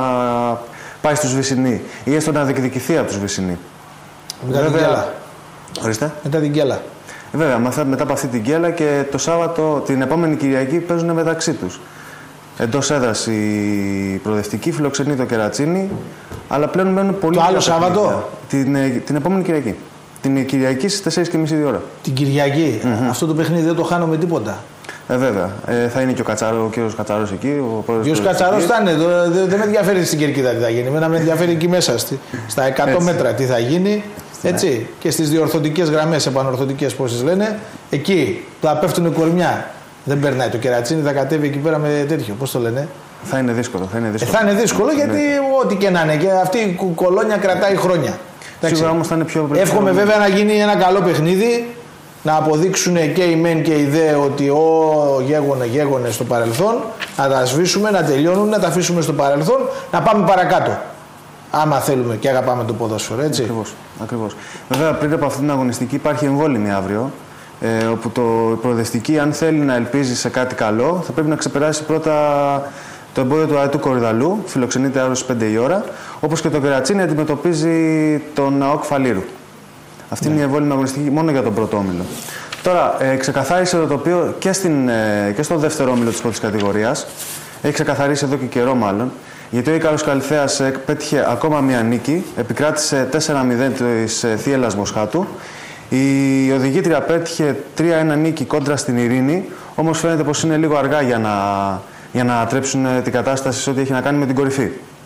πάει στους Βυσσινοί ή έστω να διεκδικηθεί από τους Βυσσινοί. Μετά την γκέλα. Ορίστε. Μετά την γκέλα. Βέβαια, μετά από αυτή την γκέλα και το Σάββατο, την επόμενη Κυριακή παίζουν μεταξύ τους. Εντός έδρας η προοδευτική φιλοξενεί το Κερατσίνι, αλλά πλέον μένουν πολύ. Το άλλο Σάββατο. Την, την επόμενη Κυριακή. Την Κυριακή στις τέσσερις και μισή ώρα. Την Κυριακή. Mm-hmm. Αυτό το παιχνίδι δεν το χάνω με τίποτα. Ε, βέβαια. Ε, θα είναι και ο, Κατσάρο, ο κύριος Κατσαρός εκεί. Ο κύριος Κατσαρός θα είναι. Δεν δε με ενδιαφέρει στην Κερκίδα τι θα γίνει. Εμένα με ενδιαφέρει εκεί μέσα στη, στα εκατό έτσι. Μέτρα τι θα γίνει. Έτσι. Ναι. Και στις διορθωτικές γραμμές, επανορθωτικές πώς λένε. Εκεί θα πέφτουν κορμιά. Δεν περνάει το Κερατσίνι, θα κατέβει εκεί πέρα με τέτοιο. Πώς το λένε. Θα είναι δύσκολο. Θα είναι δύσκολο, ε, θα είναι δύσκολο γιατί ναι. Ό,τι και να είναι. Και αυτή η κολόνια κρατάει χρόνια. Σίγουρα όμως θα είναι πιο. Εύχομαι βέβαια να γίνει ένα καλό παιχνίδι. Να αποδείξουν και οι μεν και οι δε ότι ο γέγονε γέγονε στο παρελθόν, να τα σβήσουμε, να τελειώνουν, να τα αφήσουμε στο παρελθόν, να πάμε παρακάτω. Άμα θέλουμε και αγαπάμε το ποδόσφαιρο, έτσι. Ακριβώς. Ακριβώς. Βέβαια, πριν από αυτήν την αγωνιστική υπάρχει εμβόλυμη αύριο. Ε, όπου το προοδευτική, αν θέλει να ελπίζει σε κάτι καλό, θα πρέπει να ξεπεράσει πρώτα το εμπόδιο του Αετού Κορυδαλού, φιλοξενείται αύριο στις πέντε η ώρα, όπως και το Κερατσίνι αντιμετωπίζει τον ΑΟΚ Φαλήρου. Αυτή ναι. Είναι η εμβόλυμη αγωνιστική μόνο για τον πρώτο όμιλο. Τώρα, ε, ξεκαθάρισε το τοπίο και, στην, ε, και στο δεύτερο όμιλο της πρώτης κατηγορίας. Έχει ξεκαθαρίσει εδώ και καιρό μάλλον. Γιατί ο Ίκαρος Καλυθέας ε, πέτυχε ακόμα μία νίκη. Επικράτησε τέσσερα μηδέν της ε, Θίελας Μοσχάτου. Η οδηγήτρια πέτυχε τρία ένα νίκη κόντρα στην Ειρήνη. Όμως φαίνεται πως είναι λίγο αργά για να, για να τρέψουν ε, την κατάσταση σε ό,τι έχει να κάνει με την κορυφή.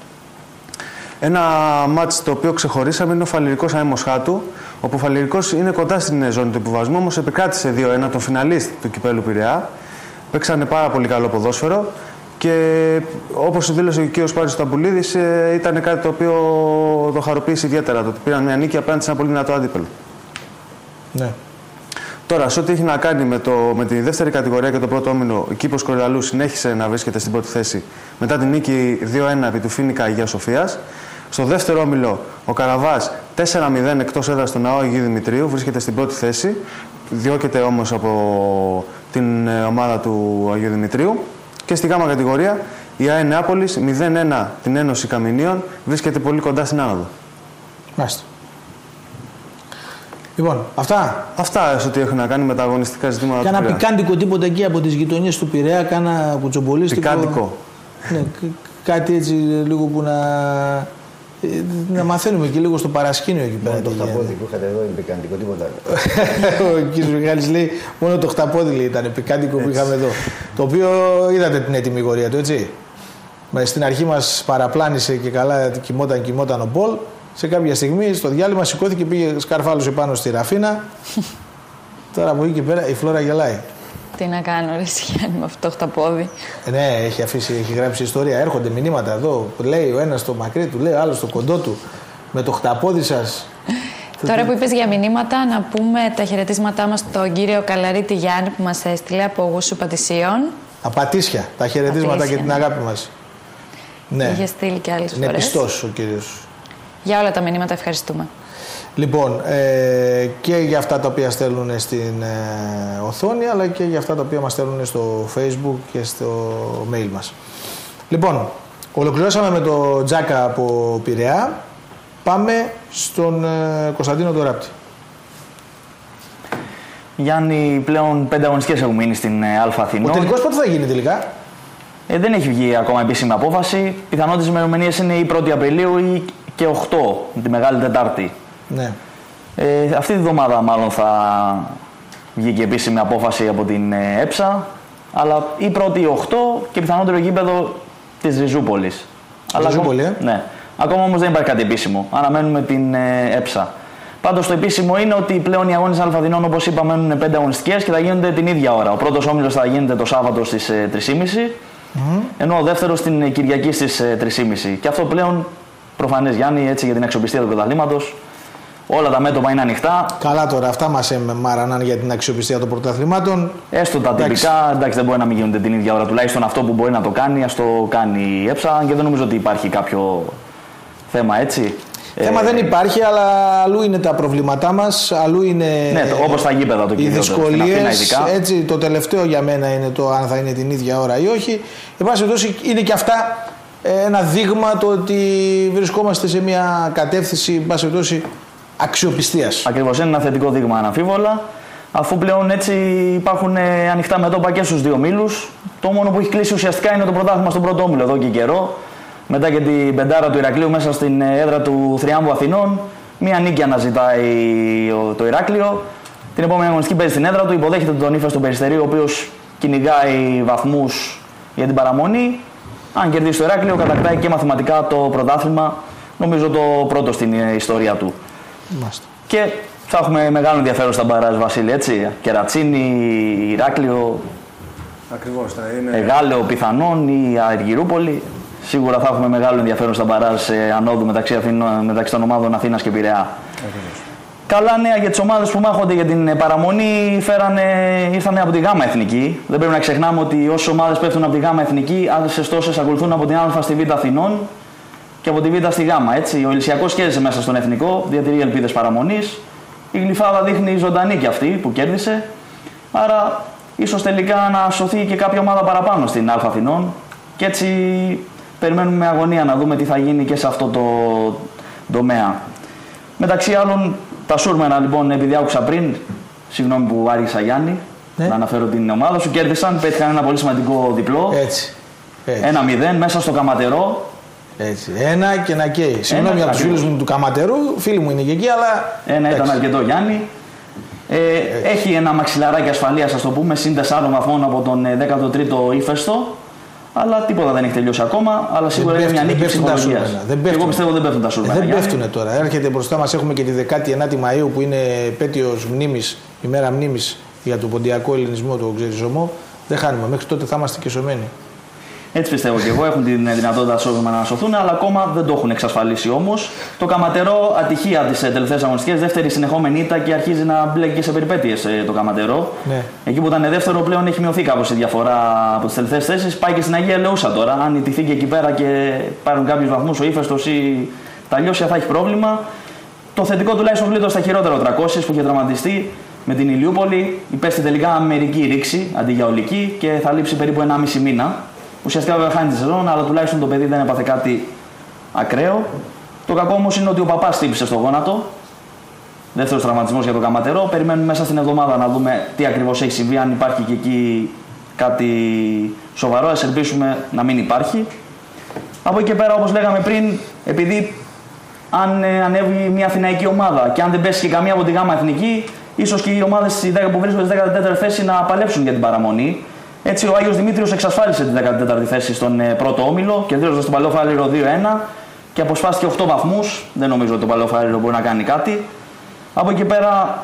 Ένα μάτς το οποίο ξεχωρίσαμε είναι ο Φαλυρικός ΑΕ Μοσχάτου, όπου ο Φαλυρικός είναι κοντά στην ζώνη του υποβασμού, όμως επικράτησε δύο ένα τον φιναλίστ του κυπέλου Πειραιά. Παίξανε πάρα πολύ καλό ποδόσφαιρο και όπως δήλωσε και ο κ. Πάρης Σταμπουλίδης, ήταν κάτι το οποίο το χαροποίησε ιδιαίτερα. Το ότι πήραν μια νίκη απέναντι σε ένα πολύ δυνατό αντίπαλο. Ναι. Τώρα, σε ό,τι έχει να κάνει με, το, με τη δεύτερη κατηγορία και το πρώτο όμιλο, ο Κήπος Κορυδαλού συνέχισε να βρίσκεται στην πρώτη θέση μετά την νίκη δύο ένα επί του Φίνικα Αγίας Σοφίας. Στο δεύτερο όμιλο, ο Καραβάς τέσσερα μηδέν εκτός έδρας στον ΑΟ Αγίου Δημητρίου βρίσκεται στην πρώτη θέση. Διώκεται όμως από την ομάδα του Αγίου Δημητρίου. Και στη γάμα κατηγορία, η ΑΕ Νεάπολης μηδέν ένα την Ένωση Καμινίων βρίσκεται πολύ κοντά στην άνοδο. Μάλιστα. Λοιπόν, αυτά. Αυτά σε ό,τι έχουν να κάνει με τα αγωνιστικά ζητήματα. Κάνα πικάντικο τίποτα εκεί από τις γειτονιές του Πειραιά, κάνα κουτσομπολίστικο. Πικάντικο. Ναι, κάτι έτσι λίγο που να, να μαθαίνουμε και λίγο στο παρασκήνιο εκεί πέρα. Μόνο το χταπόδι που είχατε εδώ είναι πικάντικο, τίποτα άλλο. Ο κ. Μιχάλης λέει μόνο το χταπόδι ήταν πικάντικο που είχαμε εδώ. Το οποίο είδατε την έτοιμη γορία του, έτσι. Στην αρχή μας παραπλάνησε και καλά κοιμόταν, κοιμόταν ο Πολ. Σε κάποια στιγμή στο διάλειμμα σηκώθηκε, πήγε, σκαρφάλωσε πάνω στη Ραφίνα. Τώρα από εκεί και πέρα η Φλόρα γελάει. Τι να κάνω, ρε Γιάννη, με αυτό το χταπόδι. Ε, ναι, έχει αφήσει, έχει γράψει ιστορία. Έρχονται μηνύματα εδώ. Λέει ο ένας στο μακρύ του, λέει ο άλλος στο κοντό του. Με το χταπόδι σας. Τώρα που είπες για μηνύματα, να πούμε τα χαιρετίσματά μας στον κύριο Καλαρίτη Γιάννη που μας έστειλε από Γούσου Πατησίων. Απατήσια, τα χαιρετίσματα Πατήσια, και την αγάπη μας. Ναι. Είχε στείλει και άλλες φορές. Είναι πιστός ο κύριος. Για όλα τα μηνύματα ευχαριστούμε. Λοιπόν, ε, και για αυτά τα οποία στέλνουν στην ε, οθόνη, αλλά και για αυτά τα οποία μας στέλνουν στο Facebook και στο mail μας. Λοιπόν, ολοκληρώσαμε με το Τζάκα από Πειραιά. Πάμε στον ε, Κωνσταντίνο τον Ράπτη. Γιάννη, πλέον πέντε αγωνιστικές έχουν μείνει στην ε, Α Αθηνών. Ο τελικός πότε θα γίνει τελικά? Ε, δεν έχει βγει ακόμα επίσημη απόφαση. Πιθανότητες ημερομηνίες είναι η πρώτη Απριλίου ή και οκτώ, τη Μεγάλη Τετάρτη. Ναι. Ε, αυτή τη βδομάδα μάλλον θα βγει και επίσημη απόφαση από την ε, ΕΠΣΑ. Αλλά ή πρώτη ή οκτώ και πιθανότερο γήπεδο της Ριζούπολης. Ριζούπολη, ε? Ναι. Ακόμα όμως δεν υπάρχει κάτι επίσημο. Αναμένουμε την ε, ΕΠΣΑ. Πάντως το επίσημο είναι ότι πλέον οι αγώνες Α Αθηνών, όπως είπα, μένουν πέντε αγωνιστικές και θα γίνονται την ίδια ώρα. Ο πρώτος όμιλος θα γίνεται το Σάββατο στις ε, τρεις και μισή, mm. ενώ ο δεύτερος την Κυριακή στις ε, τρεις και μισή. Και αυτό πλέον προφανές, Γιάννη, έτσι για την αξιοπιστία του πρωταθλήματος. Όλα τα μέτωπα είναι ανοιχτά. Καλά τώρα, αυτά μας μάραναν για την αξιοπιστία των πρωταθλημάτων. Έστω τα εντάξει. τυπικά, εντάξει, δεν μπορεί να μην γίνονται την ίδια ώρα. Τουλάχιστον αυτό που μπορεί να το κάνει, ας το κάνει η ΕΠΣΑ. Και δεν νομίζω ότι υπάρχει κάποιο θέμα έτσι. Θέμα ε, δεν υπάρχει, αλλά αλλού είναι τα προβλήματά μας, αλλού είναι ναι, το, όπως τα γήπεδα, το οι δυσκολίες. Έτσι, το τελευταίο για μένα είναι το αν θα είναι την ίδια ώρα ή όχι. Εν πάση περιπτώσει, είναι και αυτά ένα δείγμα το ότι βρισκόμαστε σε μια κατεύθυνση, εν πάση περιπτώσει, αξιοπιστίας. Ακριβώς, είναι ένα θετικό δείγμα αναμφίβολα. Αφού πλέον έτσι υπάρχουν ανοιχτά μετώπα και στους δύο ομίλους, το μόνο που έχει κλείσει ουσιαστικά είναι το πρωτάθλημα στον πρώτο όμιλο εδώ και καιρό. Μετά και την πεντάρα του Ηρακλείου μέσα στην έδρα του Θριάμβου Αθηνών. Μία νίκη αναζητάει το Ηράκλειο. Την επόμενη αγωνιστική παίζει στην έδρα του. Υποδέχεται τον Ύφεστο Περιστερίου, ο οποίος κυνηγάει βαθμούς για την παραμονή. Αν κερδίσει το Ηράκλειο, κατακτάει και μαθηματικά το πρωτάθλημα. Νομίζω το πρώτο στην ιστορία του. Μάστε. Και θα έχουμε μεγάλο ενδιαφέρον στα μπαράζ, Βασίλη, έτσι. Κερατσίνη, Ηράκλειο. Ακριβώς, θα είναι. Εγάλεο πιθανόν ή Αργυρούπολη. Σίγουρα θα έχουμε μεγάλο ενδιαφέρον στα μπαράζ ανόδου μεταξύ, Αθηνών, μεταξύ των ομάδων Αθήνας και Πειραιά. Ακριβώς. Καλά νέα για τις ομάδες που μάχονται για την παραμονή. Φέρανε, ήρθανε από τη Γάμα Εθνική. Δεν πρέπει να ξεχνάμε ότι όσες ομάδες πέφτουν από τη Γάμα Εθνική, άλλες τόσες ακολουθούν από την Α στη Β Αθηνών και από τη Β στη Γάμα. Έτσι. Ο Ηλυσιακός κέρδισε μέσα στον Εθνικό, διατηρεί ελπίδες παραμονής. Η Γλυφάδα δείχνει ζωντανή κι αυτή που κέρδισε. Άρα ίσως τελικά να σωθεί και κάποια ομάδα παραπάνω στην Α Αθηνών. Και έτσι περιμένουμε με αγωνία να δούμε τι θα γίνει και σε αυτό το τομέα. Μεταξύ άλλων, τα Σούρμενα, λοιπόν, επειδή άκουσα πριν, συγγνώμη που άργησα, Γιάννη, ναι. να αναφέρω την ομάδα σου, κέρδισαν, πέτυχαν ένα πολύ σημαντικό διπλό. Έτσι. Έτσι. ένα μηδέν μέσα στο Καματερό. Έτσι. Ένα και να καίει. Συγγνώμη από τους φίλους μου του Καματερού, φίλοι μου είναι και εκεί, αλλά. Ένα ήταν αρκετό, Γιάννη. Ε, έχει ένα μαξιλαράκι ασφαλείας, ας το πούμε, συν τεσσάρων βαθμών από τον δέκατο τρίτο Ύφεστο. Αλλά τίποτα δεν έχει τελειώσει ακόμα. Αλλά σίγουρα είναι μια νίκη ψυχολογίας. Εγώ πιστεύω δεν πέφτουν τα Σούρμενα. Δεν πέφτουν τώρα. Έρχεται μπροστά μας, έχουμε και τη δεκάτη ενάτη Μαΐου που είναι επέτειος μνήμης, ημέρα μνήμης για τον ποντιακό ελληνισμό, τον ξεριζωμό. Δεν χάνουμε. Μέχρι τότε θα είμαστε και σωμένοι. Έτσι πιστεύω και εγώ. Έχουν την δυνατότητα να σωθούν, αλλά ακόμα δεν το έχουν εξασφαλίσει όμως. Το Καματερό, ατυχία τις τελευταίες αγωνιστικές, δεύτερη συνεχόμενη ήττα και αρχίζει να μπλέκει σε περιπέτειες το Καματερό. Ναι. Εκεί που ήταν δεύτερο, πλέον έχει μειωθεί κάπως η διαφορά από τις τελευταίες θέσεις. Πάει και στην Αγία Ελεούσα τώρα. Αν ιτηθεί και εκεί πέρα και πάρουν κάποιους βαθμούς ο Ύφεστος ή τα Λιώσια, θα έχει πρόβλημα. Το θετικό τουλάχιστον βλήττω στα χειρότερα ο τριακόσια που είχε τραυματιστεί με την Ηλιούπολη. Υπέστη τελικά μερική ρήξη αντί για ολική και θα λείψει περίπου ενάμιση μήνα. Ουσιαστικά βέβαια χάνει τη σεζόν, αλλά τουλάχιστον το παιδί δεν έπαθε κάτι ακραίο. Το κακό όμως είναι ότι ο παπάς χτύπησε στο γόνατο. Δεύτερος τραυματισμός για το Καματερό. Περιμένουμε μέσα στην εβδομάδα να δούμε τι ακριβώς έχει συμβεί, αν υπάρχει και εκεί κάτι σοβαρό. Ας ελπίσουμε να μην υπάρχει. Από εκεί και πέρα, όπως λέγαμε πριν, επειδή αν ανέβει μια αθηναϊκή ομάδα και αν δεν πέσει και καμία από τη Γάμα Εθνική, ίσως και οι ομάδες που βρίσκονται στη δέκατη τέταρτη θέση να παλέψουν για την παραμονή. Έτσι, ο Άγιος Δημήτριος εξασφάλισε τη δέκατη τέταρτη θέση στον πρώτο όμιλο, κερδίζοντας τον Παλαιό Φάληρο δύο ένα και αποσπάστηκε οκτώ βαθμούς. Δεν νομίζω ότι το Παλαιό Φάληρο μπορεί να κάνει κάτι. Από εκεί πέρα,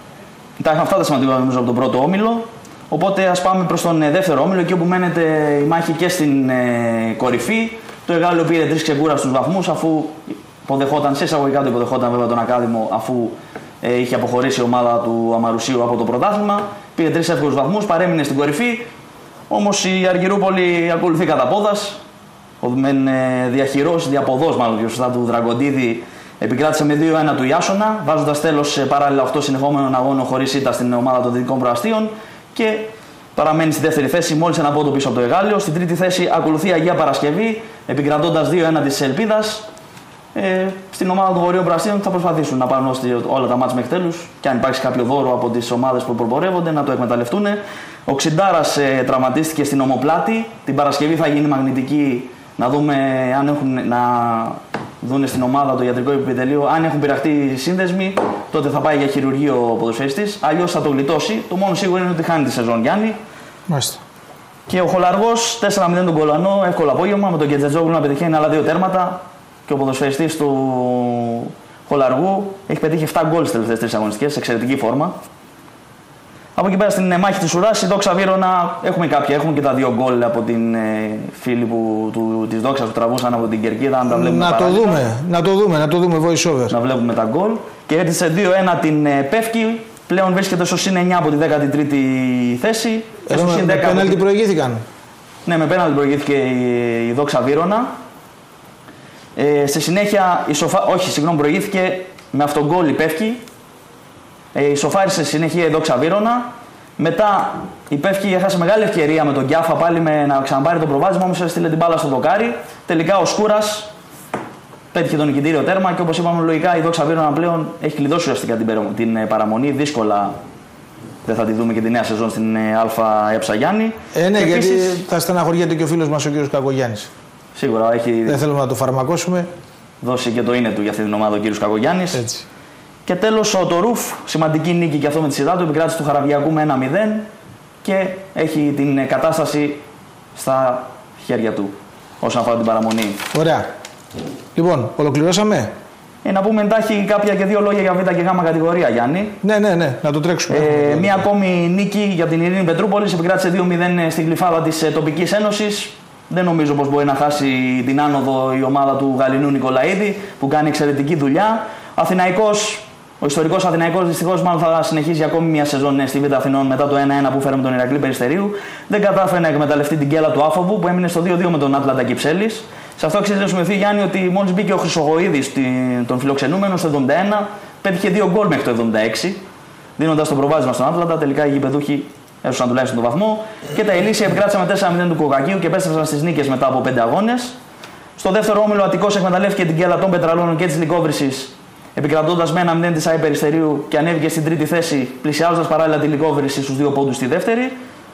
τα είχαν αυτά τα σημαντικά νομίζω από τον πρώτο όμιλο. Οπότε ας πάμε προς τον δεύτερο όμιλο, εκεί όπου μένεται η μάχη και στην ε, κορυφή. Το Εγάλεο πήρε τρεις ξεκούραστους βαθμούς, αφού υποδεχόταν, σε εισαγωγικά το υποδεχόταν βέβαια τον Ακάδημο, αφού ε, είχε αποχωρήσει η ομάδα του Αμαρουσίου από το πρωτάθλημα. Πήρε τρεις εύκολους βαθμούς, παρέμεινε στην κορυφή. Όμως η Αργυρούπολη ακολουθεί κατά πόδας. Ο μεν ε, διαχειρός, διαποδός μάλλον πιο σωστά, του Δραγκοντίδη επικράτησε με δύο ένα του Ιάσονα, βάζοντας τέλος παράλληλα οκτώ συνεχόμενων αγώνων χωρίς ήττα στην ομάδα των Δυτικών Προαστίων και παραμένει στη δεύτερη θέση, μόλις ένα πόντο πίσω από το Εγάλεο. Στην τρίτη θέση ακολουθεί η Αγία Παρασκευή, επικρατώντας δύο ένα της Ελπίδας. Ε, στην ομάδα των Βορείων Πρασίνων θα προσπαθήσουν να πάρουν όλα τα μάτς μέχρι τέλους και αν υπάρξει κάποιο δώρο από τις ομάδες που προπορεύονται να το εκμεταλλευτούν. Ο Ξιντάρας ε, τραυματίστηκε στην ομοπλάτη. Την Παρασκευή θα γίνει μαγνητική να δούμε αν έχουν να δουν στην ομάδα το ιατρικό επιτελείο. Αν έχουν πειραχτεί σύνδεσμοι, τότε θα πάει για χειρουργείο ο ποδοσφαιριστής. Αλλιώς θα το γλιτώσει. Το μόνο σίγουρο είναι ότι χάνει τη σεζόν, Γιάννη. Μάλιστα. Και ο Χολαργός τέσσερα μηδέν τον Κολανό, εύκολο απόγευμα με τον Κεντζετζόγλου να πετυχαίνει άλλα δύο τέρματα. Και ο ποδοσφαιριστής του Χολαργού έχει πετύχει επτά γκολ στις τελευταίες τρεις αγωνιστικές, σε εξαιρετική φόρμα. Από εκεί πέρα στην μάχη της Ουράς, η Δόξα Βύρωνα έχουμε κάποια. Έχουμε και τα δύο γκολ από την ε, φίλη που, του, της Δόξας που τραβούσαν από την Κερκίδα. Να, τα βλέπουμε να, το δούμε, να το δούμε, να το δούμε voice over. Να βλέπουμε τα γκολ. Και έτσι σε δύο ένα την ε, Πεύκη. Πλέον βρίσκεται στο συν εννιά από τη δέκατη τρίτη θέση. Εδώ με, με πέναλτι την... προηγήθηκαν. Ναι, με πέναλτι προηγήθηκε η, η Δόξα Βύρωνα. Ε, στη συνέχεια, η Σοφα... όχι, συγγνώμη, προηγήθηκε με αυτόν γκολ η Πεύκη. Ε, ισοφάρισε στη συνέχεια η Δόξα Βύρωνα. Μετά η Πεύκη έχασε μεγάλη ευκαιρία με τον Κιάφα πάλι με να ξαναπάρει το προβάδισμα, όμως έστειλε την μπάλα στο δοκάρι. Τελικά ο Σκούρας πέτυχε το νικητήριο τέρμα και όπως είπαμε, λογικά η Δόξα Βύρωνα πλέον έχει κλειδώσει ουσιαστικά την, την παραμονή. Δύσκολα δεν θα τη δούμε και τη νέα σεζόν στην Α Εψα Γιάννη. Ε, ναι, και γιατί επίσης... θα στεναχωριέται και ο φίλος μας ο κ. Κακογιάννης. Σίγουρα έχει. Δεν θέλουμε να το φαρμακώσουμε. Δώσει και το είναι του για αυτή την ομάδα ο κ. Κακογιάννης. Και τέλος ο Τορούφ, σημαντική νίκη και αυτό με τη σειρά του, επικράτηση του Χαραβιακού με ένα μηδέν και έχει την κατάσταση στα χέρια του όσον αφορά την παραμονή. Ωραία. Λοιπόν, ολοκληρώσαμε. Ε, να πούμε εντάχει κάποια και δύο λόγια για Β και Γ κατηγορία, Γιάννη. Ναι, ναι, ναι, να το τρέξουμε. Ε, μία ακόμη νίκη για την Ειρήνη Πετρούπολης, επικράτησε δύο μηδέν στην Γλυφάδα της Τοπικής Ένωσης. Δεν νομίζω πως μπορεί να χάσει την άνοδο η ομάδα του Γαλινού Νικολαίδη που κάνει εξαιρετική δουλειά. Αθηναϊκός, ο ιστορικός Αθηναϊκός δυστυχώς μάλλον θα συνεχίσει ακόμη μια σεζόν στη Β' Αθηνών μετά το ένα ένα που φέρε με τον Ηρακλή Περιστερίου. Δεν κατάφερε να εκμεταλλευτεί την κέλα του Άφοβου που έμεινε στο δύο δύο με τον Άτλαντα Κυψέλης. Σε αυτό αξίζει να σημειωθεί, Γιάννη, ότι μόλις μπήκε ο Χρυσογοίδης, τον φιλοξενούμενο, στο εβδομήντα ένα, πέτυχε δύο γκολ μέχρι το εβδομήντα έξι, δίνοντας το προβάδισμα στον Άτλαντα. Τελικά οι γηπεδούχοι έσωσαν τουλάχιστον τον βαθμό. Και τα Ηλίσια επικράτησαν με τέσσερα μηδέν του Κοκακίου και επέστρεψαν στις νίκες μετά από πέντε αγώνες. Στο δεύτερο όμιλο, ο Αττικός εκμεταλλεύτηκε την κέλα των Πετραλώνων και της Λυκόβρησης, επικρατώντας με ένα μηδέν της ΑΕ Περιστερίου και ανέβηκε στην τρίτη θέση, πλησιάζοντας παράλληλα τη Λυκόβρηση στους δύο πόντους στη δεύτερη.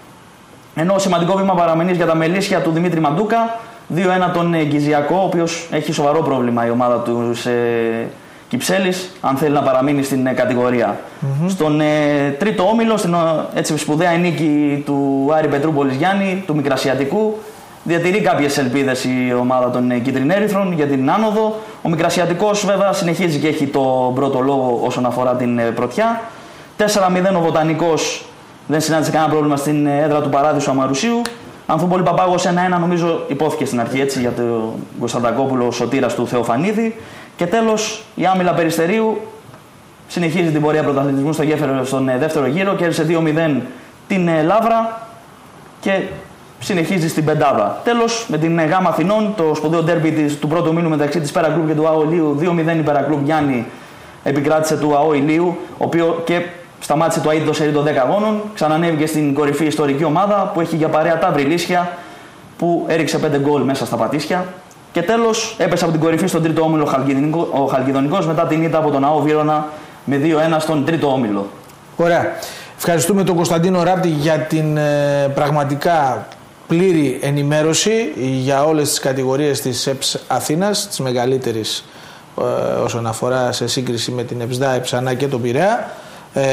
Ενώ σημαντικό βήμα παραμονής για τα Μελίσια του Δημήτρη Μαντούκα, δύο ένα τον Γκυζιακό, ο οποίος έχει σοβαρό πρόβλημα η ομάδα του σε Κυψέλης, αν θέλει να παραμείνει στην ε, κατηγορία. Mm-hmm. Στον ε, τρίτο όμιλο, στην έτσι σπουδαία νίκη του Άρη Πετρούπολης Γιάννη, του Μικρασιατικού, διατηρεί κάποιες ελπίδες η ομάδα των ε, Κιτρινέριθρων για την άνοδο. Ο Μικρασιατικός βέβαια συνεχίζει και έχει τον πρώτο λόγο όσον αφορά την ε, πρωτιά. τέσσερα μηδέν ο Βοτανικός δεν συνάντησε κανένα πρόβλημα στην ε, έδρα του Παράδεισου Αμαρουσίου. Ανθούπολη Παπάγος ένα ένα νομίζω υπόθηκε στην αρχή έτσι για τον Κωνσταντακόπουλο, σωτήρας του Θεοφανίδη. Και τέλος η Άμυλα Περιστερίου συνεχίζει την πορεία πρωταθλητισμού στο γέφυρο στον δεύτερο γύρο, κέρδισε δύο μηδέν την Λαύρα και συνεχίζει στην πεντάδα. Τέλος με την Γάμα Αθηνών, το σπουδαίο ντέρμπι του πρώτου μήνου μεταξύ της Πέρα Κλουμπ και του ΑΟ Ηλίου, δύο μηδέν η Πέρα Κλουμπ Γιάννη επικράτησε του ΑΟ Ηλίου, ο οποίο και σταμάτησε το αίτητο σερί των δέκα αγώνων, ξανανέβηκε στην κορυφή ιστορική ομάδα που έχει για παρέα τα Βρυλίσια που έριξε πέντε γκολ μέσα στα Πατήσια. Και τέλος έπεσε από την κορυφή στον τρίτο όμιλο ο Χαλκιδονικός μετά την ήττα από τον ΑΟ Βύρωνα με δύο ένα στον τρίτο όμιλο. Ωραία. Ευχαριστούμε τον Κωνσταντίνο Ράπτη για την ε, πραγματικά πλήρη ενημέρωση για όλες τις κατηγορίες της ΕΠΣ Αθήνας, της μεγαλύτερης ε, όσον αφορά σε σύγκριση με την ΕΠΣΔΑ, ΕΠΣΑΝΑ και τον Πειραιά. Ε,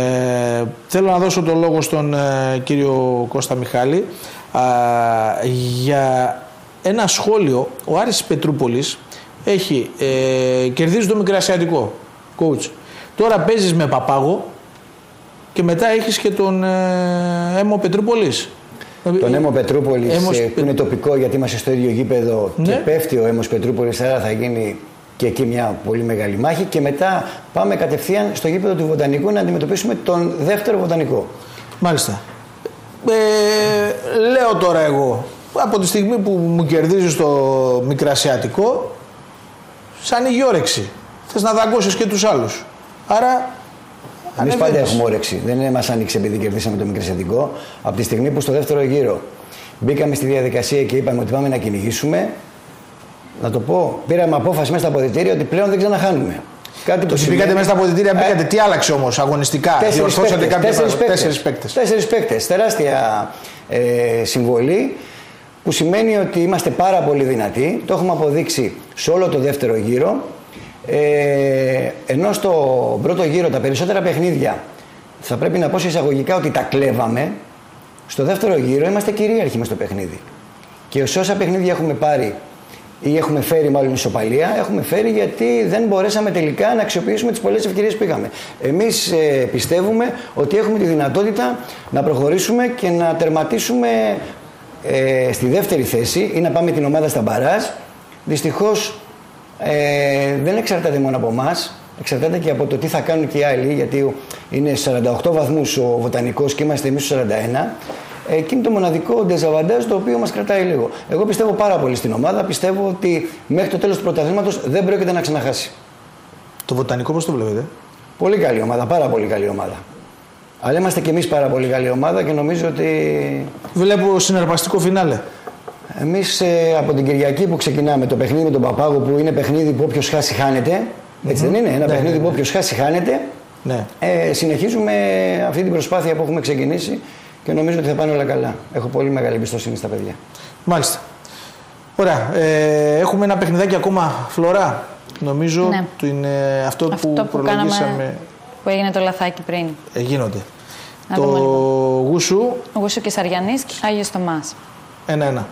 θέλω να δώσω το λόγο στον ε, κύριο Κώστα Μιχάλη ε, για ένα σχόλιο. Ο Άρης Πετρούπολης έχει, ε, κερδίζει το Μικρασιατικό, coach. Τώρα παίζεις με Παπάγο και μετά έχεις και τον ε, Έμο Πετρούπολης. Τον Έμο Πετρούπολης Έμος... που είναι τοπικό γιατί είμαστε στο ίδιο γήπεδο, ναι, και πέφτει ο Έμος Πετρούπολης, άρα θα γίνει και εκεί μια πολύ μεγάλη μάχη και μετά πάμε κατευθείαν στο γήπεδο του Βοτανικού να αντιμετωπίσουμε τον δεύτερο Βοτανικό. Μάλιστα. Ε, λέω τώρα εγώ, από τη στιγμή που μου κερδίζει το Μικρασιατικό, σαν ανοίγει όρεξη. Θες να δαγκώσεις και τους άλλους. Άρα. Εμείς πάντα έχουμε όρεξη. Δεν μας άνοιξε επειδή κερδίσαμε το Μικρασιατικό. Από τη στιγμή που στο δεύτερο γύρο μπήκαμε στη διαδικασία και είπαμε ότι πάμε να κυνηγήσουμε, να το πω, πήραμε απόφαση μέσα στα αποδυτήρια ότι πλέον δεν ξαναχάνουμε. Κάτι το σημαίνει... Μπήκατε μέσα στα αποδυτήρια, μπήκατε. Ε... Τι άλλαξε όμως αγωνιστικά, διορθώσατε κάποια πράγματα. Τέσσερις παίκτες. Τέσσερις παίκτες. Τεράστια ε, συμβολή που σημαίνει ότι είμαστε πάρα πολύ δυνατοί. Το έχουμε αποδείξει σε όλο το δεύτερο γύρο. Ε, ενώ στο πρώτο γύρο τα περισσότερα παιχνίδια θα πρέπει να πω σε εισαγωγικά ότι τα κλέβαμε, στο δεύτερο γύρο είμαστε κυρίαρχοι μες στο παιχνίδι. Και σε όσα παιχνίδια έχουμε πάρει ή έχουμε φέρει μάλλον ισοπαλία, έχουμε φέρει γιατί δεν μπορέσαμε τελικά να αξιοποιήσουμε τις πολλές ευκαιρίες που είχαμε. Εμείς ε, πιστεύουμε ότι έχουμε τη δυνατότητα να προχωρήσουμε και να τερματίσουμε ε, στη δεύτερη θέση ή να πάμε την ομάδα στα μπαράζ. Δυστυχώς ε, δεν εξαρτάται μόνο από εμάς, εξαρτάται και από το τι θα κάνουν και οι άλλοι, γιατί είναι σαράντα οκτώ βαθμούς ο Βοτανικός και είμαστε εμείς στους σαράντα ένα. Εκεί είναι το μοναδικό ντεζαβαντάζ το οποίο μας κρατάει λίγο. Εγώ πιστεύω πάρα πολύ στην ομάδα. Πιστεύω ότι μέχρι το τέλος του πρωταθλήματος δεν πρόκειται να ξαναχάσει. Το Βοτανικό πώς το βλέπετε? Πολύ καλή ομάδα, πάρα πολύ καλή ομάδα. Αλλά είμαστε κι εμείς πάρα πολύ καλή ομάδα και νομίζω ότι. Βλέπω συναρπαστικό φινάλε. Εμείς ε, από την Κυριακή που ξεκινάμε το παιχνίδι με τον Παπάγο, που είναι παιχνίδι που όποιος χάσει χάνεται. Έτσι mm-hmm. δεν είναι? Ένα ναι, παιχνίδι ναι, ναι. που όποιος χάσει χάνεται. Ναι. Ε, συνεχίζουμε αυτή την προσπάθεια που έχουμε ξεκινήσει. Και νομίζω ότι θα πάνε όλα καλά. Έχω πολύ μεγάλη εμπιστοσύνη στα παιδιά. Μάλιστα. Ωραία. Ε, έχουμε ένα παιχνιδάκι ακόμα, Φλωρά. Νομίζω ναι. το είναι αυτό, αυτό που, που προλογίσαμε. Κάναμε, που έγινε το λαθάκι πριν. Ε, γίνονται. Να το Γούσου. Γούσου και Σαριανής και Άγιος Θωμάς. Ένα-ένα.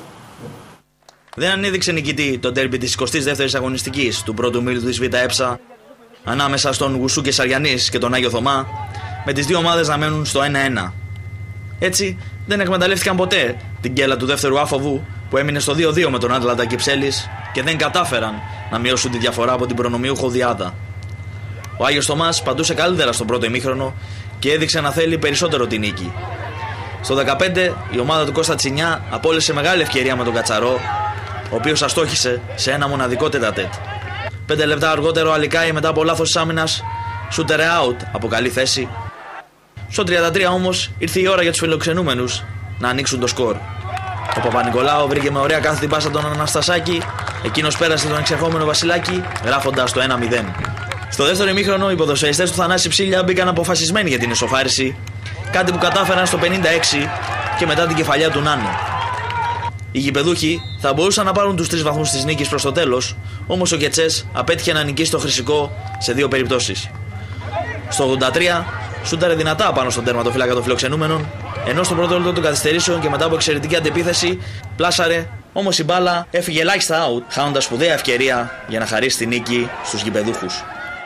Δεν ανέδειξε νικητή το ντέρμπι της εικοστής δεύτερης αγωνιστικής του πρώτου μήλου της Β' Έψα ανάμεσα στον Γουσού και Σαριανής και τον Άγιο Θωμά, με τις δύο ομάδες να μένουν στο ένα-ένα. Έτσι, δεν εκμεταλλεύτηκαν ποτέ την γκέλα του δεύτερου άφοβου που έμεινε στο δύο δύο με τον Άτλαντα Κυψέλης και δεν κατάφεραν να μειώσουν τη διαφορά από την προνομιούχο Διάδα. Ο Άγιος Θωμάς παντούσε καλύτερα στον πρώτο ημίχρονο και έδειξε να θέλει περισσότερο την νίκη. Στο δεκαπέντε η ομάδα του Κώστα Τσινιά απόλυσε μεγάλη ευκαιρία με τον Κατσαρό, ο οποίος αστόχησε σε ένα μοναδικό τετατέτ. Πέντε λεπτά αργότερο ο Αλικάη μετά από λάθος της άμυνας σούτερε out από καλή θέση. Στο τριάντα τρία όμως ήρθε η ώρα για τους φιλοξενούμενους να ανοίξουν το σκορ. Ο Παπα-Νικολάου βρήκε με ωραία κάθετη πάσα τον Αναστασάκη, εκείνος πέρασε τον εξερχόμενο Βασιλάκη, γράφοντας το ένα μηδέν. Στο δεύτερο ημίχρονο οι ποδοσφαιριστές του Θανάση Ψήλια μπήκαν αποφασισμένοι για την ισοφάριση, κάτι που κατάφεραν στο πενήντα έξι και μετά την κεφαλιά του Νάνο. Οι γηπεδούχοι θα μπορούσαν να πάρουν τους τρεις βαθμούς της νίκης προς το τέλος, όμως ο Κετσές απέτυχε να νικήσει το Χρυσικό σε δύο περιπτώσεις. Στο ογδόντα τρία σούταρε δυνατά πάνω στον τερματοφύλακα των φιλοξενούμενων, ενώ στο πρώτο λεπτό των καθυστερήσεων και μετά από εξαιρετική αντεπίθεση πλάσαρε, όμως η μπάλα έφυγε ελάχιστα out, χάνοντας σπουδαία ευκαιρία για να χαρίσει τη νίκη στους γηπεδούχους.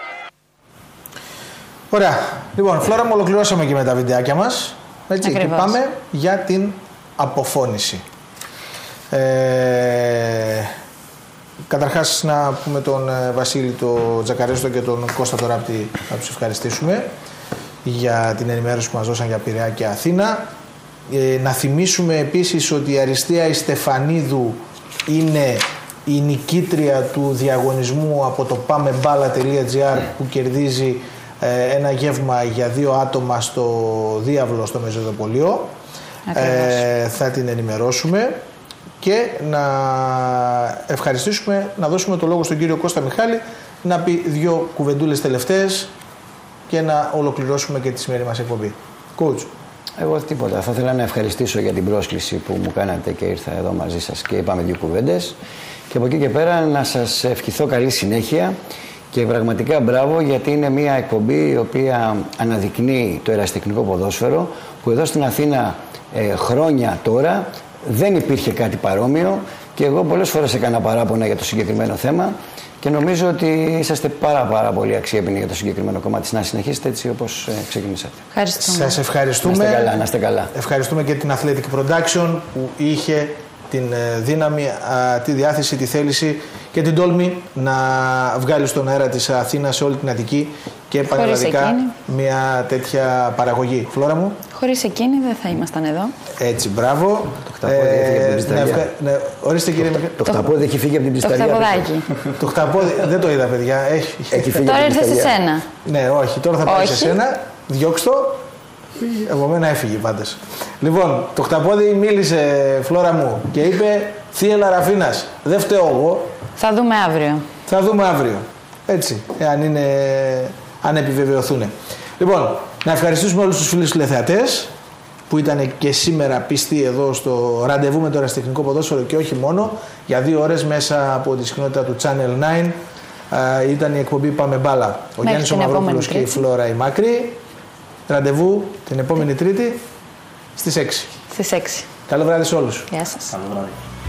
Ωραία. Λοιπόν, Φλόρα μου, ολοκληρώσαμε και με τα βιντεάκια μας. Έτσι, και πάμε για την αποφώνηση. Ε, καταρχάς να πούμε τον Βασίλη το Τζακαρέστο και τον Κώστα το Ράπτη να τους ευχαριστήσουμε για την ενημέρωση που μας δώσαν για Πειραιά και Αθήνα. Ε, να θυμίσουμε επίσης ότι η Αριστεία η Στεφανίδου είναι η νικήτρια του διαγωνισμού από το πάμεμπάλα τελεία τζι άρ που κερδίζει ε, ένα γεύμα για δύο άτομα στο Διάβλο στο Μεζοδοπολείο. Ε, θα την ενημερώσουμε και να ευχαριστήσουμε, να δώσουμε το λόγο στον κύριο Κώστα Μιχάλη να πει δύο κουβεντούλες τελευταίες και να ολοκληρώσουμε και τη σημερινή μας εκπομπή. Coach. Εγώ τίποτα. Θα ήθελα να ευχαριστήσω για την πρόσκληση που μου κάνατε και ήρθα εδώ μαζί σας και είπαμε δύο κουβέντες. Και από εκεί και πέρα να σας ευχηθώ καλή συνέχεια και πραγματικά μπράβο, γιατί είναι μια εκπομπή η οποία αναδεικνύει το ερασιτεχνικό ποδόσφαιρο, που εδώ στην Αθήνα ε, χρόνια τώρα δεν υπήρχε κάτι παρόμοιο και εγώ πολλές φορές έκανα παράπονα για το συγκεκριμένο θέμα και νομίζω ότι είσαστε πάρα πάρα πολύ αξιέπινοι για το συγκεκριμένο κομμάτι. Να συνεχίσετε έτσι όπως ε, ξεκινήσατε. Ευχαριστούμε. Σας ευχαριστούμε. Να είστε καλά, να είστε καλά. Ευχαριστούμε και την Athletic Production που είχε την δύναμη, τη διάθεση, τη θέληση και την τόλμη να βγάλει στον αέρα της Αθήνας σε όλη την Αττική και πανελλαδικά μια τέτοια παραγωγή. Φλόρα μου. Χωρίς εκείνη δεν θα ήμασταν εδώ. Έτσι, μπράβο. Το χταπόδι ε, έφυγε από την Πισταλιά. Ναι, ορίστε κύριε. Το χταπόδι έχει φύγει από την Πισταλιά. Το χταποδάκι. Το χταπόδι, δεν το είδα παιδιά. Έχει, έχει φύγει τώρα από την ήρθε σε σένα. Ναι, όχι, τώρα θα πάει σε σένα. Διώξ' το. Από μένα έφυγε πάντως. Λοιπόν, το χταπόδι μίλησε, Φλόρα μου, και είπε Θύελα Ραφίνας, δεν φταίω εγώ. Θα δούμε αύριο. Θα δούμε αύριο. Έτσι, αν, είναι, αν επιβεβαιωθούν. Λοιπόν, να ευχαριστήσουμε όλους τους φίλους τηλεθεατές που ήταν και σήμερα πιστοί εδώ στο ραντεβού με το ερασιτεχνικό ποδόσφαιρο και όχι μόνο. Για δύο ώρες μέσα από τη συχνότητα του Channel εννιά ήταν η εκπομπή Πάμε Μπάλα. Ο Γιάννης ο Μαυρόπουλος και η Φλόρα η Μάκρη. Ραντεβού την επόμενη Τρίτη στις έξι. Στις έξι. Καλό βράδυ σε όλους. Γεια σας. Καλό βράδυ.